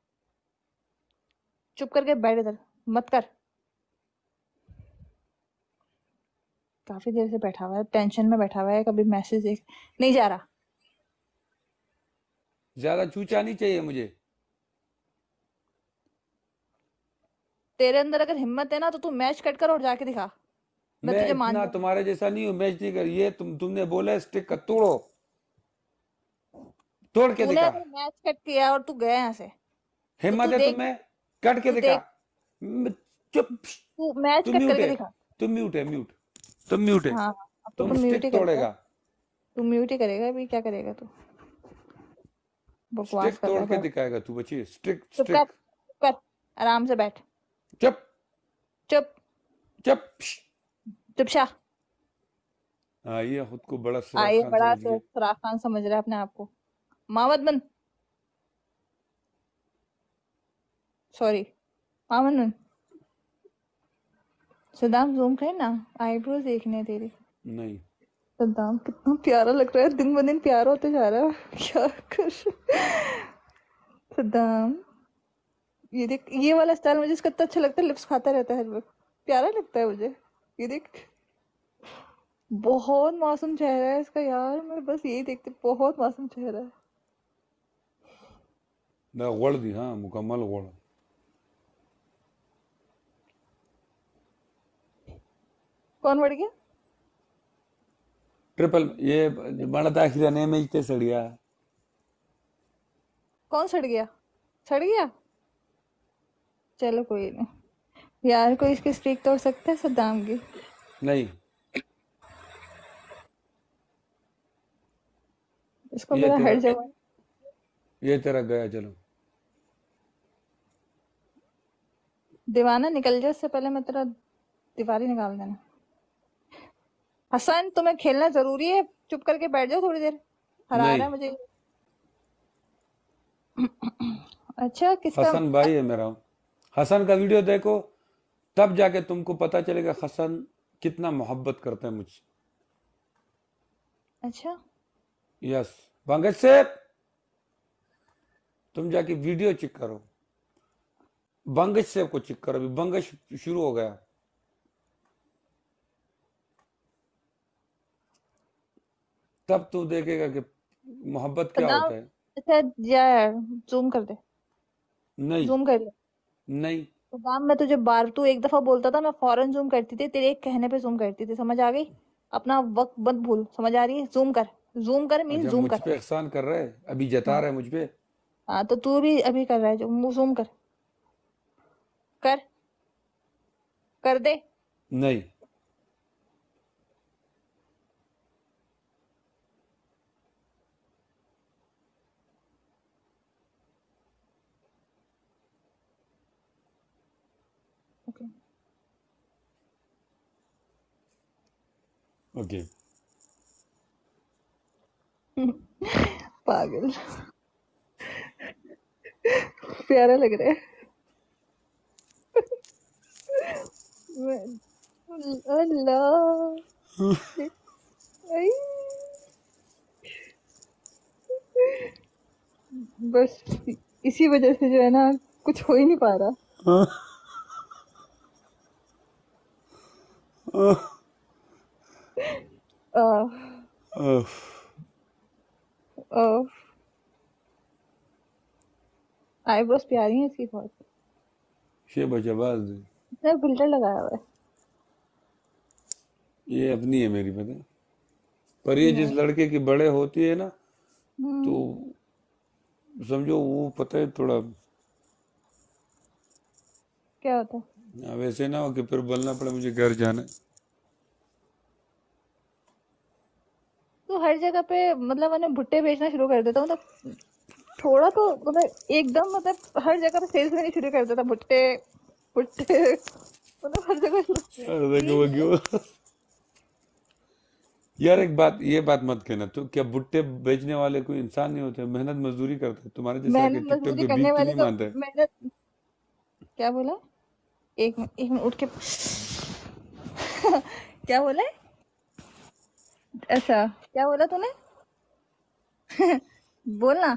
चुप करके बैठ इधर, मत कर। काफी देर से बैठा हुआ है, टेंशन में बैठा हुआ है, कभी मैसेज देख नहीं जा रहा। ज्यादा चूचा नहीं चाहिए मुझे। तेरे अंदर अगर हिम्मत है ना तो तू मैच कट कर और जाके दिखा, मैं मैं तुझे मान इतना जाऊंगी। तुम्हारे जैसा नहीं हूँ, मैच नहीं कर। ये तुमने बोला स्टिक का तोड़ो, तोड़ के तूने दिखा। अगर मैच कट किया और तू गया यहाँ से तो हिम्मत तू है देख, तुम्हें? कट के तू दिखा। देख, चुप। तू मैच तुम कट म्यूट करके है, दिखा। तुम म्यूट है, म्यूट। तुम म्यूट है। हाँ अब तो तुम तू म्यूट स्टिक ही करेगा। तोड़ेगा। तू म्यूट ही करेगा अभी, क्या करेगा तू? बकवास स्टिक कर तोड़ रहा के है। दिखाएगा तू, बचिए। स्टिक चुप कर, स्टिक। चुप कर, आराम से बैठ। चुप चुप चुप। चुपशा। ये खुद को बड़ा सराफ आइए खान बड़ा समझ गए। सराफ खान समझ रहा है अपने आप को। मामद बन, सॉरी मामद बन। सद्दाम जूम कर ना, आईब्रोज देखने हैं तेरी। नहीं, सद्दाम कितना प्यारा लग रहा है, दिन ब दिन प्यारा होते जा रहा है। क्या कर सद्दाम, ये देख, ये वाला स्टाइल मुझे इसका इतना अच्छा लगता है। लिप्स खाता रहता है हर वक्त, प्यारा लगता है मुझे। ये देख, बहुत मासूम चेहरा है इसका यार। मैं बस यही देखती, बहुत मासूम चेहरा है। मैं गोड़ दी, हाँ मुकम्मल गोड़। कौन बढ़ गया? ट्रिपल ये बड़ा दाखिला ने में इतने सड़िया। कौन सड़ गया? सड़ गया? चलो कोई नहीं यार, कोई इसकी स्ट्रीक तोड़ सकता है सद्दाम की? नहीं, इसको ये मेरा हर तेरा जगह। ये तेरा गया। चलो दीवाना निकल जाए उससे पहले मैं तेरा दीवारी निकाल देना। हसन तुम्हें खेलना जरूरी है, चुप करके बैठ जाओ थोड़ी देर, हरा रहा नहीं, है मुझे। अच्छा किसका? हसन भाई है मेरा। हसन का वीडियो देखो, तब जाके तुमको पता चलेगा हसन कितना मोहब्बत करते हैं मुझसे। अच्छा यस, पंकज से तुम जाके वीडियो चेक करो, बंगश से को चेक करो, अभी बंगश शुरू हो गया। तब तू देखेगा कि मोहब्बत क्या सदाम, होता है। अच्छा यार जूम कर दे, नहीं जूम कर ले। नहीं, सदाम मैं तुझे बार, तू एक दफा बोलता था मैं फौरन जूम करती थी, तेरे एक कहने पे जूम करती थी, समझ आ गई? अपना वक्त मत भूल, समझ आ रही है? जूम कर, जूम कर मीन अच्छा जूम मुझ कर। पे एहसान कर रहा है, अभी जता हाँ रहा है मुझ पे। हाँ, तो तू भी अभी कर रहा है जो, जूम कर, कर कर दे। नहीं, ओके ओके। पागल, प्यारा लग रहा है। अल्लाह, आई, बस इसी वजह से जो है ना कुछ हो ही नहीं पा रहा। आईब्रोज प्यारी है इसकी बहुत, ये बचाबाज इसने फिल्टर लगाया हुआ है। ये अपनी है मेरी, पता है? पर ये जिस नहीं, लड़के की बड़े होती है ना, तो हम्म, समझो वो पता है थोड़ा क्या होता है? वैसे ना हो कि फिर बोलना पड़े मुझे घर जाना है। तो हर जगह पे मतलब मैंने भुट्टे बेचना शुरू कर देता, मतलब थोड़ा तो मतलब एकदम मतलब हर जगह पे सेल्स में शुरू कर देता, भुट्टे भुट्टे मतलब हर जगह शुरू। अरे देखो वो प्लीज क्यों। यार एक बात, ये बात मत कहना, तो क्या भुट्टे बेचने वाले कोई इंसान नहीं होते, मेहनत मजदूरी करते हैं, तुम्हारे जैसे आके मेहनत टिकटॉक मजदूरी पे करने भीख तो वाले नहीं तो मानते। मेहनत, क्या बोला? एक मिनट उठ के क्या बोला है? अच्छा क्या बोला तूने? बोलना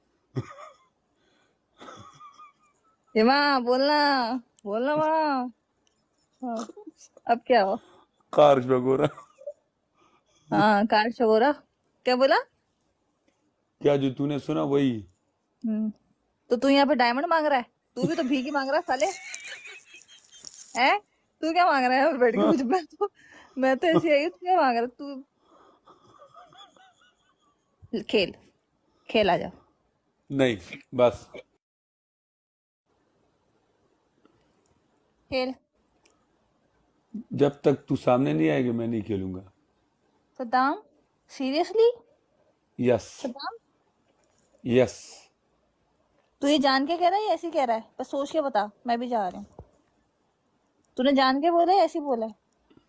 ये माँ, बोलना बोलना माँ। हाँ, अब क्या हो? कार शगोरा। हाँ कार शगोरा, क्या बोला? क्या जो तूने सुना वही। तो तू यहाँ पे डायमंड मांग रहा है? तू भी तो भीख मांग रहा है साले, हैं? तू क्या मांग रहा है यहाँ पे बैठ के मुझे? मैं तो ऐसी आई हूँ, तू क्या मांग रहा है? तू खेल, खेल आ जा। नहीं, बस खेल। जब तक तू सामने नहीं आएगी मैं नहीं खेलूंगा। Saddam seriously? Yes Saddam yes. तू ये जान के कह रहा है या ऐसे कह रहा है? बस सोच के बता, मैं भी जा रही हूँ। तूने जान के बोला है ऐसे बोला है?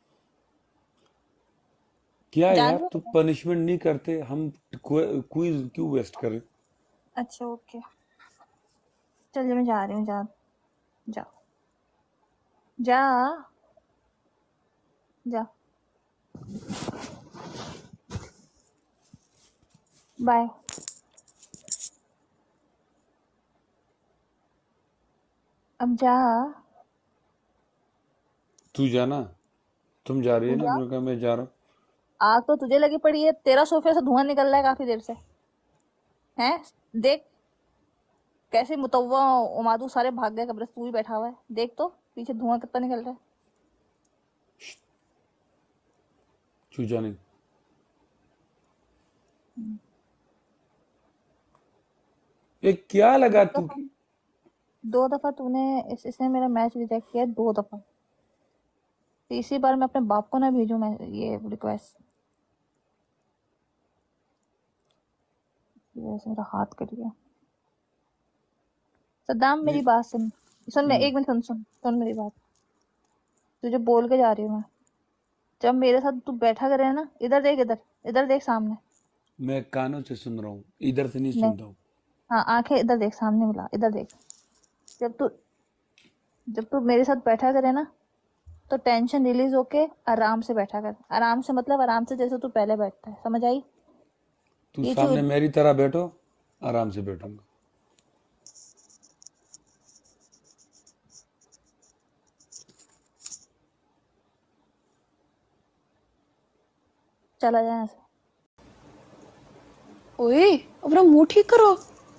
क्या जान यार के तू बोला है? पनिशमेंट नहीं करते, हम क्विज क्यों वेस्ट करें। अच्छा ओके, चल मैं जा रही हूँ, जा जा जा जा, बाय। अब जा, तू जाना, तुम जा रही है तू ना, जा। मैंने कहा मैं जा रहा हूँ। आग तो तुझे लगी पड़ी है, तेरा सोफे से धुआं निकल रहा है काफी देर से, हैं? देख कैसे मुतव्वा उमादू सारे भाग गए, कब्र तू ही बैठा हुआ है, देख तो पीछे धुआं कितना निकल रहा है। चूजा नहीं। ये क्या लगा तू। दो दफा तूने इसने मेरा मैच रिजेक्ट किया, दो दफा। तीसरी बार मैं अपने बाप को ना भेजूं मैं ये रिक्वेस्ट, मेरा हाथ कट गया। सद्दाम मेरी बात सुन, सुन ले, एक मिनट सुन मेरी बात। तुझे बोल के जा रही हूँ मैं, जब मेरे साथ तू बैठा करे ना, इधर देख, इधर देख सामने। मैं कानों से सुन रहा हूँ, इधर से नहीं नहीं, सुनता हूँ। हाँ आंखें इधर देख, सामने मिला, इधर देख। जब तू मेरे साथ बैठा करे ना, तो टेंशन रिलीज होके आराम से बैठा कर। आराम से मतलब आराम से, जैसे तू पहले बैठता है, समझ आई? तू ये सामने जो मेरी तरह बैठो, आराम से बैठूंगा। चला जाए ऐसे। ओए अपना मुंह ठीक करो।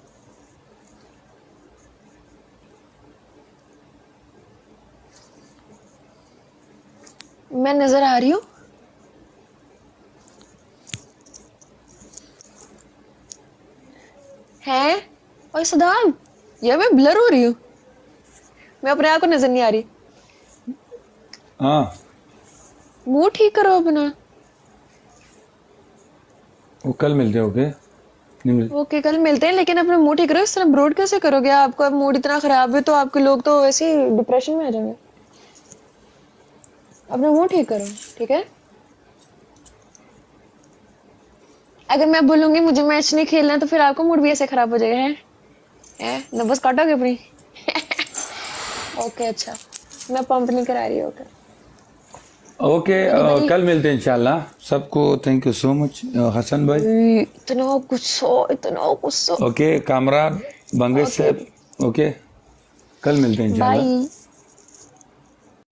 मैं नजर आ रही हूँ? हैं? और सदाम, यार मैं ब्लर हो रही हूँ, मैं अपने आप को नजर नहीं आ रही। हाँ, मुंह ठीक करो अपना। वो कल मिलते हैं, ओके? नहीं मिलते। ओके कल मिलते हैं, लेकिन अपना मुंह ठीक करो। इस तरह ब्रोड कैसे करोगे? आपका मूड इतना खराब है तो आपके लोग तो वैसे ही डिप्रेशन में आ जाएंगे। अपना मुंह ठीक करो, ठीक है? अगर मैं बोलूंगी मुझे मैच नहीं खेलना तो फिर आपका मूड भी ऐसे खराब हो जाएगा। है नंबर्स काटोगे अपनी? ओके अच्छा, मैं पंप नहीं करा रही। ओके कल मिलते हैं इंशाल्लाह। सबको thank you so much Hasan भाई। इतना गुस्सा। ओके कामरान बंगेश साहब, ओके कल मिलते हैं इंशाल्लाह। बाय।